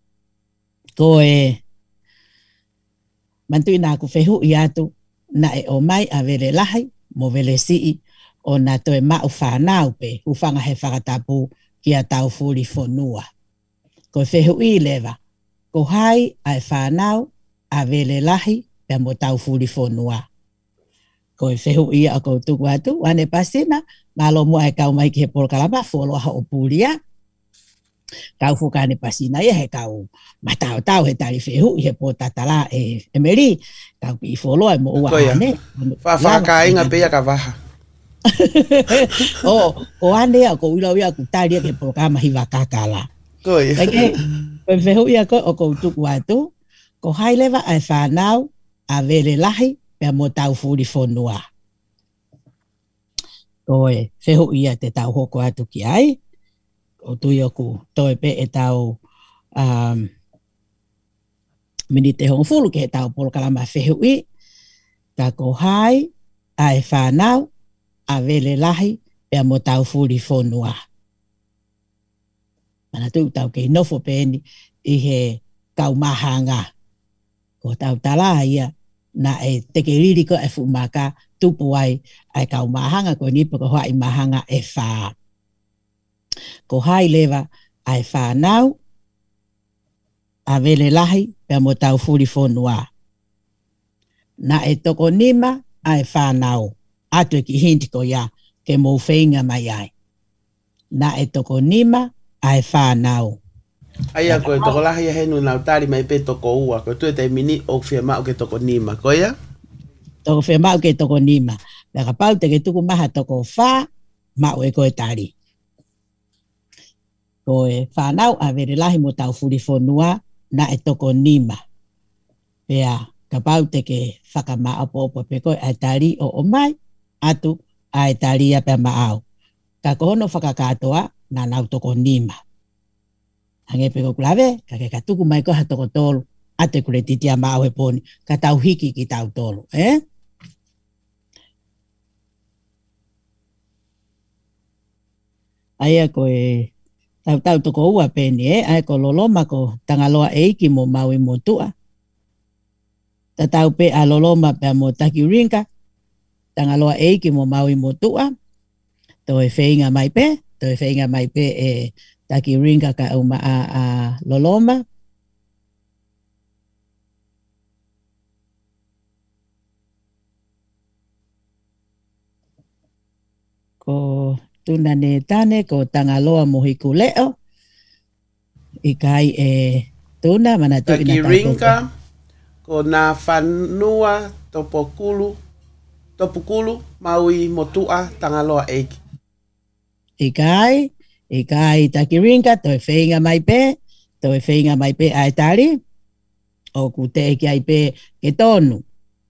koe mantui nā ku whehu i atu, na e o mai a vele lahi, mo vele sii, o nā toe mau whanau pe, ufanga he whakatapu ki a tau furi fonua. Koe whehu i lewa, ko hai ai whanau a vele lahi, pe mo tau furi fonua. Ko e whehu ia a kou tuku atu, wane pasina, malo mua e kau mai ki he polkalama, foloha o puria. Kau fukane pasina ia he kau matau tau he tari whehu i he po tatala e emeri, kau ki i foloa e mo ua hane. Whawhaka inga pia ka waha. O, o ane a ko ulau ia ku tari ke polkalama hiwa kakala. Koi. Ko e whehu ia ko o kou tuku atu, ko hai lewa ai whanau, a vele lahi pe mo tau furi fonua. Koe, whehu ia te tau hoko atu ki ai, o tui oku toi pe e tau um, mini te hong fulu ke e tau polkalama whehu i, ka ko hai, ai whanau, a vele lahi pe mo tau furi fonua. Mana tu tau ke nofo pe ni i he kau mahanga. Ko tau tala ia, na e teke ririko e fumaka tupu ai ai kau mahanga ko nipa ko hoa i mahanga e wha. Ko hai lewa ai whanau a vele lahi pe mo tau furi fonua. Na e toko nima ai whanau. Atu e ki hinti ko ia ke mo whainga mai ai. Na e toko nima ai whanau. Aia koe toko lahi a henu nau tari mai pe toko ua. Koe tue te mini o whia mau ke toko nima. Koia? Toko whia mau ke toko nima. La ka pau te ke tuku maha toko wha, mau e koe tari. Koe whanau a vere lahi mo tau furi fonua na e toko nima. Pea ka pau te ke whakama apo opo pe koe ai tari o o mai, atu ai tari a pe maau. Ka kohono whakakatoa na nau toko nima. Hange pe ko kulave, ka ke ka tuku mai ko ha toko tolu, ate kure titia maau he poni, ka tau hiki ki tau tolu, eh? Aia koe tau tau toko ua peni, eh? Aia ko loloma ko tangaloa eiki mo maui mo tua. Ta tau pe a loloma pe mo taki rinka, tangaloa eiki mo maui mo tua. To e whainga mai pe, to e whainga mai pe e taki ringa ka uma a, a loloma. Ko tuna ne tane ko tangaloa mohiku leo. Ikai e tuna mana tu taki ringa ko na whanua topokulu, topukulu maui motua tangaloa eiki. Ikai Ikai taki ringa, toi whainga mai pe, toi whainga mai pe ai tari, o ku te eki ai pe ke tonu.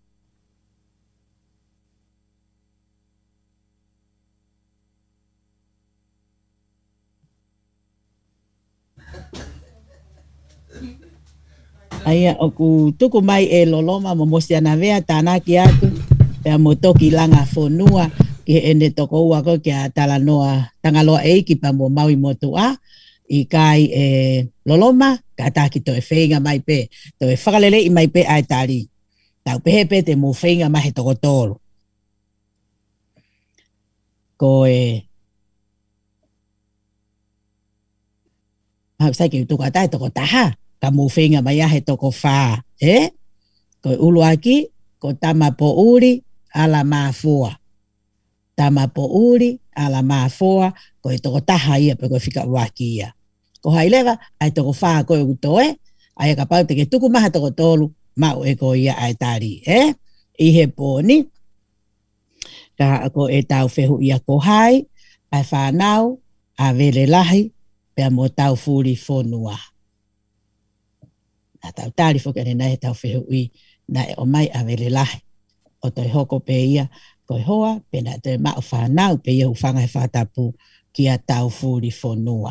Aia, o ku tuku mai e loloma mo mosiana vea tānaki atu, pea mo toki langa whonua, ke ene toko ua ko kia talanoa tangaloa eiki pa mo maui motu a i kai e loloma ka taki to e whainga mai pe to e whakalele i mai pe ai tari tau pehe pe te mo whainga mai he toko tolu ko e hau sai ke utuku atai toko taha ka mo whainga mai a he toko wha e ko e ulu aki ko tama po uri ala mafua tama po uri, ala mafoa, ko e toko taha ia pe koe whika waki ia. Ko hailewa, ai toko whaa koe utoe, ai ka pau te ke tuku maha toko tolu, mau e ko ia ai tari, eh? I he pōni, ka ko e tau whehu ia ko hai, ai whanau, a vele lahi, pea mo tau furi whonua. Na tau tari whukane nei he tau whehu i, na e o mai a vele lahi, o toi hoko pe ia, koe hoa, pena te mao whanau pe iau whanga he whatapu ki a tau furi whonua.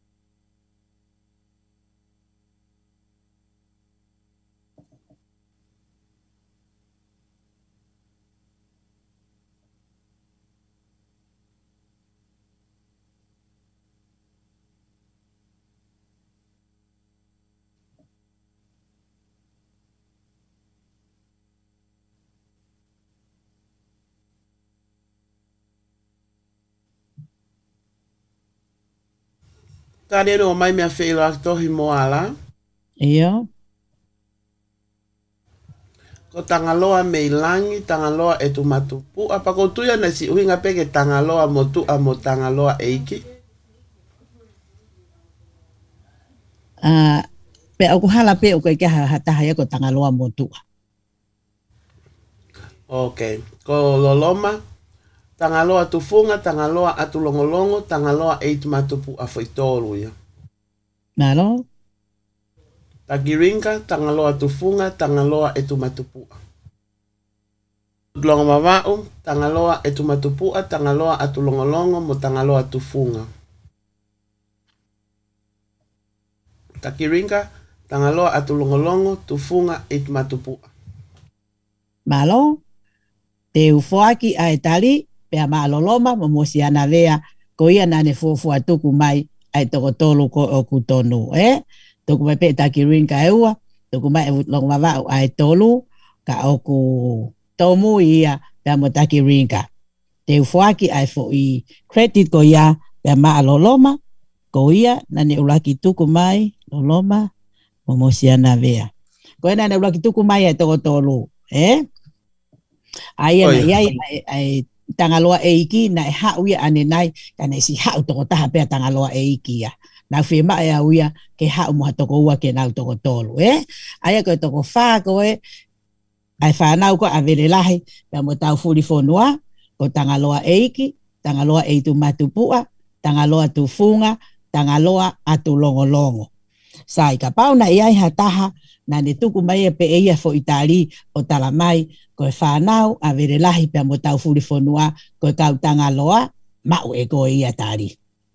Tane no mai mea wheila tohi mo ala. Ia. Ko tangaloa mei langi, tangaloa e tu matupu. Apa ko tuia na si uhinga peke tangaloa mo tu a mo tangaloa eiki? Uh, pe au hala pe o koe kia hataha ia ko tangaloa mo tu. Ok. Ko loloma. Tangaloa tufunga, tangaloa atu longolongo, tangaloa eitu matupu a whaitolu ia. Nalo? Takirinka, tangaloa tufunga, tangaloa etu matupu. Longo mawau, tangaloa etu matupu, tangaloa atu longolongo, mo tangaloa tufunga. Takirinka, tangaloa atu longolongo, tufunga etu matupu. Malo? Te ufoaki a etali, pea maaloloma, mo mosiana vea, ko ia nane fufua tuku mai, ai toko tolu ko o kutonu, eh? Tuku mai pe takirinka eua, tuku mai longo mawau ai tolu, ka oku tomu ia, pea mo takirinka. Te ufoaki ai fo i credit ko ia, pea maaloloma, ko ia, nane ulaki tuku mai, loloma, Momosiana vea. Koe nana ula ki tuku mai e toko tolu. Eh? Ai ana iai ai tangaloa e iki na e hauia ane nai kana si hau toko taha pea tangaloa e iki ya. Na whima e auia ke hau moha toko ua ke nau toko tolu. Eh? Ai koe toko wha koe ai whanau ko avere lahi pea mo tau furi whonua ko tangaloa e iki, tangaloa e tu matupua, tangaloa tu funga, tangaloa atu longo longo. Sai ka pau na iai hataha na ne tuku mai e pe eia fo itali o talamai koe whanau a vere lahi pea mo tau furi whonua koe kau tangaloa mau e koe ia tari.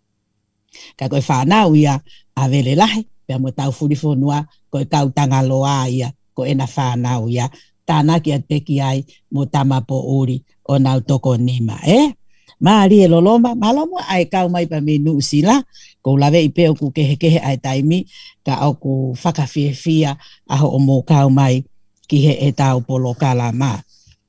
Ka koe whanau ia a vere lahi pea mo tau furi whonua koe kau tangaloa ia koe ena whanau ia tāna ki at peki ai mo tamapo uri o nau toko nima, eh? Maari e loloma, malomo ai kau mai pa menu sila, ko lawe i peo ku kehe kehe ai taimi, ka au ku whakawhie fia aho o mo kau mai ki he e tau polo kala ma.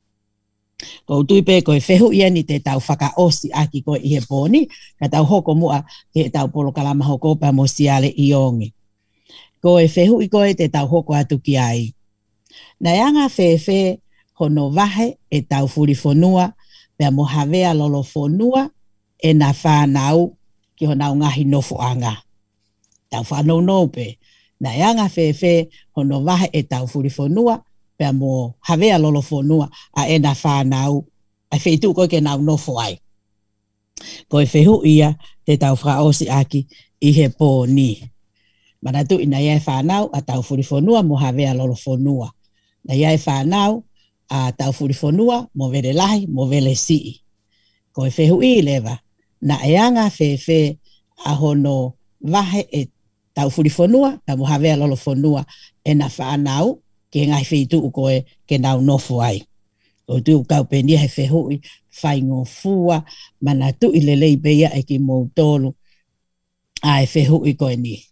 Ko tui pe koe whehu ia ni te tau whakaosi aki koe i he pōni, ka tau hoko mua ki he tau polo kala ma hoko pa mo siale i ongi. Koe whehu i koe te tau hoko atu ki ai. Na yanga whewhe hono wahe e tau furi whonua, pea mo hawea lolo whonua e na whanau ki honau ngahi nofo anga. Tau whanau nope. Na yanga whewhe hono wahe e tau furi whonua, pea mo hawea lolo whonua a e na whanau a wheitu koe ke nau nofo ai. Koe whehu ia te tau whaosi aki i he pōni. Manatu ina iai whanau a tau furi whonua mo hawea lolo whonua. Na iai whanau a tau furi whonua mo vere lahi mo vele sii. Koe whehu i lewa na eanga whewhe a hono wahe e tau furi whonua ka mo hawea lolo whonua e na whanau ke ngai wheitu koe ke nau nofo ai. O tu kau penia he whehu i whaingo fua manatu i lelei beia e ki mou tolu a e whehu i koe ni.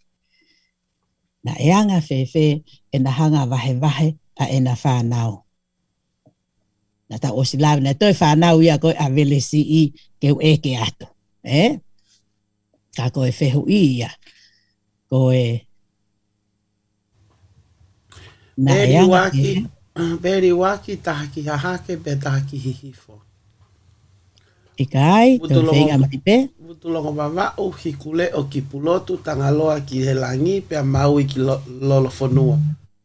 Na eanga whewhe e na hanga wahe wahe a e na whanau. Na ta o silawe na toi whanau ia koe a vele si i keu eke ato. Eh? Ka koe whehu i ia. Koe... Na Beri waki, beri waki tahaki hahake pe tahaki hihifo. Ikai, te whenga maipe. Wutulongo mama o hikule o ki pulotu tangaloa ki he langi pe maui ki lolo whonua.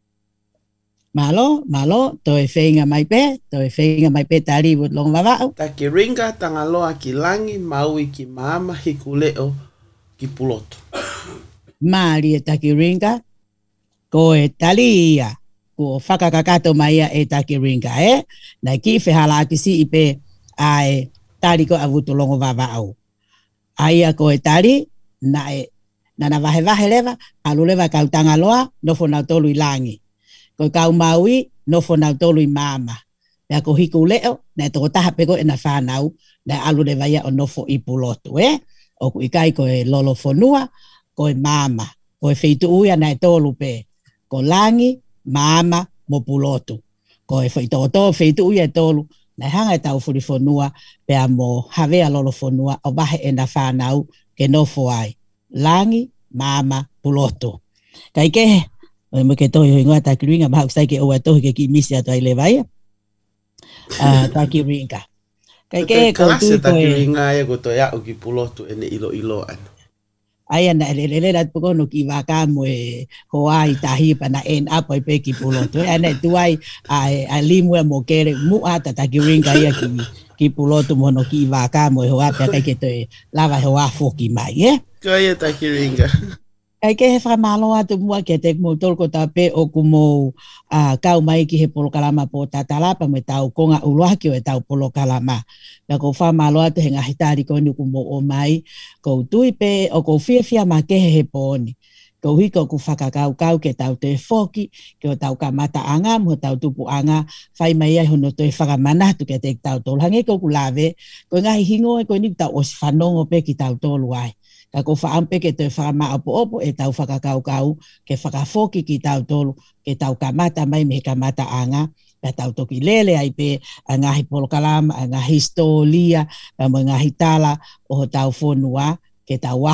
Malo, malo, toi whenga maipe, toi whenga maipe tari wutulongo mama o. Ta ki ringa tangaloa ki langi maui ki mama hikule o ki pulotu. Maari e taki ringa, koe tali ia. Ko whakakakato mai e taki ringa, eh? Na ki whehala ki si ipe ai tari ko a wutulongo wawao. Aia ko e tari, na e, na na wahe wahe lewa, alu lewa kau tangaloa, nofo nau tolu i langi. Ko kau maui, nofo nau tolu i mama. Pea ko hiku leo, na e toko taha peko e na whanau, na alu lewa ia o nofo i pulotu, eh? O ku ikai ko e lolo whonua, ko e mama. Ko e wheitu uia na e tolu pe. Ko langi, mama mo pulotu. Ko e whaitoto wheitu uia e tolu, na hanga e tau furi whonua, pea mo hawea lolo whonua, o wahe e na whanau ke nofo ai. Langi, mama, pulotu. Kai ke, o mo ke tohi ingoa taki ringa, maha usai ke oa tohi ke ki misi atu ai lewaia. Uh, taki ringa. Kai ke, ko tu taki ringa e ko to ya o ki pulotu ene ilo ilo anu. Ai ana lelele la pokono ki waka mo e hoai tahi pa na en up ai pe ki pulotu ana tuai ai ai limu mo kere mu ata ta ki ringa ia ki ki pulotu mo no ki waka mo e hoa pe ka ke te lava hoa foki mai eh ko ia ta ki ringa ai ke he fra malo atu mua ke te mo tolko ta pe o kumo a kau mai ki he polo kalama po tatalapa me tau konga uloaki o e tau polo kalama na ko fa malo atu he ngahi tari ko ni kumo o mai ko tui pe o ko fia fia ma ke he poni ko hiko ku whakakau kau ke tau te foki ke o tau kamata anga mo tau tupu anga fai mai ai hono te whakamana tu ke te tau tolu hange ko ku lave ko ngahi hingo e ko ni tau os whanongo pe ki tau tolu ai ka ko whaampe ke te whakama opo opo e tau whakakau kau ke whakafoki ki tau tolu ke tau kamata mai me kamata anga ka tau toki lele ai pe a ngahi polo kalama, a ngahi stolia, a ngahi tala o tau whonua ke tau wako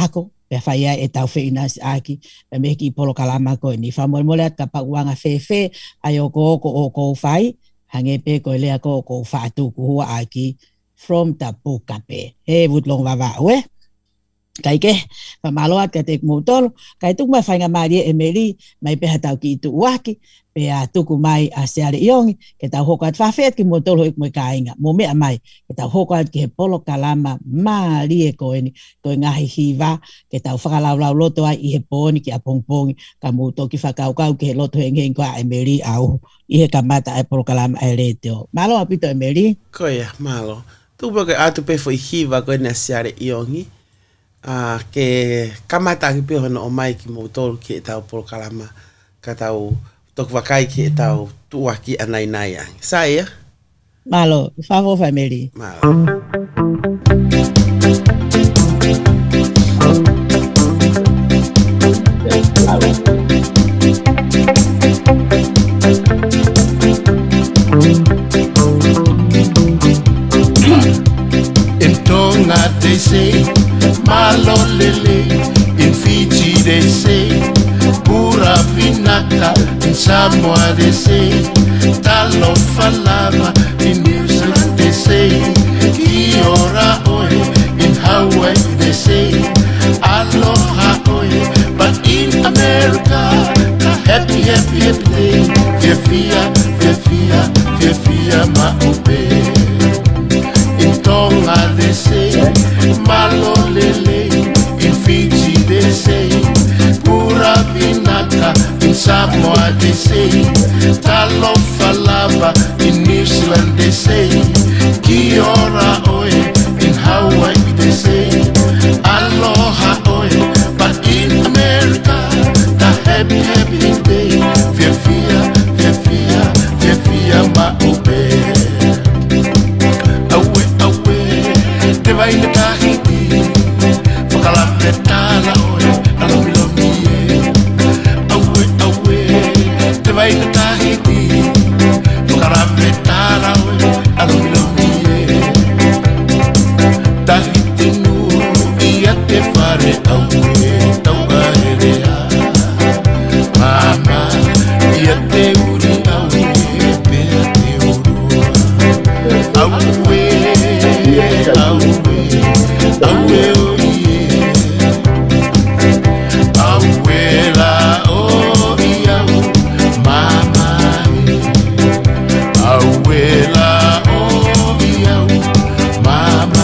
pe faia e tau feina aki pe me ki polo kalama ko ni fa mol molat ka pa wanga fe fe ayo ko ko o ko fai hange pe ko le ko ko fa tu ku aki from Tapuka pe he but long va va we kai ke pa maloat ka tek motor kai tu mai fainga mari emeli mai pe hatau ki tu waki pe a tuku mai a seare iong ke ta hokat fa fet ki motor ho ik mai kainga mo me mai ke ta hokat ke polo kalama mari e ko ni ko ngahi hiva ke ta fa la la loto ai he poni ki a pongpong ka moto ki fa kau kau ke loto ngen ko emeli au i he kamata e polo kalama e leteo malo apito emeli ko ya malo tu porque atu pe foi hiva ko na seare iongi a ke kamata ki pe no mai ki motor ki ta polo kalama ka tau tok wakai ki tau tua ki anai nai ai. Saya? Malo, favor family. Malo. In Tonga they say, malo lele. In Fiji they say, pura vinaka. In Samoa they say, talo falava. In New Zealand they say, iora oe. In Hawaii they say, aloha oe. But in America, a happy, happy, happy day. Fiafia, fiafia, fiafia maupe. In Tonga they say, malo lele. In Fiji they say, pura vinaka. In Samoa they say, talo falava. In New Zealand they say, kiora oe. In Hawaii they say, aloha oe. But in America, the happy happy day. Fiafia, fiafia, fiafia maupe. Awe, awe, te vai le tahiti. Whakalamretala oe, alomilomie. Awe, awe, te vai le tahiti. Whakalamretala oe, alomilomie. Tahiti nuru ia te whare aue, tauga herea. Mama, ia te uri aue, pea te urua. Aue, aue, aue oie. Aue la oi au, mama. Aue la oi au, mama.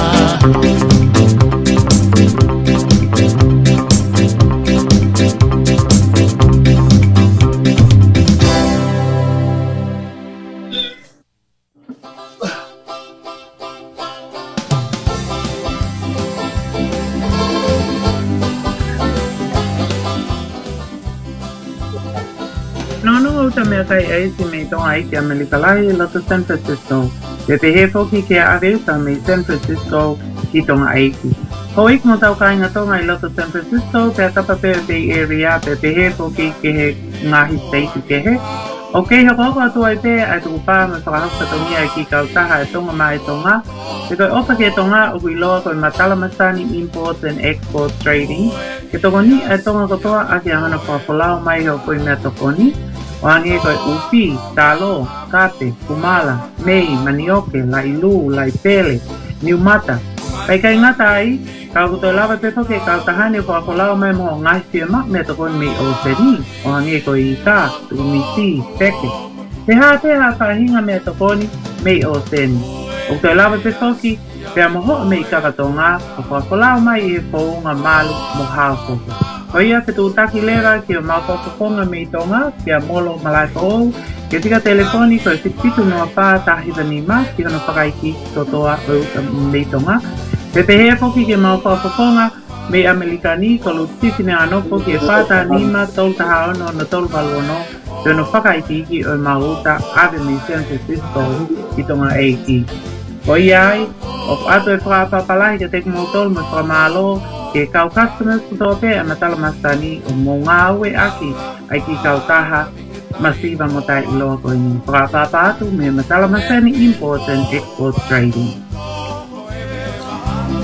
Nono uta mea kai eisi me tonga ai ki Amerikalai loto San Francisco. Te te he foki ke a resa me San Francisco ki tonga aiki. Ho ik mo tau kainga tonga i loto San Francisco pe a tapa pe Bay Area pe te he foki ke he ngahi state ke he. O kei ha koko atu ai pe ai tuku pā me whakahauka tongia i ki kautaha e tonga mai tonga. Te koi opa ke tonga o kui loa koi matala masani import and export trading. Ke toko ni ai tonga kotoa a ki ahana whakawhalao mai ho koi mea toko ni. O ange koi upi, talo, kate, kumala, mei, manioke, lailu, laipele, niumata. Pai kai ngata ai, kau kutoi lawa te toke kau tahane ko ako lao mai mo ngai fia mak me toko mi o seni. O ange koi ika, tu mi si, peke. Te ha te ha whahinga me toko ni me o seni. O kutoi lawa te toki, pia moho me i kakatonga, o ako lao mai i he pounga malu mo hao koko. Ko ia ke tu taki lera ki o maupoponga me i tonga, kia molo malai ko ou, ke tika telefoni ko e whititu noa pā tahiwa ni ma, ki hono whakaiki totoa o me i tonga. Te te hea poki ke maupoponga me Amerikani ko lu tifine anoko ki e whata nima tol taha ono no tol valuono, te hono whakaiki ki o mauta ave me San Francisco ki tonga eiki. Ko ia ai, o ato e whakapapalahi ke teki mautol me whamalo, ke kau customers kutoa pe a matala masani o mo ngā ue aki ai ki kau taha masiva mo tai iloa ko ini. Whakapapa atu me matala masani import and export trading. Pe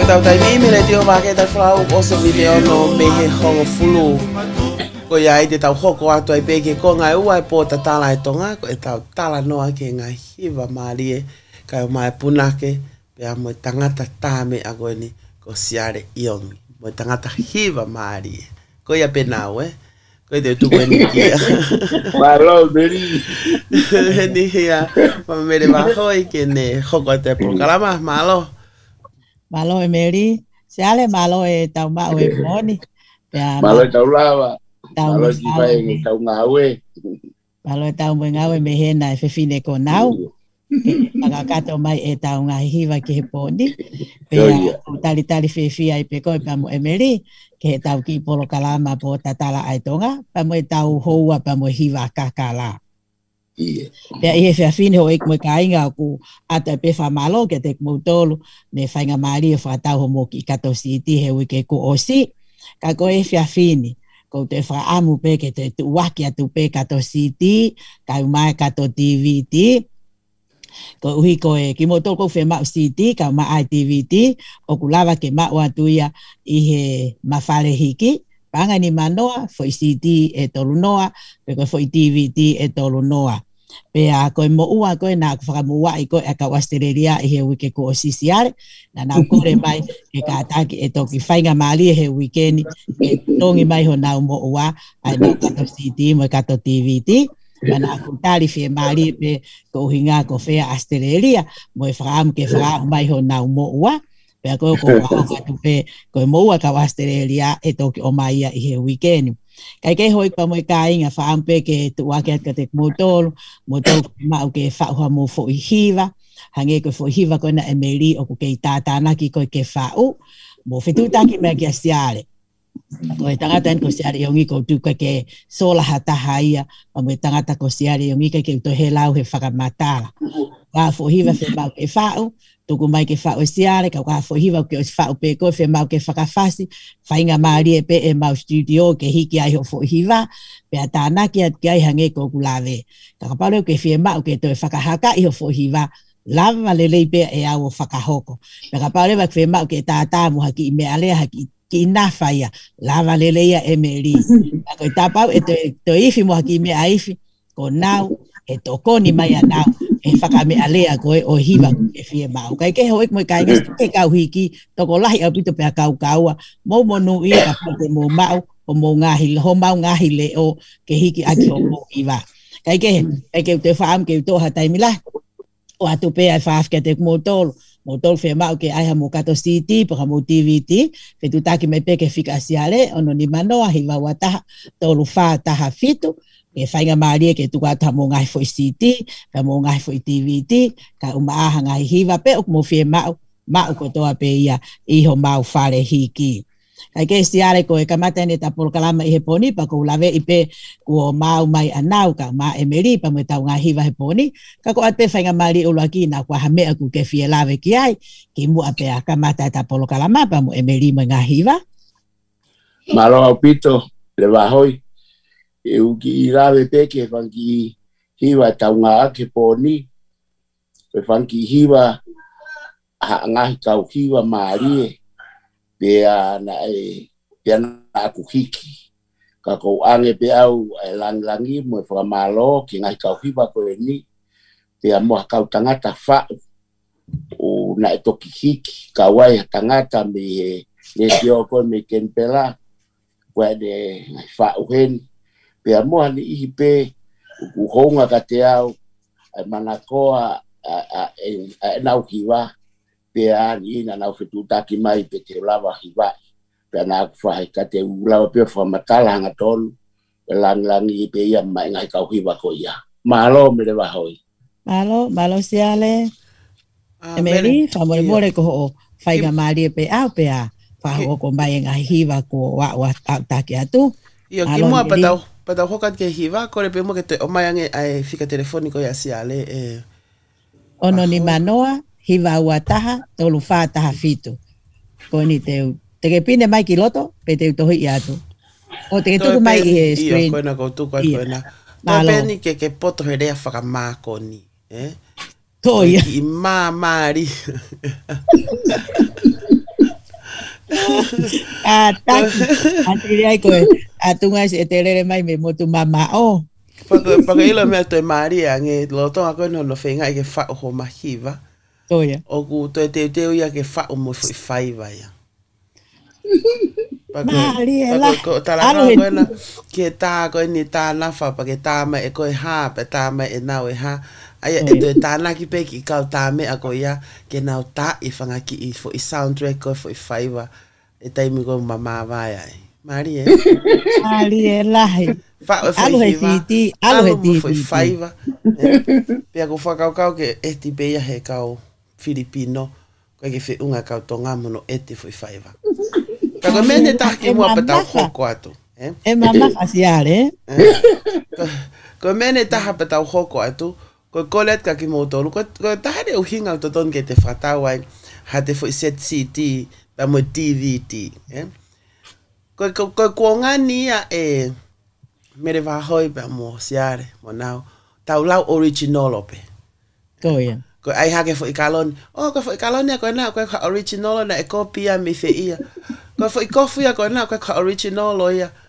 tau tai mi le tio va ke tai flau o se video no me he hongo fulu. Ko ia i te tau hoko atu ai peke ko ngai ua e po ta tala e tonga ko e tau tala noa ke ngai hiva marie kai o mai punake pe a mo tangata tame a ni ko siare iongi mo tangata hiva marie ko ia penau eh ko te tu ko ni kia malo beri ni ia ma me le ba hoi ke ne hoko te programa malo malo e meri siale malo e tau ma o e moni malo tau lava malo ki vai ngi tau ngawe malo tau mo ngawe me hena e fefine ko nau aga kato mai e tau nga hiva ki he poni pe tali tali fefi ai pe ko pa mo emeri ke tau ki polo kalama po tatala ai tonga pa mo tau houa pa mo hiva kakala ie pe e fefine ho ek mo kainga ku ata pe fa malo ke tek mo tolo ne fainga mari fa tau ho mo ki kato siti he wike ku osi ka ko e fefine ko te fa amu pe ke te waki atu pe kato siti ka mai kato T V T ko uhi ko e ki moto ko fe ma siti ka ma I T V T o kulava ke ma wa tuia i he mafale hiki panga ni manoa foi siti e tolunoa pe ko foi T V T e tolunoa pe a ko mo ua ko na ko fa mo wa i ko e ka Australia i he wike ko osisiare na na ko re mai e ka ataki e to ki fainga mali he weekend e tongi mai ho na mo ua ai no ka siti mo ka to T V T mana aku tali fe mali pe ko hinga ko fe Australia mo fram ke fra mai ho na mo ua pe ko ko ka tu pe ko mo ua ka Australia e to ki o mai i he weekend kai ke hoi pa mo ka inga fa ampe ke tu wa ke ka te motor motor ma ke fa ho mo fo hiva hange ko fo hiva ko na emeli o ko ke tata na ki ko ke fa u mo fe tu ta ki me ke siale ko tangata ko siale yongi ko tu ka ke sola hata haia o mo tangata ko siale yongi ke ke to helau he fa matala ka fo hiva fe ma ke fa u tuku mai ke fa o siare ka ka fo hiva ke fa o pe ko fe ma ke fa ka fasi fainga mari e pe e ma studio ke hiki ai ho fo hiva pe atana ki at kai hange ko kulave ka ka palo ke fe ma ke to fa ka haka i ho fo hiva lava le le pe e au fa ka hoko pe ka palo ba fe ma ke ta ta mo haki me ale haki ki na faia lava le le ya emeli ka ko ta pa e to to ifi mo haki me aifi ko nau e toko ni mai anau e whakame alea koe o hiva e fie mau. Kai ke hoek mo kai ngas ke kau hiki toko lahi au pito pea kau kaua mo monu i ka pite mo mau o mo ngahi ho mau ngahi le o ke hiki aki o mo hiva. Kai ke e ke te whaam ke to ha taimila o atu pea e whaaf ke te mo tolo mo tolo fe mau ke ai ha mo kato city pa mo T V T fe tu taki me pe ke fika siale ono ni manoa hiva wataha tolu fa taha fitu e fainga mari ke tu ka mo ngai foi city ka mo ngai foi T V T ka uma ngai hiva pe o mo fe ma ma ko to pe ia i ho mau fare hiki kai ke siare ko e kamata ne ta por kalama i he poni pa ko lave i pe ko mau mai anau ka ma emeri pa mo ta ngai hiva he poni ka ko ate fainga mari o laki na kwa hame aku ke fie lave ki ai ki mo ape kamata ta por kalama pa mo emeri mo ngai hiva malo pito le bahoi e uki irawe peke whanki hiwa taunga ake pōni e whanki hiwa ngahi kau hiwa maari pe ana e pe ana aku hiki ka kou ange pe au e langlangi mo e whakamalo ki ngahi kau hiwa koe ni pe a moa kau tangata whau o na e toki hiki ka wai tangata me e le teo koe me kenpela koe de ngahi whau heni pe moa ni i pe u honga ka te au ai manakoa a e nau hiwa pe ani na nau fitu taki mai pe te lava hiwa pe na ku fa ka te ulawa pe fa matala hanga tolu pe lang lang i pe ia mai ngai ka hiwa ko ia malo me le va hoi malo malo siale emeri fa mo more ko faiga mari pe au pe a fa ho ko mai ngai hiwa ko wa wa taki atu io ki mo pa tau pa tau hokat ke hiva ko le pemo ke te o mai ange ai fika telefónico ya siale e ono ni manoa hiva wataha tolu fa taha fitu ko ni te te ke pine mai kiloto pe te to hi atu o te to mai e screen ko na ko tu ko ko na ma peni ke ke poto hele fa ma ko ni eh to ya i ma mari Ah, taki. Antiri ai koe. Atunga si etelere mai me motu mama o. Paka paka ilo me to Maria nge lo to ako no no fenga ke fa o mahiva. Toya. O ku to te te ia ke fa o mo faiva ya. Maria la. Ko tala no na ke ta ko ni ta na fa pa ke ta ma e ko ha pa ta ma e na we ha. Ai e to ta na ki pe ki ka ta me ako ya ke na ta i fanga ki i fo i soundtrack ko fo i faiva. E tai mi ko mama va ya. Maria. Maria la. Alo he titi, alo he titi. Foi faiva. Pea ko whakau kau ke esti peia he kau Filipino. Koe ke whi unga kau tonga mono eti foi faiva. Kako mene taha ki mua patau hoko atu. E mama fasiare. Ko mene taha patau hoko atu. Ko kolet ka ki motolu. Ko taha de uhinga o toton ke te whatau ai. Ha te foi set C T. Pa mo D V D. Ko kuonga nia e... Mere va hoi pa mo siare mo nau tau lau original ope. Ko ya. Ko ai ha ke fo ikalon. Oh ko fo ikalon ko na ko original na e copia mi fe ia. Ko fo ikofu ya ko na ko original o ya.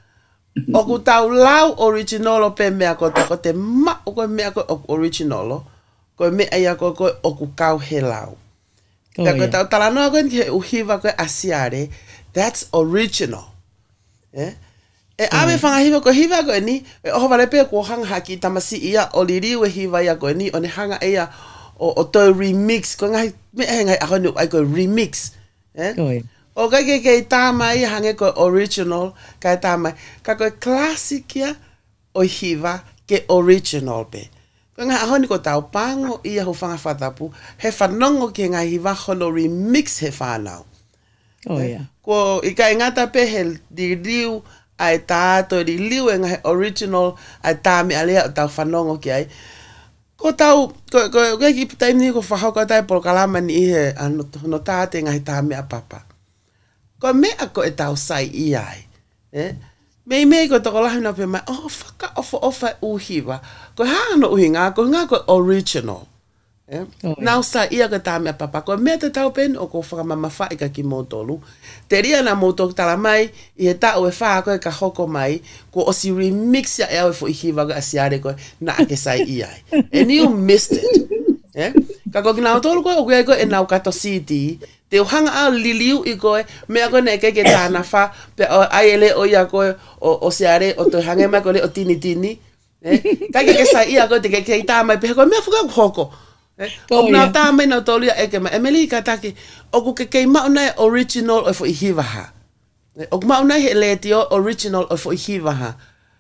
O ku tau lau original ope me ko ta ko te ma ko me ko original. Ko me ai ko ko o ku kau he lau. Ko tau tala no ko ke uhiva ko asiare. That's original. Eh? E ave fanga hiva ko hiva ko ni e o vale pe ko hanga haki tamasi ia o liri we hiva ia ko ni o ne hanga ia o o to remix ko ngai me hanga a no ai ko remix eh o ka ke ke tama ia hanga ko original ka tama ka ko classic ia o hiva ke original pe ko ngai a ko tau pango ia ho fanga fatapu he fanongo ke ngai hiva hono remix he fanau oh ya ko ika ngata pe hel di riu ai tato di liu nga original ai tami alea tau fanongo ki ai ko tau ko ko ki tai ni ko fa ko tai por kalama ni he ano no tate nga tami a papa ko me ako e tau sai i ai eh me me ko to la na pe ma oh faka of of uhiva ko ha no uhinga ko nga ko original eh now sa ia ka tami a papa ko me te tau pen o ko fa mama fa ka ki motolu teria na moto tala mai i ta o fa ko ka hoko mai ko o si remix ya e fo hiva ga asiare ko na ke sai ia and you missed it eh ka ko na tolu ko ko ko e na ka to city te hanga a liliu i ko me ko ne ke ke ta na fa pe ai ele o ya ko o siare o to hanga mai ko le o tini tini eh ka ke sai ia ko te ke ke ta mai pe ko me fuka hoko o na ta me na tolu ya e ke ma emeli ka ta ki o ku ke ke ma na original o fo hiva ha o ma na he le ti original o fo hiva ha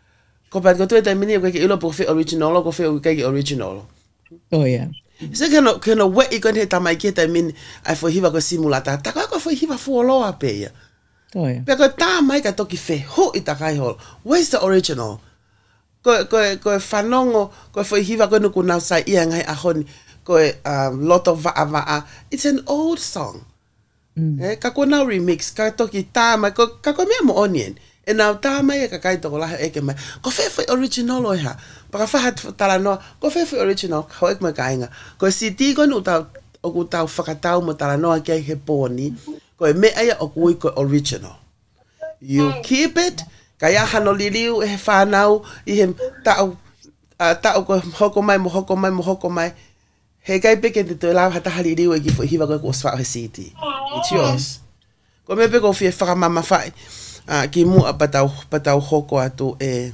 ko pa ko tu ta mini ko ke ilo po fe original ko fe o ke original oh ya se ke no ke no we i ko he ta mai ke ta mini ai fo hiva ko simulata ta ko fo hiva fo lo a pe ya oh ya pe ko ta mai ka to ki fe ho i ta kai hol where's the original ko ko ko fanongo ko fo hiva ko no ku na sa ia ngai a honi ko um lot of va va it's an old song mm. eh ka ko na remix ka to ki tama ko ka ko me mo onion e na tama e ka kai to la e ke ma ko fe fe original o ha pa fa hat tala no ko fe fe original ko ek ma kainga ko si ti ko no ta o ku ta fa ka ta mo tala no ke he poni ko me aya o ku ko original you keep it ka ya hano liliu e fa nau i hem ta ta ko hoko mai mo hoko mai mo hoko mai he kai pe ke te la hata haliri we ki fo hiva ko sfa city it's yours ko me pe ko fi fa mama fa a ki mu apata pata hoko atu e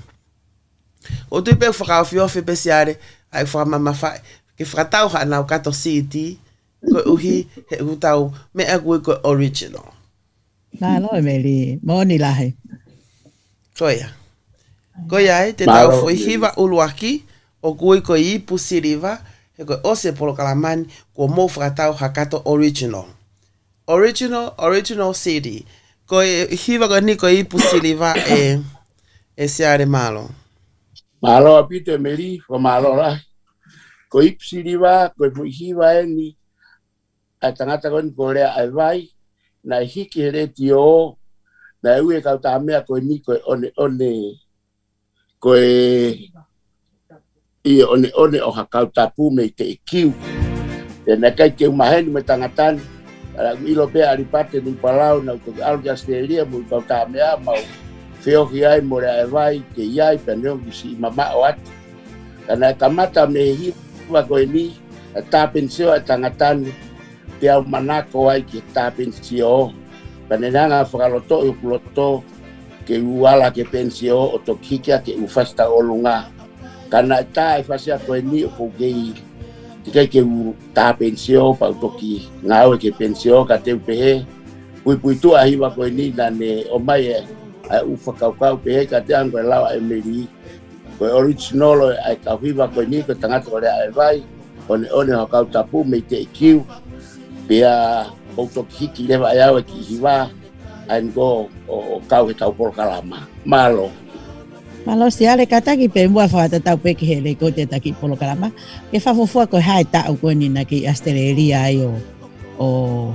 o tu pe fa fi of pe siare ai fa mama fa ki fa ta ha na ka to city ko uhi he utau me a ko original na no me li mo ni la he ko ya ko ya te ta fo hiva uluaki o ko ko i pusiriva ko ose polo kalaman ko mo fratau hakato original original original C D ko hiva ko ni ko i pusiliva e e siare malo malo apite meri ko malo la ko i pusiliva ko hiva ni atangata kon ko le ai vai na hiki hele tio na ue ka ta me ko ni ko one one ko i one one o hakau tapu me te kiu e na kai ke maheni me tangatan Ala ilo pe ali pate ni palau na ko al Australia mo ka ta me mau feo ki ai mo re vai ke ai penong si mama wat kana kamata me hi wa ko ni ta pensio tangatan te au manako ai ki ta pensio panenanga fagaloto u ploto ke uala ke pensio o to kikia ke u fasta olunga kana ta e fasia ko ni ko gei tika ke ta pensio pa toki ngao ke pensio ka te pe pui pui tu ahi wa ko ni dane o mai e u fakau kau pe ka te ango la e meri ko original ai ka viva ko ni ko tanga to le ai vai on on ho ka tapu me te kiu pe a o toki ki le vai au ki hiwa and go o kau he tau por kalama malo Malo si ale kata ki pe mua fa tau pe ki hele ko te taki polo kalama. Ke fa fo ko hai ta o ko ni na ki Australia ai o o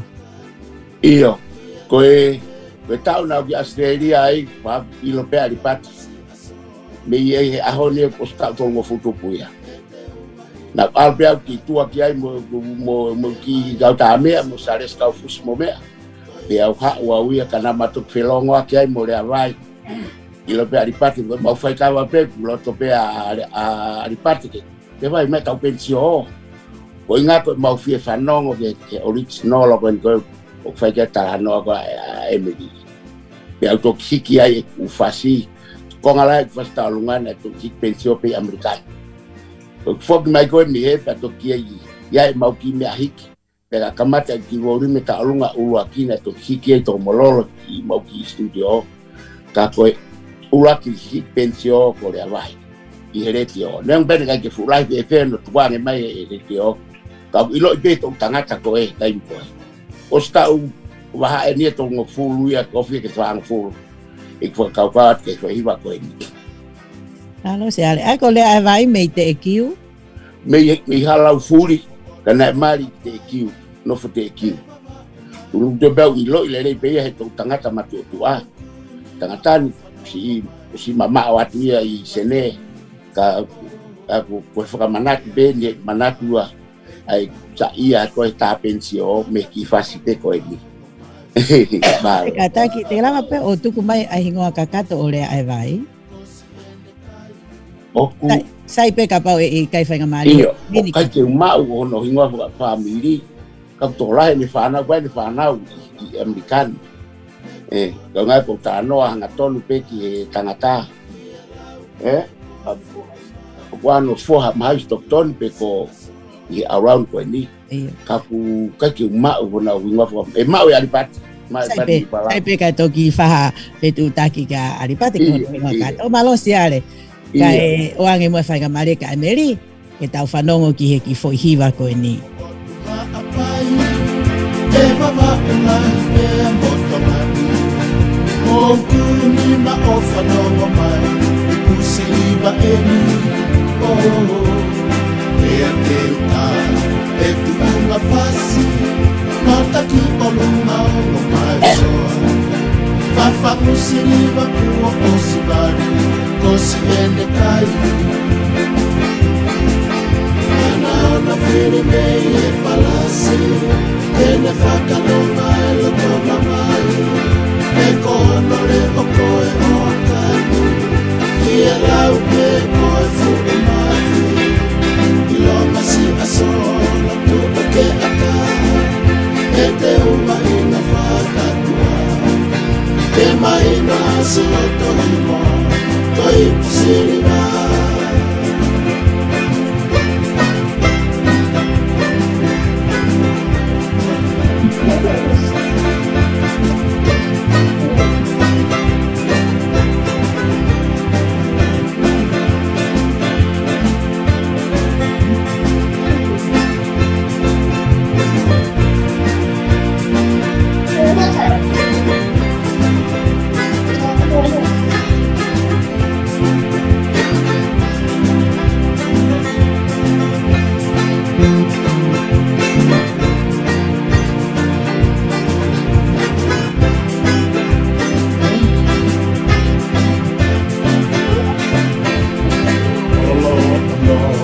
io ko e ko tau na ki Australia ai pa ilo pe ali pat. Me ye a hone ko sta to mo futu puia. Na albe ki tu aki ai mo mo mo ki ga ta me mo sare ska fus mo me. Pe au ha wa wi kana matu felongo aki ai mo le vai. Ilo pe aripati mau fai kawa pe lo to pe a aripati ke te vai me tau pensio o inga ko mau fie fanongo ke ke original ko ko o fai ke ta no ko Emily pe auto kiki ai u fasi ko ngala ko fasta lunga na to kik pensio pe americano o fog mai ko mi he pa to ki ya mau ki me hiki pe ka kamata ki wo ri me ta lunga u akina to kiki to mololo ki mau ki studio ka ko ulaki hi pensio ko le vai i heretio nang ben ga ke fulai pe pe no tuane mai e heretio ka ilo be to tangata ko e kai ko o sta u wa e ni to ngo fulu ya ko fi ke twang fulu ik fo ka ka ke ko hi va ko ni Alo se ale ko le vai me te kiu me me hala fuli kana mari te kiu no fo te kiu u de be ilo ile le pe he to tangata ma tu a tangata si si mama awati i sene ka aku ko fa manat be ni manat dua ai sa ia ko ta pensio me ki fasite ko ni ba kata ki te lama pe o tu mai ai hingo kakato ole ai vai o ku sai pe ka pa e kai fa ngamari ni ka ke ma o no hingo fa family ka to la ni fa na kwa ni fa na i american eh ko ngai po ta no anga tonu pe ki tangata eh wano fo ha mai stockton pe ko i around ko ni ka pu ka ki ma o na winga fo e ma o ali pat ma pa ni pala sai pe ka to ki fa pe tu ta ki ka ali pat ko no ka o malo si ale ka e o ange mo fa ga mare ka meri e ta fa no ki he ki fo hiva ko ni e baba ma e mo Okuni ma ofano mai kusiliba eni oh e te ta e tu uma fasi nota ki oluma o mai so fa fa kusiliba ku osibari kosiende kai ana ona fere me e palasi ene fa kaloma lo toma mai e colore o koe o kanu ki e lau ke koe fuku mai i longa si asola tuka ke aka e te uma ina whakatua ke mai na si o tohi mo toi pusiri mai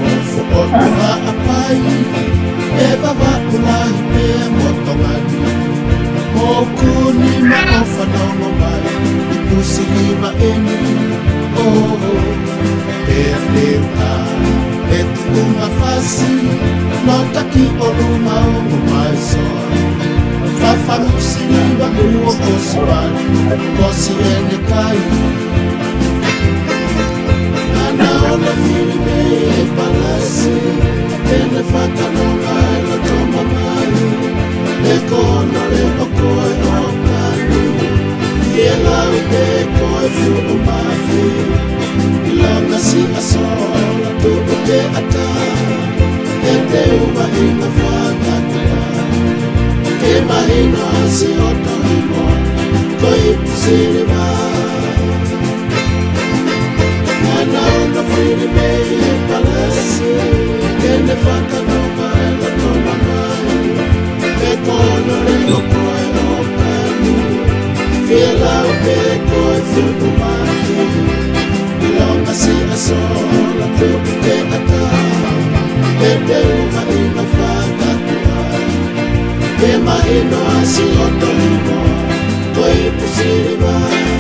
Apai, e baba ulai pe motomani kuni ma ofa nongo mai I kusiliva eni oh e leuta e tunga fasi nota ki oluma o mai so fafalu siliva uo koswani kosi ene kai ana ona filime e palasi ene fata no mai la toma mai e kono le okoe o kani e la upe koe fuku mafi ilanga si asola tuku te ata e te uma ina fata kua te mahino asi oto himo koe pusiliva ana ona fili me e palasi ene fata no mai la toma mai e kono le okoe o kani Fila upe koe fuku mafi Ilonga si asola tuku te ata E te uma ina whaka kua E mahino asi oto himo Koe pusiriwa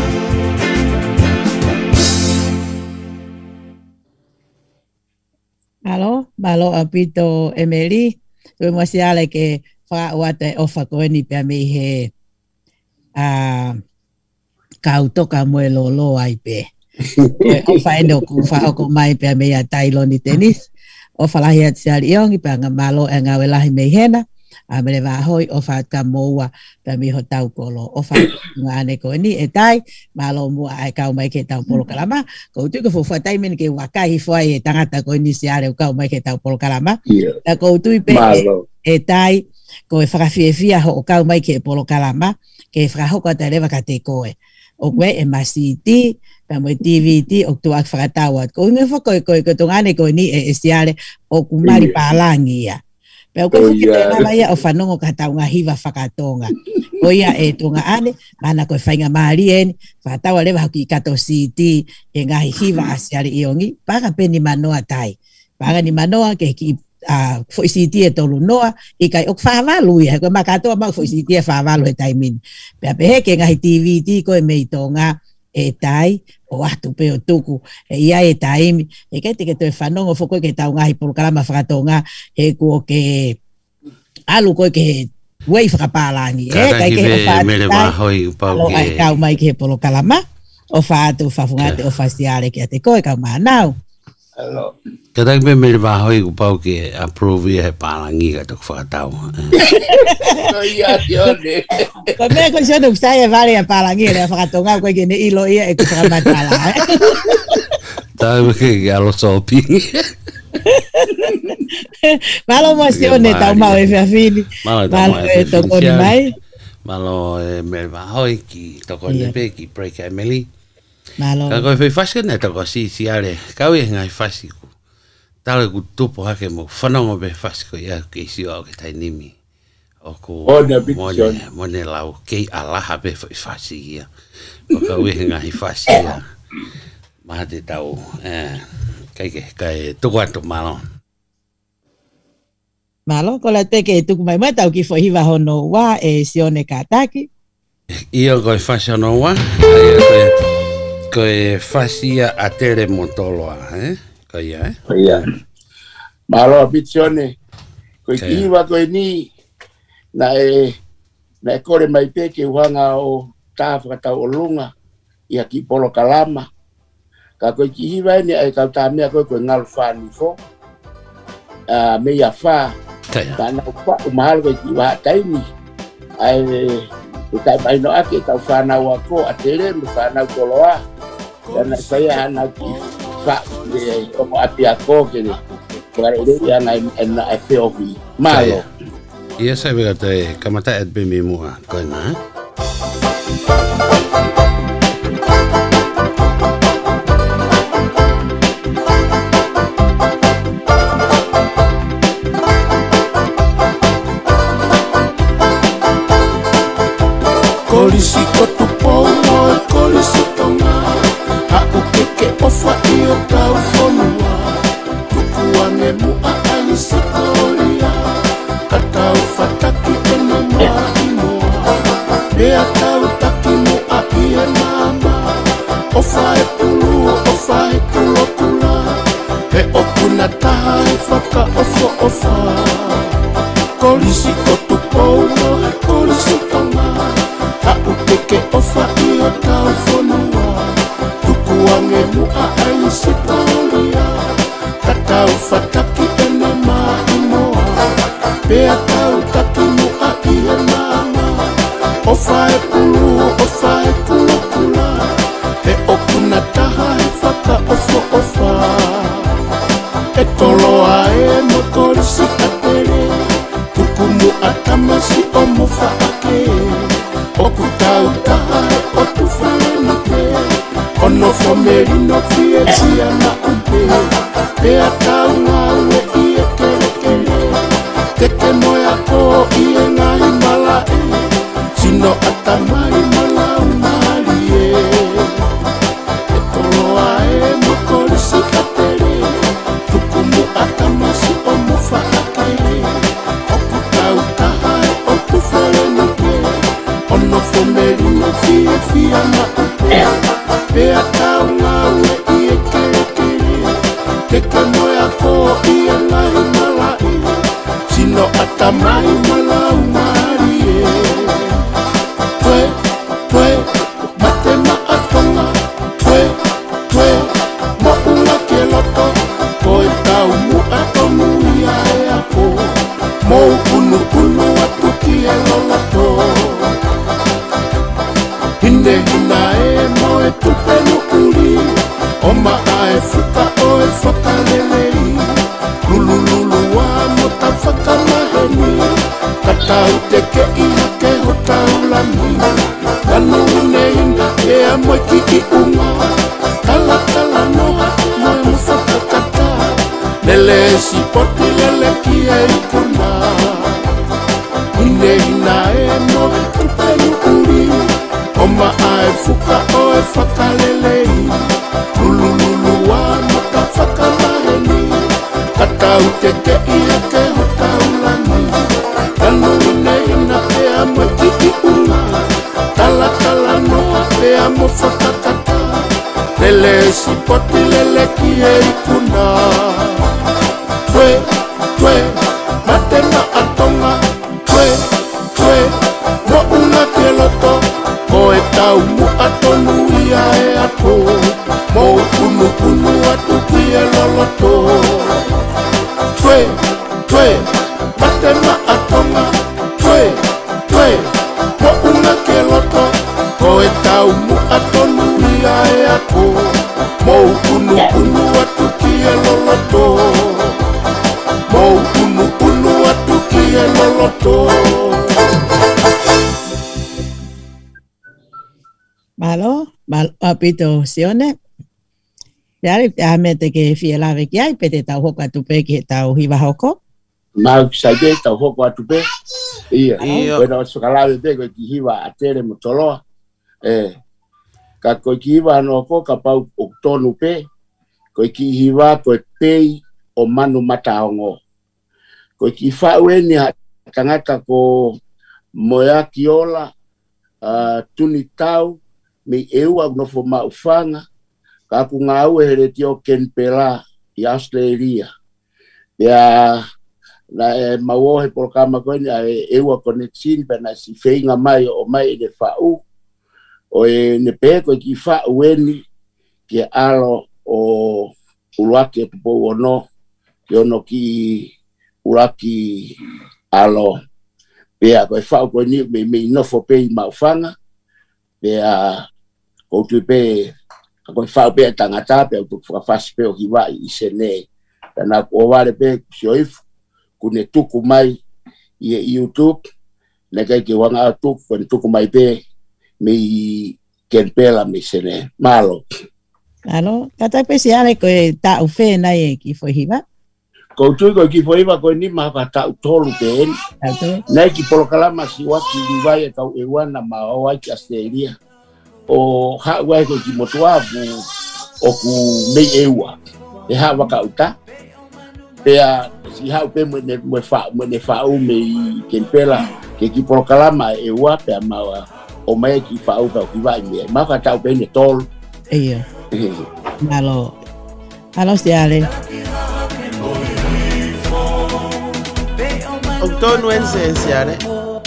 Alo, malo apito Emily. Tui masiale ke wha wate ofa koe ni pia mi he a kautoka moe lolo ai pe. Ofa endo ku wha oko mai pia me a tailo ni tenis. Ofa lahi at siari iongi pia nga malo e nga welahi me hena. A mele wa hoi ofa at ka moua pia mi ho tau kolo. Ofa nga ane koe ni e tai. Malo mua ai kau mai ke tau polo kalama. Kou tuku fufa tai meni ke wakai fuai e tangata koe ni siare u kau mai ke tau polo kalama. Na kou tui pe e tai. Ko e whakawhiawhia ho o kau mai ke polo kalama, ke e whakahoko ta rewa ka te koe. O koe e masiti, pa mo T V T, o tuak whakatawa. Ko inga whakoe koe ko tongane koe ni e esiare o kumari pālangi ia. Pea koe whakite nama ia o whanongo ka taunga hiwa whakatonga. Ko ia e tonga ane, mana koe whainga maari eni, whakatawa rewa hoki i kato C T, e ngahi hiwa asiare iongi, paka peni manoa tai. Paka ni manoa ke ki a uh, foi siti e tolu noa i kai ok whāwalu ia ko makato ma foi siti e whāwalu e taimin pe pe he ke ngai T V T ko e mei tonga e tai o atu pe o tuku e ia e taimi e kai te ke te whanongo foko ke tau ngai por kalama whakatonga e ko ke alu ko ke wei whakapālangi e kai ke o whātai ai kau mai ke polo kalama o whātu whawungate o whasiare ke te koe kau mānau. Hello. Kadang me me ba hoi ku pau ke approve he palangi ka tok whakatau. No ia tione. Ko me ko se no sai vale a palangi le whakatonga ko ke ne ilo ia e ku whakamatala. Tai me ke alo sopi. Malo mosione tau mau e fafili. Malo e toko ni mai. Malo e me ba hoi ki toko ni pe ki break Emily. Malo. Ka koe whai whasi ne toko si si are. Kau e ngai whasi ku. Tale ku tupo hake mo whanongo me whasi ko ia ke isi au ke tai nimi. O ku mone, mone lau kei alaha me whai whasi ia. O kau e ngai whasi ia. Maha te tau. Kai ke kai tuku atu malo. Malo, ko la te ke tuku mai mai tau ki whahiwa hono wa e sione kātaki. Ia koe whasi hono wa. Ia koe koe whasia a tere montoloa, eh? Koe ia, eh? Koe ia. Malo a pitione. Koe kiwa koe ni na e na e kore mai pe ke uanga o tāwhakatau o lunga ia ki polo kalama. Ka koe kiwa ni ai kau tā mea koe koe ngalu whāni fo. Uh, me ia whā. Tāna upa umahal koe kiwa taimi. Ai e tai pai no ake tau whanau ako a tere me whanau toloa. Dan saya anak pak di komo api aku kini, kalau ini yang enak F O V malo. Iya saya berkata kamata at bimimu kau na. Kolisi kotu pomo, kolisi tonga. Aku keke ofa iyo kau fonua. Tukuange mua alisikolia. Kata ufataki ene mua imoa. Kolisi o tu pouno e kolisi tonga Ka upeke ofa i o tau whanua Tuku ange mua ai se taulia Ka tau whataki ene mai moa Pea tau taki mua i e mama Ofa e pulu, ofa e pula pula E okuna taha e whaka ofo ofa E toloa e mo kolisi atere Tukumu atamasi o mo whaake Oku tau taha e o tu whanake Ono whamerino fie tia na upe Pea tau ngaue i e kere kere Teke moia ko i e ngai malae Sino atamai malau mari e E toloa e mo kolisi atere Tukumu atamasi o mo whaake Oku tau taha e o tu whanake Ono whamerino fie fia na upe Pea tau ngaue i e kere kere Teke moia ko i e ngai malae Sino atamai malau mari e Tue, tue, mate maatonga Tue, tue, mo unga ke loto Koe tau mua tonu ia e ako Mo unu unu atu ki e loloto Hine hina e mo e tupenu uri O maa e fuka o e whakalelei Lulu lulu wa mo ta whakamaheni Katau teke ia ke ho tau lami Kanu uneina e a moi ki i unga Kala kala noa mo e whakakata Lele si poti lele ki e ikuna Uneina e mo e tupenu uri O maa e fuka o e whakalelei Lulu lulu wa mo ta whakamaheni Katau teke ia ke ho tau lami Kanu uneina e a moi ki i unga Kala kala noa e a mo whakakata Lele si poti lele ki e ikuna Tue, tue, mate maatonga Tue, tue, mo unga ke loto Koe tau mua tonu ia e ato Mo unu unu atu ki e loloto Tue, tue, mate maatonga Tue, tue, mo unga ke loto Koe tau mua tonu ia e ato Mo unu unu atu ki e loloto Mo unu unu atu ki e loloto Malo, mal apito sione. Yari amete ke fiela ve kia pete tau hoko atupe ke tau hiva hoko. Mau saje tau hoko atupe. Ia, bueno, sokalawe pe ko ki hiva atere motoloa. Eh, ka ko ki hiva no ko ka pau oktonu pe. Ko ki hiva ko pei o manu mataongo. Ko ki faweni tangata ko moya kiola uh, tuni tau me eua no fo maufanga ka ku ngau hele tio ken pela i Australia ya na e mawo he por kama ko ni e eua connection bena si feinga mai o mai de fau o e ne pe ko ki fa weni ke alo o ulake po no yo no ki ulaki alo pe a ko fa ko ni me me no fo pe maufanga pe a o tu pe ko fa pe tangata pe tu fa fas pe o hiwa i sene na ko vale pe sioif kune tuku mai i YouTube na kai ke wanga tu ko tuku mai pe me kempela me sene malo malo kata pe si ale ko ta u fe na e ki fo hiwa ko tu ko ki fo hiwa ko ni ma ka ta tolu pe na ki por kala ma si wa ki vai ta e wana ma o ai Australia o ha wa ko ki motua o ku me ewa e ha wa ka uta pe a si ha pe mo ne mo fa mo ne fa o me kempela ke ki por kala ma e wa pe ma o mai ki fa o ka ki vai me ma ka ta pe ne tol e malo alo si ale Octono en sensiare.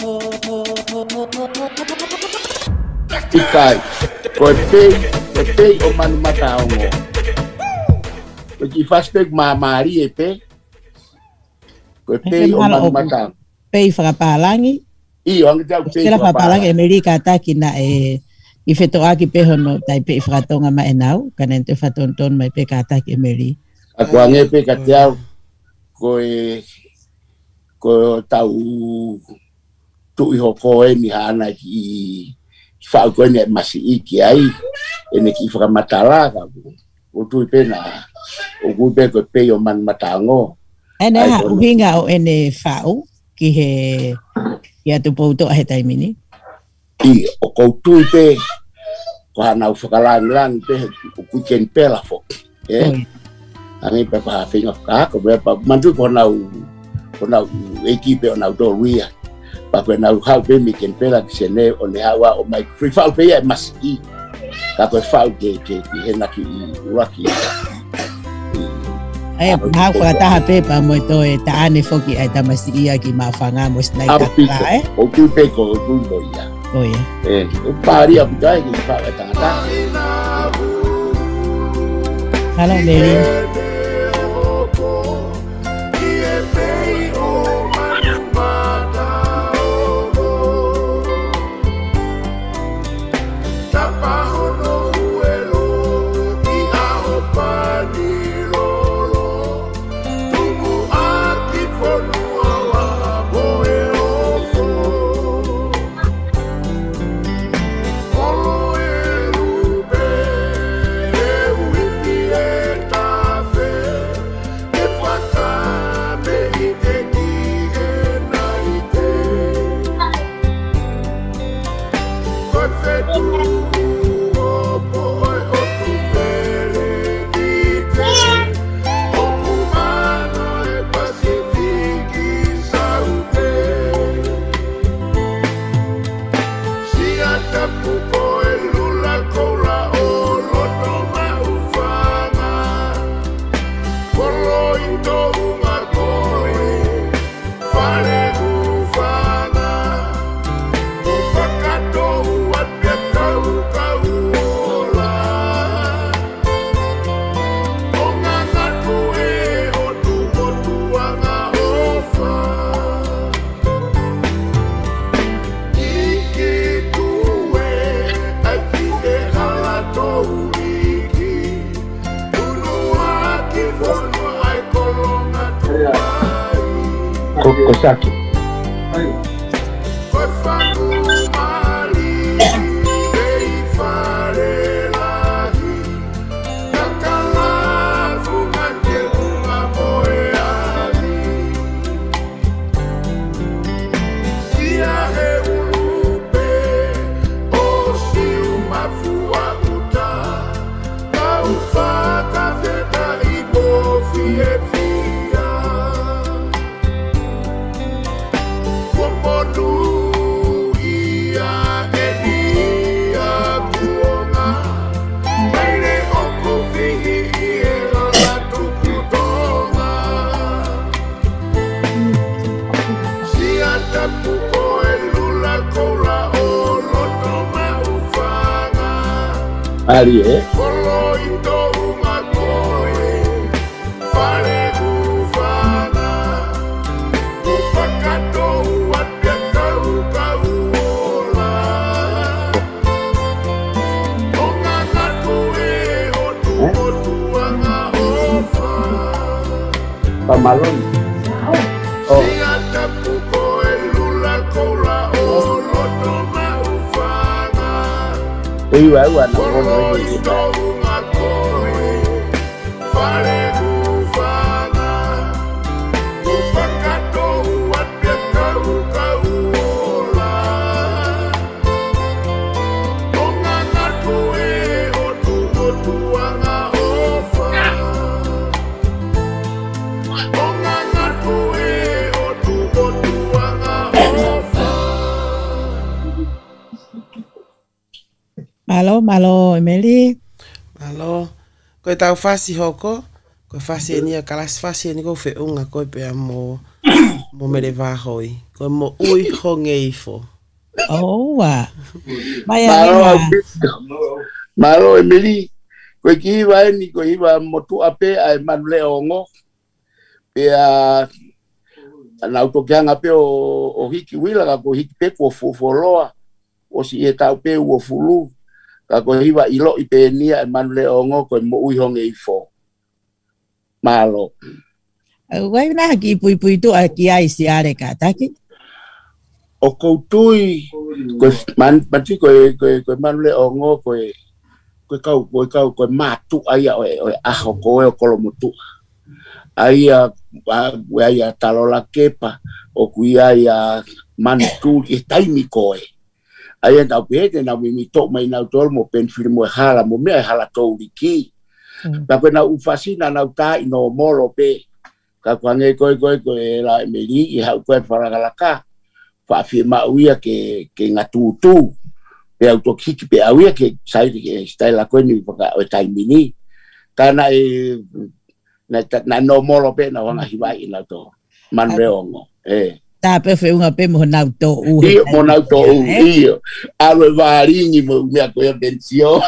Ikai, koe pei, koe pei o manu mataongo. Koe ki fasteg mamari e pe. Koe pei o manu mataongo. Pei whakapalangi. I, o angitau pei Kela whakapalangi, Amerika ataki na e i whetoaki pe hono tai pe whakatonga mai nau, kanen te whatonton mai pe ka ataki Amerika. A kua nge pe ka te au, koe, koe tau tu i hoko e mi hana ki whau koe ne masi iki ai, e ne ki whakamatala ka o tu i pena, o kui pe koe pe o man matango. Ene ha uhinga o ene whau, ki he, ki atu pouto a he taimini. I, o koutu i pe, ko hana u whakalangilangi pe, o kui ken pela fo, eh? Angi pe ko hawhinga whakako, me pa mantu ko nau, ko nau ekipe o nau do ria, pa ko nau hau pe mi ken pela ki se ne o ne hawa o mai free whau pe ia masi i, ka koe whau ke ke ki he naki i uraki. Ai, hau whakataha pepa mo to e taane foki ai tamasi ia ki mawhanga mo snai takara, eh? O kui pe ko o kui mo ia. O ia. Eh, o pari a putai ki whau e tangata. Hello, Mary. Kosaki. Ali, eh? Pamalon. Oh. Iwa iwa na ngono ni kita. Malo, malo, Emily. Malo. Koe tau fasi hoko. Koe fasi e nia kalas fasi e ni kou fe unga koe pe mo mo me le va hoi. Ko mo ui honge ifo. Oh, wa. Mai Malo, a malo Emily. Ko ki va ni ko iba motu ape ai manle ongo. Pe a na auto que anga pe o o hiki wila ka ko hiki pe ko fu foloa. O si e tau pe o fulu. Ka ko iba ilo i pe ni ai manle ongo ko mo ui honge ifo. Malo. Wai na ki pui pui tu a ki ai si are ka taki. O koutui ko man pati ko ko ko manle ongo ko ko kau ko kau ko matu ai o o aho ko o kolomutu. Ai a ai a talola kepa o kuia ia mantu ki taimi ko e. Ai anda pete na mi to mai na tol mo pen firmo hala mo me hala to liki. Ta ko na ufasina na uta no molo pe. Ka kwange ko ko ko la meli i ha ko para galaka. Fa firma uia ke ke ngatutu. Pe auto kiki pe uia ke sai ke stai la ko ni pa o taimi ni. Kana e na na no molo pe na wanga hiwai na to manreongo eh ta pe fe unha pe mo na to u io mo na to u io alo varini mo mi a quella pensione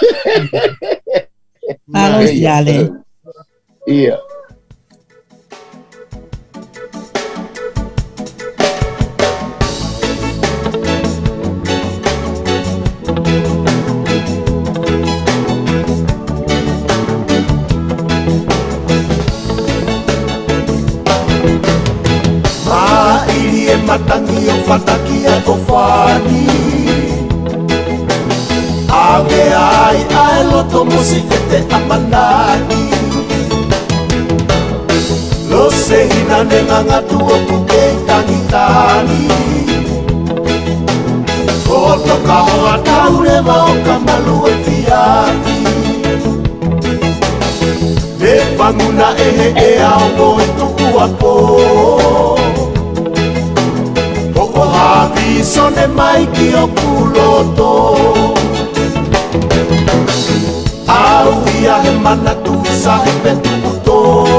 alo siale io matangi o fataki a kofani ave ai ai loto musike te amanani lo se hina nenga tuo kuke kangitani koto kahoa taure vao kamalu e fiafi le panguna ehe e ao ngoi tuku apo o aviso ne mai ki o kuloto au ia he mana tu sa he petuto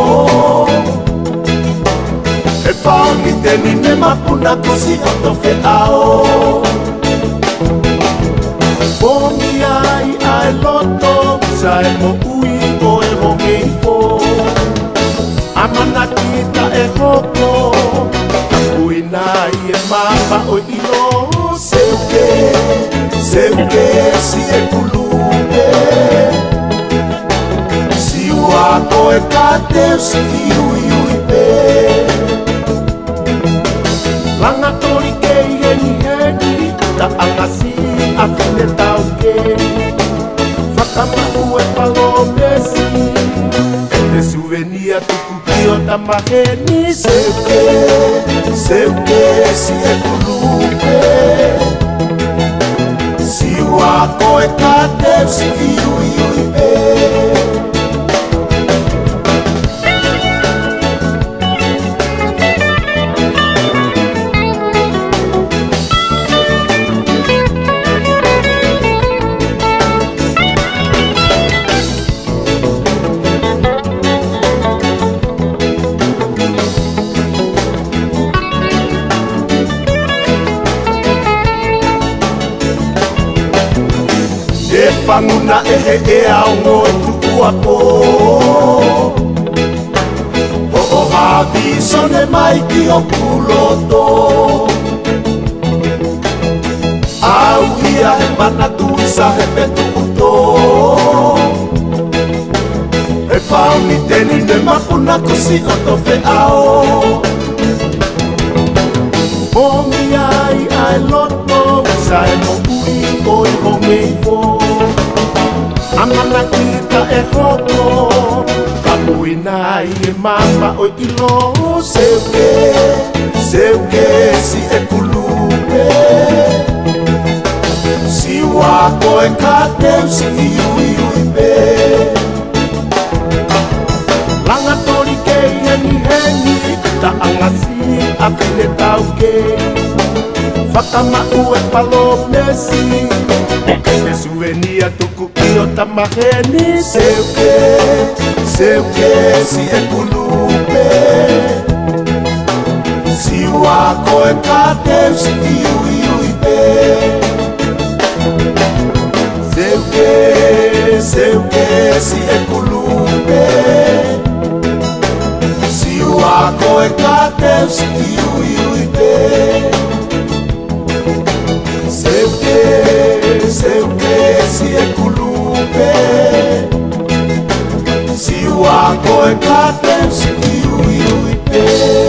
e whaongi te ni ne mapuna kusi o to fe ao Poni ai ai loto sa e mo ui o e honge i fo amana kita e hoko Nai e mama o ilo seu que seu que si e kulupe si o ato e kate si iu iu i pe langa tori ke i heni heni ta angasi a fine tau ke whakamahu e palo mesi e souvenia tuku o tamaheni seu que seu que si e kulupe si o ako e kate si iu iu i pe Whanguna e he e ao ngoi tuku apo O o hawi sone mai ki o kuloto Au ia he mana tuisa he petu uto E whaungi teni ne mapuna kusi o to fe ao Mongi ai ai loto sa e mo ui o i honge i fo Amana kita e hoko Kapui nai e mama o ilo Seu que, seu que si e kulupe Si wako e kateu si iu iu i pe Langa tori ke i heni heni Ta angasi a fine tau ke Whakamau e palo mesi E souvenia tuku ki o tamaheni Seu que, seu que si e kulupe Si wako e kate si iui iui pe Seuke, seuke si e kulumpe Si wako e kate si iui iui pe Seuke, seuke si e kulumpe Si wako e kate si iui iui pe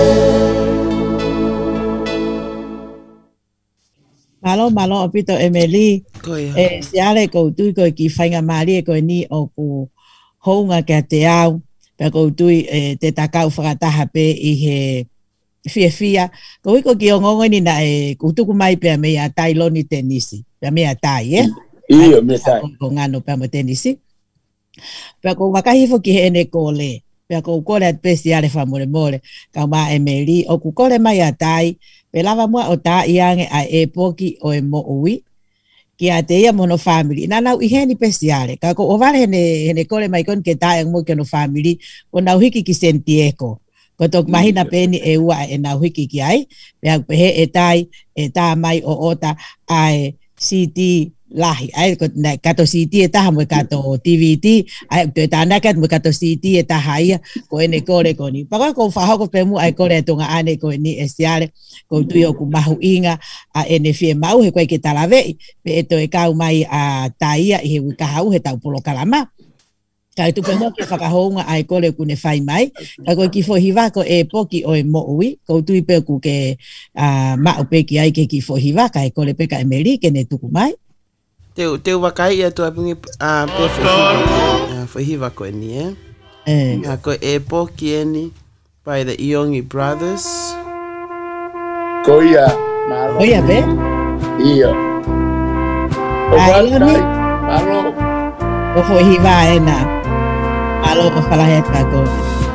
Malo malo opito Emily. Koia. E siale ko tui ko ki whainga maari ko ni o ku hounga kia te au. Pea ko tui e, te takau whakataha pe i he fia fia. Ko iko ki o ngongo ni na e kutuku mai pea mea tai loni tenisi. Pea mea tai, eh? Iyo, mea tai. Ko ngano pea mo tenisi. Pea ko wakahifo ki he ene kole. Pea ko kole at pe siale whamore more. Kau maa Emily. O ku kole mai a tai. Pe lava mua o tā iange a e poki o e mo ui. Ki a te ia mono family. Nā nau i heni pesiare. Ka ko o wale hene, hene kore mai kon ke tā iang mo ke no family. Ko nau hiki ki Santiago. Ko tok mahina peni e ua e nau hiki ki ai. Pea pehe e tai e tā mai o ota ai C T lahi. Ai ko na kato C T e taha mo kato T V T. Ai ko tā nakat mo kato C T e taha ia. Ko ene kore ko ni. Pako ko whahoko pe mu ai kore tunga ane ko ni e siare. Ko tui o ku mahu inga a ene fie mau he koe ke talawei. Pe eto e kau mai a taia i he wikahau he tau polo kalama. Ka e tupe mo ke whakahounga ai kore ku ne whai mai. Ka koe ki fohiwa ko e poki o e mo ui. Ko tui pe ku ke uh, mau pe ki ai ke ki fohiwa. Ka e kore pe ka e meri ke ne tuku mai. Teu, teu wakai ia tua pungi a pe fohiwa. Fohiwa ko e ni, eh? Eh. A ko e poki e ni by the Iongi Brothers. Koia, malo. Koia be? Iyo. O Ioni? Malo. O fohiwa e na. Malo o whalahet pa ko.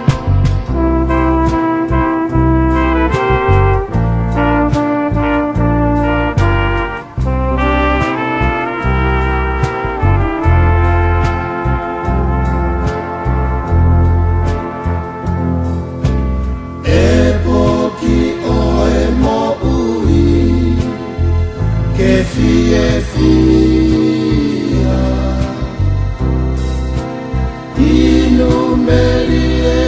Fie fia Inu meri e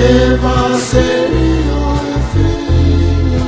Eva serio e fia.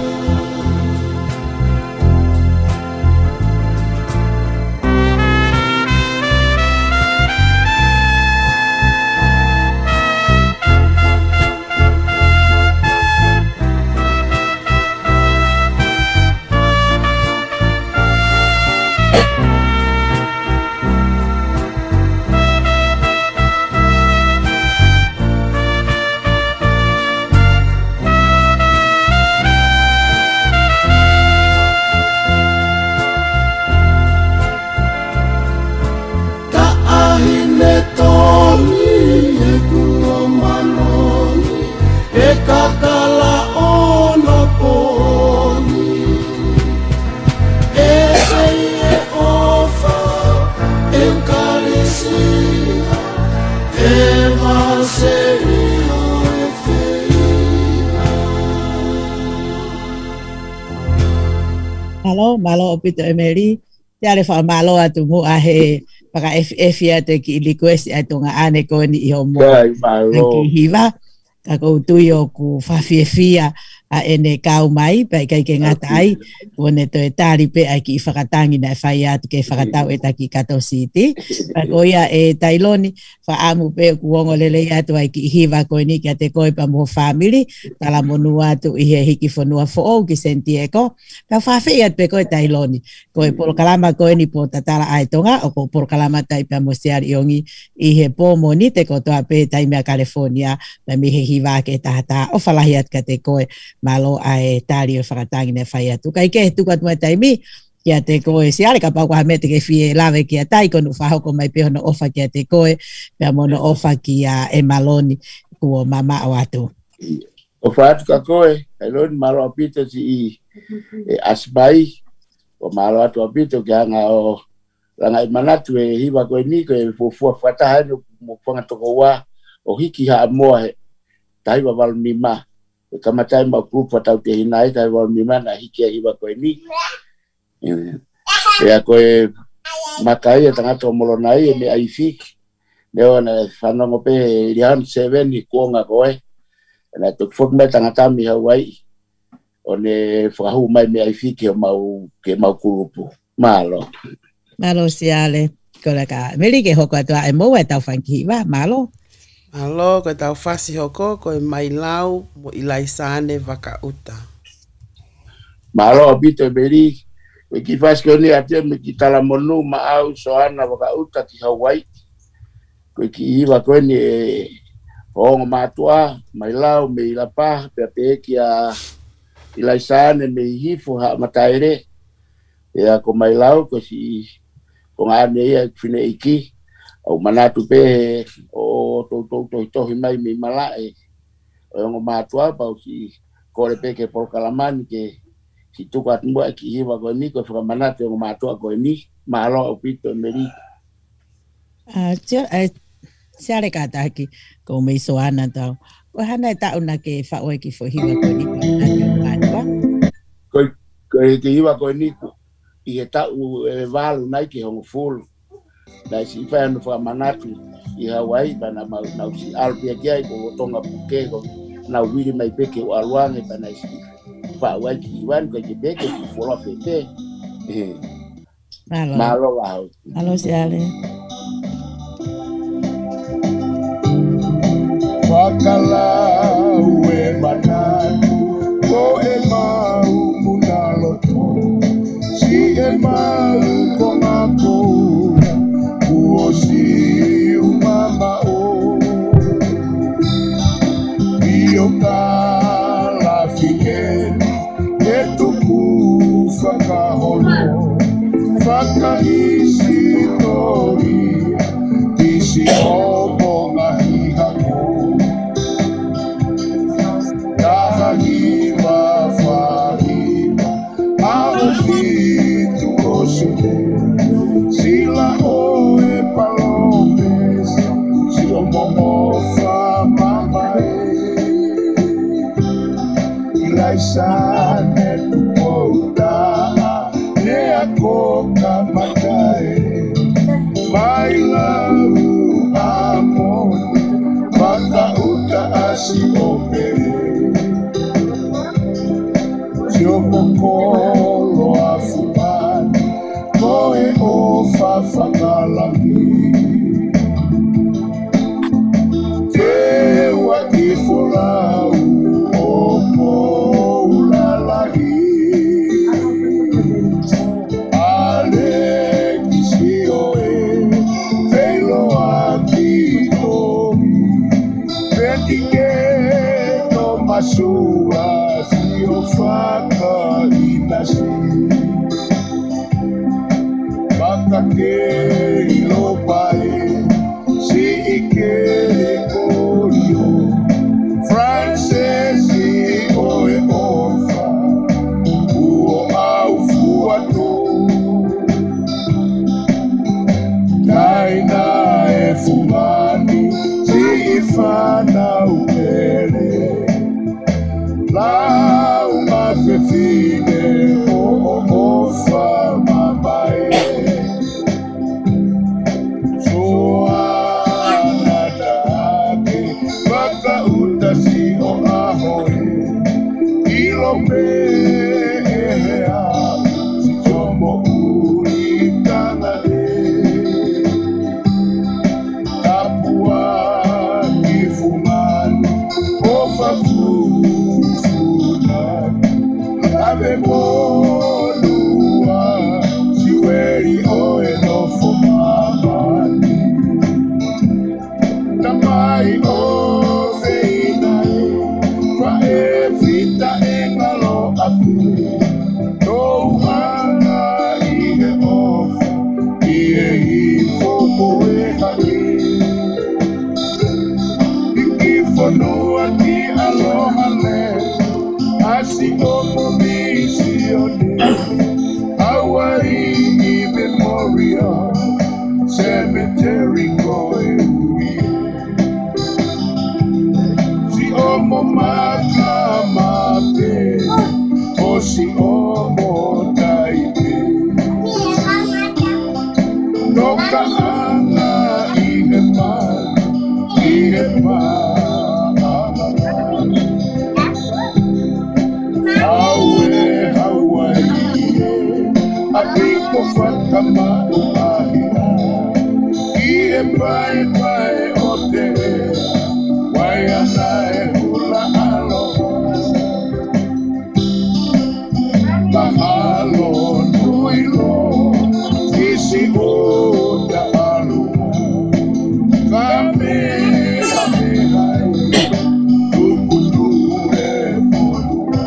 Malo, malo opito emeri. Te ale fa malo atu mu ahe para F F ya te ki request atu nga ane ko ni iho mo. Ki hiva ka ko tuyo ku fa fia a ene kau mai pa kai ke ngatai one to etari pe aki fakatangi na fa ya ke fakatau etaki kato city pa ko ya e tailoni fa amu pe ku ngo lele ya to aki hiva ko ni ka te ko pa mo family tala monua tu ihe hiki fonua fo o ki sentieko ka fa fia pe ko tailoni ko por kalama ko ni po tatala aitonga o ko por kalama tai pa mo siar yongi ihe po moni te ko to ape tai me California na mi hiva ke tata o falahiat ka te ko malo ai tario fakatangi ne faya tu kai ke tu kat mo taimi kia te koe si ale ka pa kwa mete ke fie lave kia tai konu fa ko mai pe no ofa kia te koe pe mono ofa kia e maloni ku mama watu o fa tu ka koe e lon malo apito si e asbai o malo atu apito kia nga o langa manatu e hiwa koe ni koe fo fo fata ha no mo fanga to wa o hiki ha mo tai wa val mima kama tai ma grupo tau te hinai tai wa mima na hiki hiwa koe ni ya koe makai tanga to molonai me aifik leo na fano ngope lian seven ni kuonga koe na to fok me tanga tami Hawaii one fahu mai me aifik ke mau ke mau grupo malo malo siale kola ka meli ke hoko tua e mo ta fanki va malo Alo, ko tau fasi hoko, ko e mai lau mo ilaisane waka uta. Malo abito e beri, ko ki fasi ko ni ate me ki tala monu ma au soana waka uta ki Hawaii. Ko ki iwa ko ni e hongo matua, mai lau me ilapa, pe pe ki a ilaisane me hifu ha mataire. Ya ko mai lau ko si ko ngane ia fine iki. O manatu pe o to to to to mai mi malae o ngo matua pa si kore pe ke por kalamani ke si tu kat mo ki hiwa ko ni ko fra manatu ngo matua ko ni malo opito meri ah tia sia le kata ki ko me so ana ta o hana ta una ke fa o ki fo hiwa ko ni matua ko ko ki hiwa ko ni i eta u valu nai ki hong full da si fa no fa manatu i Hawaii bana ma na si alpia kia ko tonga puke ko na wiri mai peke o alwange bana si fa wa ki wan ko ki peke ki fola peke eh malo malo wow malo siale Wakala we manatu ko e mau munalo si e mau ko ngako o si umama o io kala fiken e tuku fakaholo fakahisi tori isi obo ngahihako kahagiva fahima aofitu osule sila o e palomes sila momo fa mamae ilaisane tu kota ne ako kamakae my love amor maka uta si opere si o kokolo a fumani koe o fafakalami ke waki folau o poulalagi ale kisi oe feilo aki tomi Petike no masua si o faka inasi Baka ke ilo pae si ike korio Frances si oe ofa uo au fuato Kaina e fumani si ifana upele Lau mafefine o ofa mabae Soana dake baka utasi o ahoe Ilombe ehea si tomo uri kanale Tapua kifumani ofa fufumani Ave molua siweri oe no fumamani Tamai o veinae Fa e vita e ngalo api No hana ihe ofa Ie hifo moe haki Ikifonua ki aloha le Asi omo misione Hawaii Memorial Cemetery koe uie Si omo maka mape O si omo taipe Noka anga ihe ma Ihe ma Haue Hawaii Apiko fakama uahia Ie pae pae ote Waianae hula aloha Mahalo nuilo Kisi oda aloha Kame kame hai Tukuture polua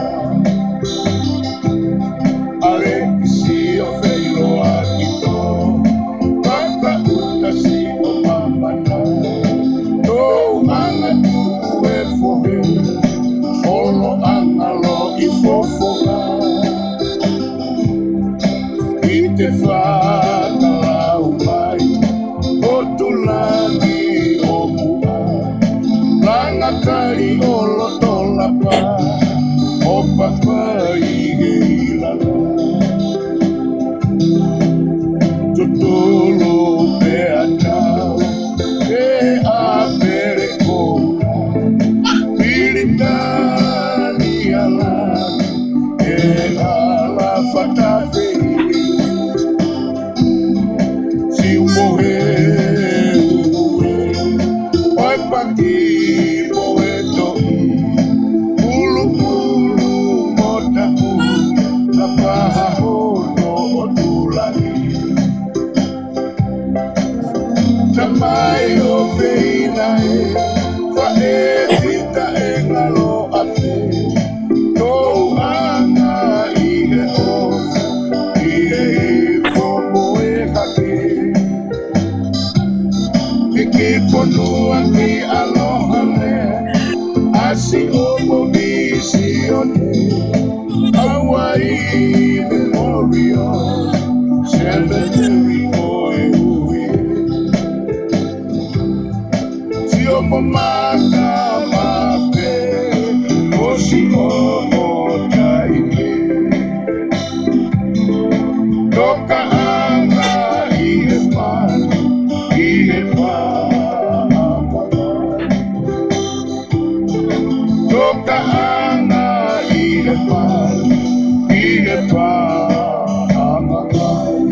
Ale kisi o feilo akito Baka utasi o mamana No anga tu e fohe Olo angalo i fofoga Ite fata lau mai O tulagi o mua Langa kari o lotolapa O papa ige ilala Tutulu beatau E apere kona Pilitani ala E ala fatafe Si umohe uwe Oi paki moeto Ulu ulu motaku Napaha hono otulagi Tamai o veinae Fa e vita e ngalo ate No anga ihe ofa Ihe ifo moe hake Iki ponua ki aloha le Asi omo visione Hawaii Memorial Cemetery oe uie Si omo maka mape O si omo taike Toka anga ihe pani Ihe pani whakaanga i he pā, i he pā anganga.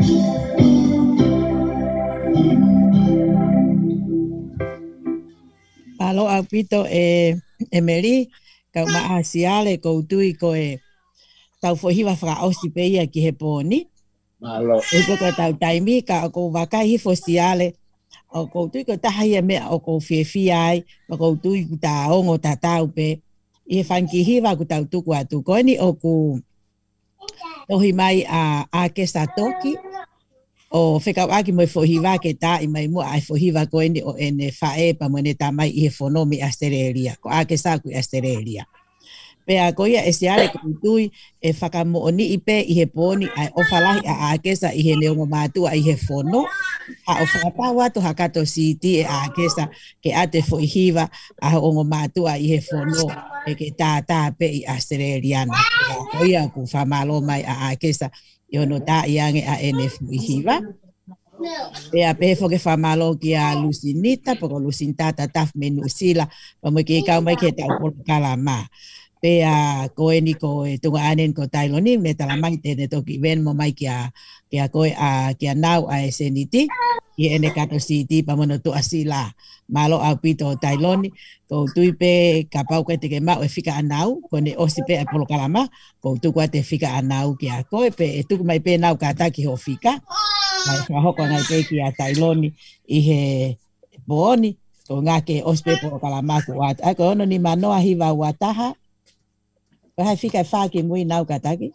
Alo au pito e e meri ka ma asiale ko tui ko e tau fohiwa fra osi pe ia ki he poni. Malo. E ko ka tau taimi ka ko wakai hi fosiale o ko tui ko taha ia me o ko fiefi ai o ko tui ku ta ongo ta tau pe i he whanki hiwa ku tau tuku atu ko ni o ku tohi mai a a ke sa toki o whekau aki mo e whohiwa ke tā i mai mua ai whohiwa koe ni o ene whae pa mo ne tā mai i he whonomi Australia, ko ake sā kui Australia. Pea ko ia e seare ko tui e whakamo o ni i pe i he pōni ai o whalahi a ake sa i he neongo mātua i he whono, a o whakatau atu hakato siti e ake sa ke ate whohiwa a o ngo mātua i he whono e ke tā tā pe i Australiana. Ko ia ku whamalo mai a ake sa i ono tā iange a ene whohiwa. Pea pefo ke whamalo ki a Lucinita, poko Lucintata taf menu sila, pa mo ke kau mai ke tau polo kalama. Pea koe ni ko e tunga anen ko tailoni, me talamai tene toki ven mo mai ki a, ki a koe a, ki a nau a eseniti, i ene kato siti pa mono tu asila. Malo au pito tailoni, ko tuipe ka pau koe te ke mau e fika anau, ko ne osi pe a polo kalama, ko tu koe te fika anau ki a koe, pe e tuku mai pe nau ka taki ho fika, mai whahoko ngai pe ki a tailoni i he booni, ko ngā ke osi pe polo kalama ku wata. Ako ono ni manoa hiwa wataha, ko hai fika e whaki mui nau ka taki?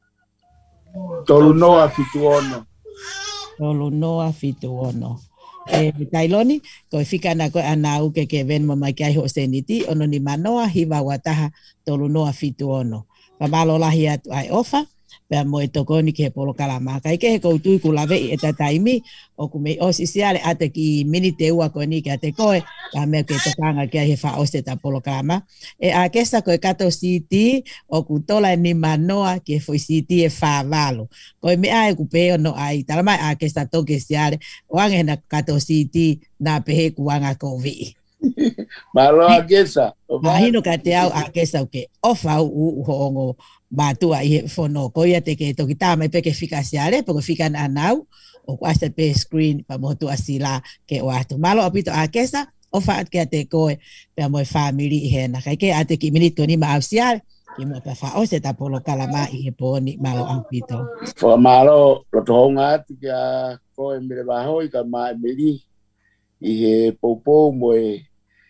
Tolu noa fitu ono. Tolu noa fitu ono. E tailoni, ko e fika na koe ana uke ke ven mo mai kai ho seniti, ono ni manoa hiwa wataha tolu noa fitu ono. Ka malo lahi atu ai ofa, pea mo e tokoni ke polo kalama. Kai ke he koutui ku lawe i eta taimi, o ku mei osi siale ate ki mini te ua koe ni ke ate koe, ka mea ke tokanga kia he wha ose ta polo kalama. E a kesa koe kato siti, o ku tola ni manoa ke foi siti e wha valo. Koe mea e ku peo no ai, talamai a kesa toke siale, wange na kato siti na pehe ku wanga kovi. Malo a kesa. Mahino ka te au a kesa uke ofa u hongo matua i fono ko ia te ke toki tama pe ke fika siale po fika na nau o kwasa pe screen pa mo tu asila ke o atu malo apito a kesa ofa at ke te ko pe mo family he na ke ate ki minute ko ni ma siale ki mo pa fa o se ta polo kalama i poni malo apito fo malo lo tonga at ya ko e mire bajo i ka ma meri i he popo mo e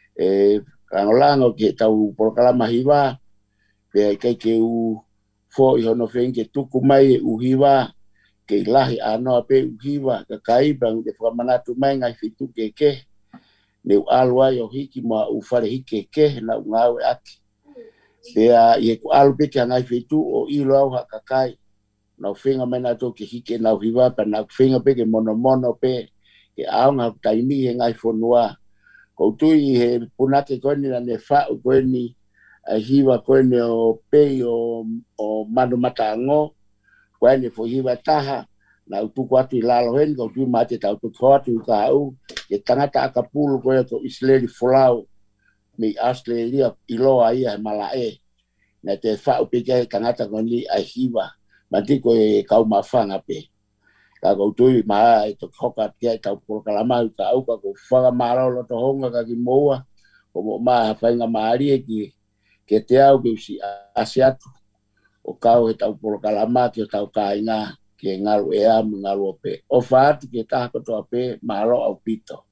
e kangolango ke tau polo kalama hiwa pe kai ke u fo i hono fenke tuku mai u hiwa ke lahi ano pe u hiwa ka kai bang de famana tu mai ngai fitu ke ke ne u alwa yo hiki ma u fare hiki ke na u ngawe ati pe a ye ku alu pe ka ngai fitu o i lo ha ka kai na finga mena to ke hiki na u hiwa pa na finga pe ke mono mono pe ke au nga taimi ngai fonua ko tu i he punake ko ni na ne fa ko ni a hiwa koe o pei o, o manu matango, koe ne fo hiwa taha, na utuku atu i lalo hen, ko tu mate tau tuku atu i ka au, e tangata akapulu koe ko Isleri Folau, me Australia i loa ia mala e, na te whau peke tangata ko ni a hiwa, manti koe kau mawhanga pe. Ka ko tu i maa e to hoka kia tau polo kalama i ka au, ka ko whaga marao lo to honga ka ki moua, ko mo maa whainga maari e ki, ke te au ke usi asiatu o kau he tau polo kalama ke tau kainga ke ngaru ea ngaru ope. O whaatu ke taha kotoa pe malo au pito.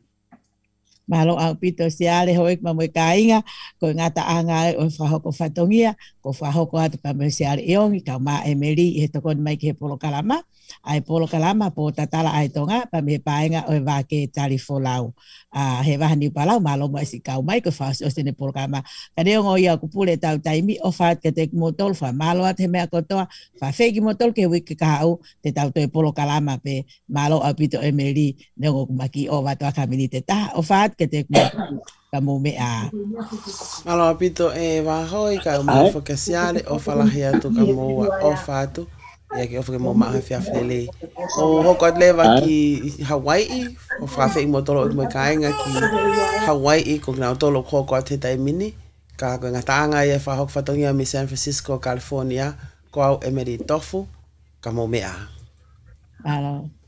Malo au pito siale hoik ma moe kainga ko ngata anga o whahoko whatongia ko whahoko atu pa moe siale iongi ka ma emeri i he tokon mai ke he polo kalama. Ai polo kalama po tatala ai tonga pa me paenga o va ke tali folau a he va ni palau malo mo si kau mai ko fa o sene polo kalama kane ngo ia ku pule tau taimi o fa ke te motol fa malo at he me akotoa fa feki motol ke wiki ka au te tau te polo kalama pe malo apito emeri ngo maki o va to kaminite ta o fa ke te kamo me a malo apito e va hoi ka mo fo ke siale o fa la hia to kamo o fa to ya ke ofe mo ma fia fele o hoko leva ki Hawaii o fa fe mo tolo mo kainga ki Hawaii ko na tolo hoko te tai mini Ka ko ngatanga e fa hok fatongia mi San Francisco, California, ko au Emery Tofu, ka mo mea. Alo.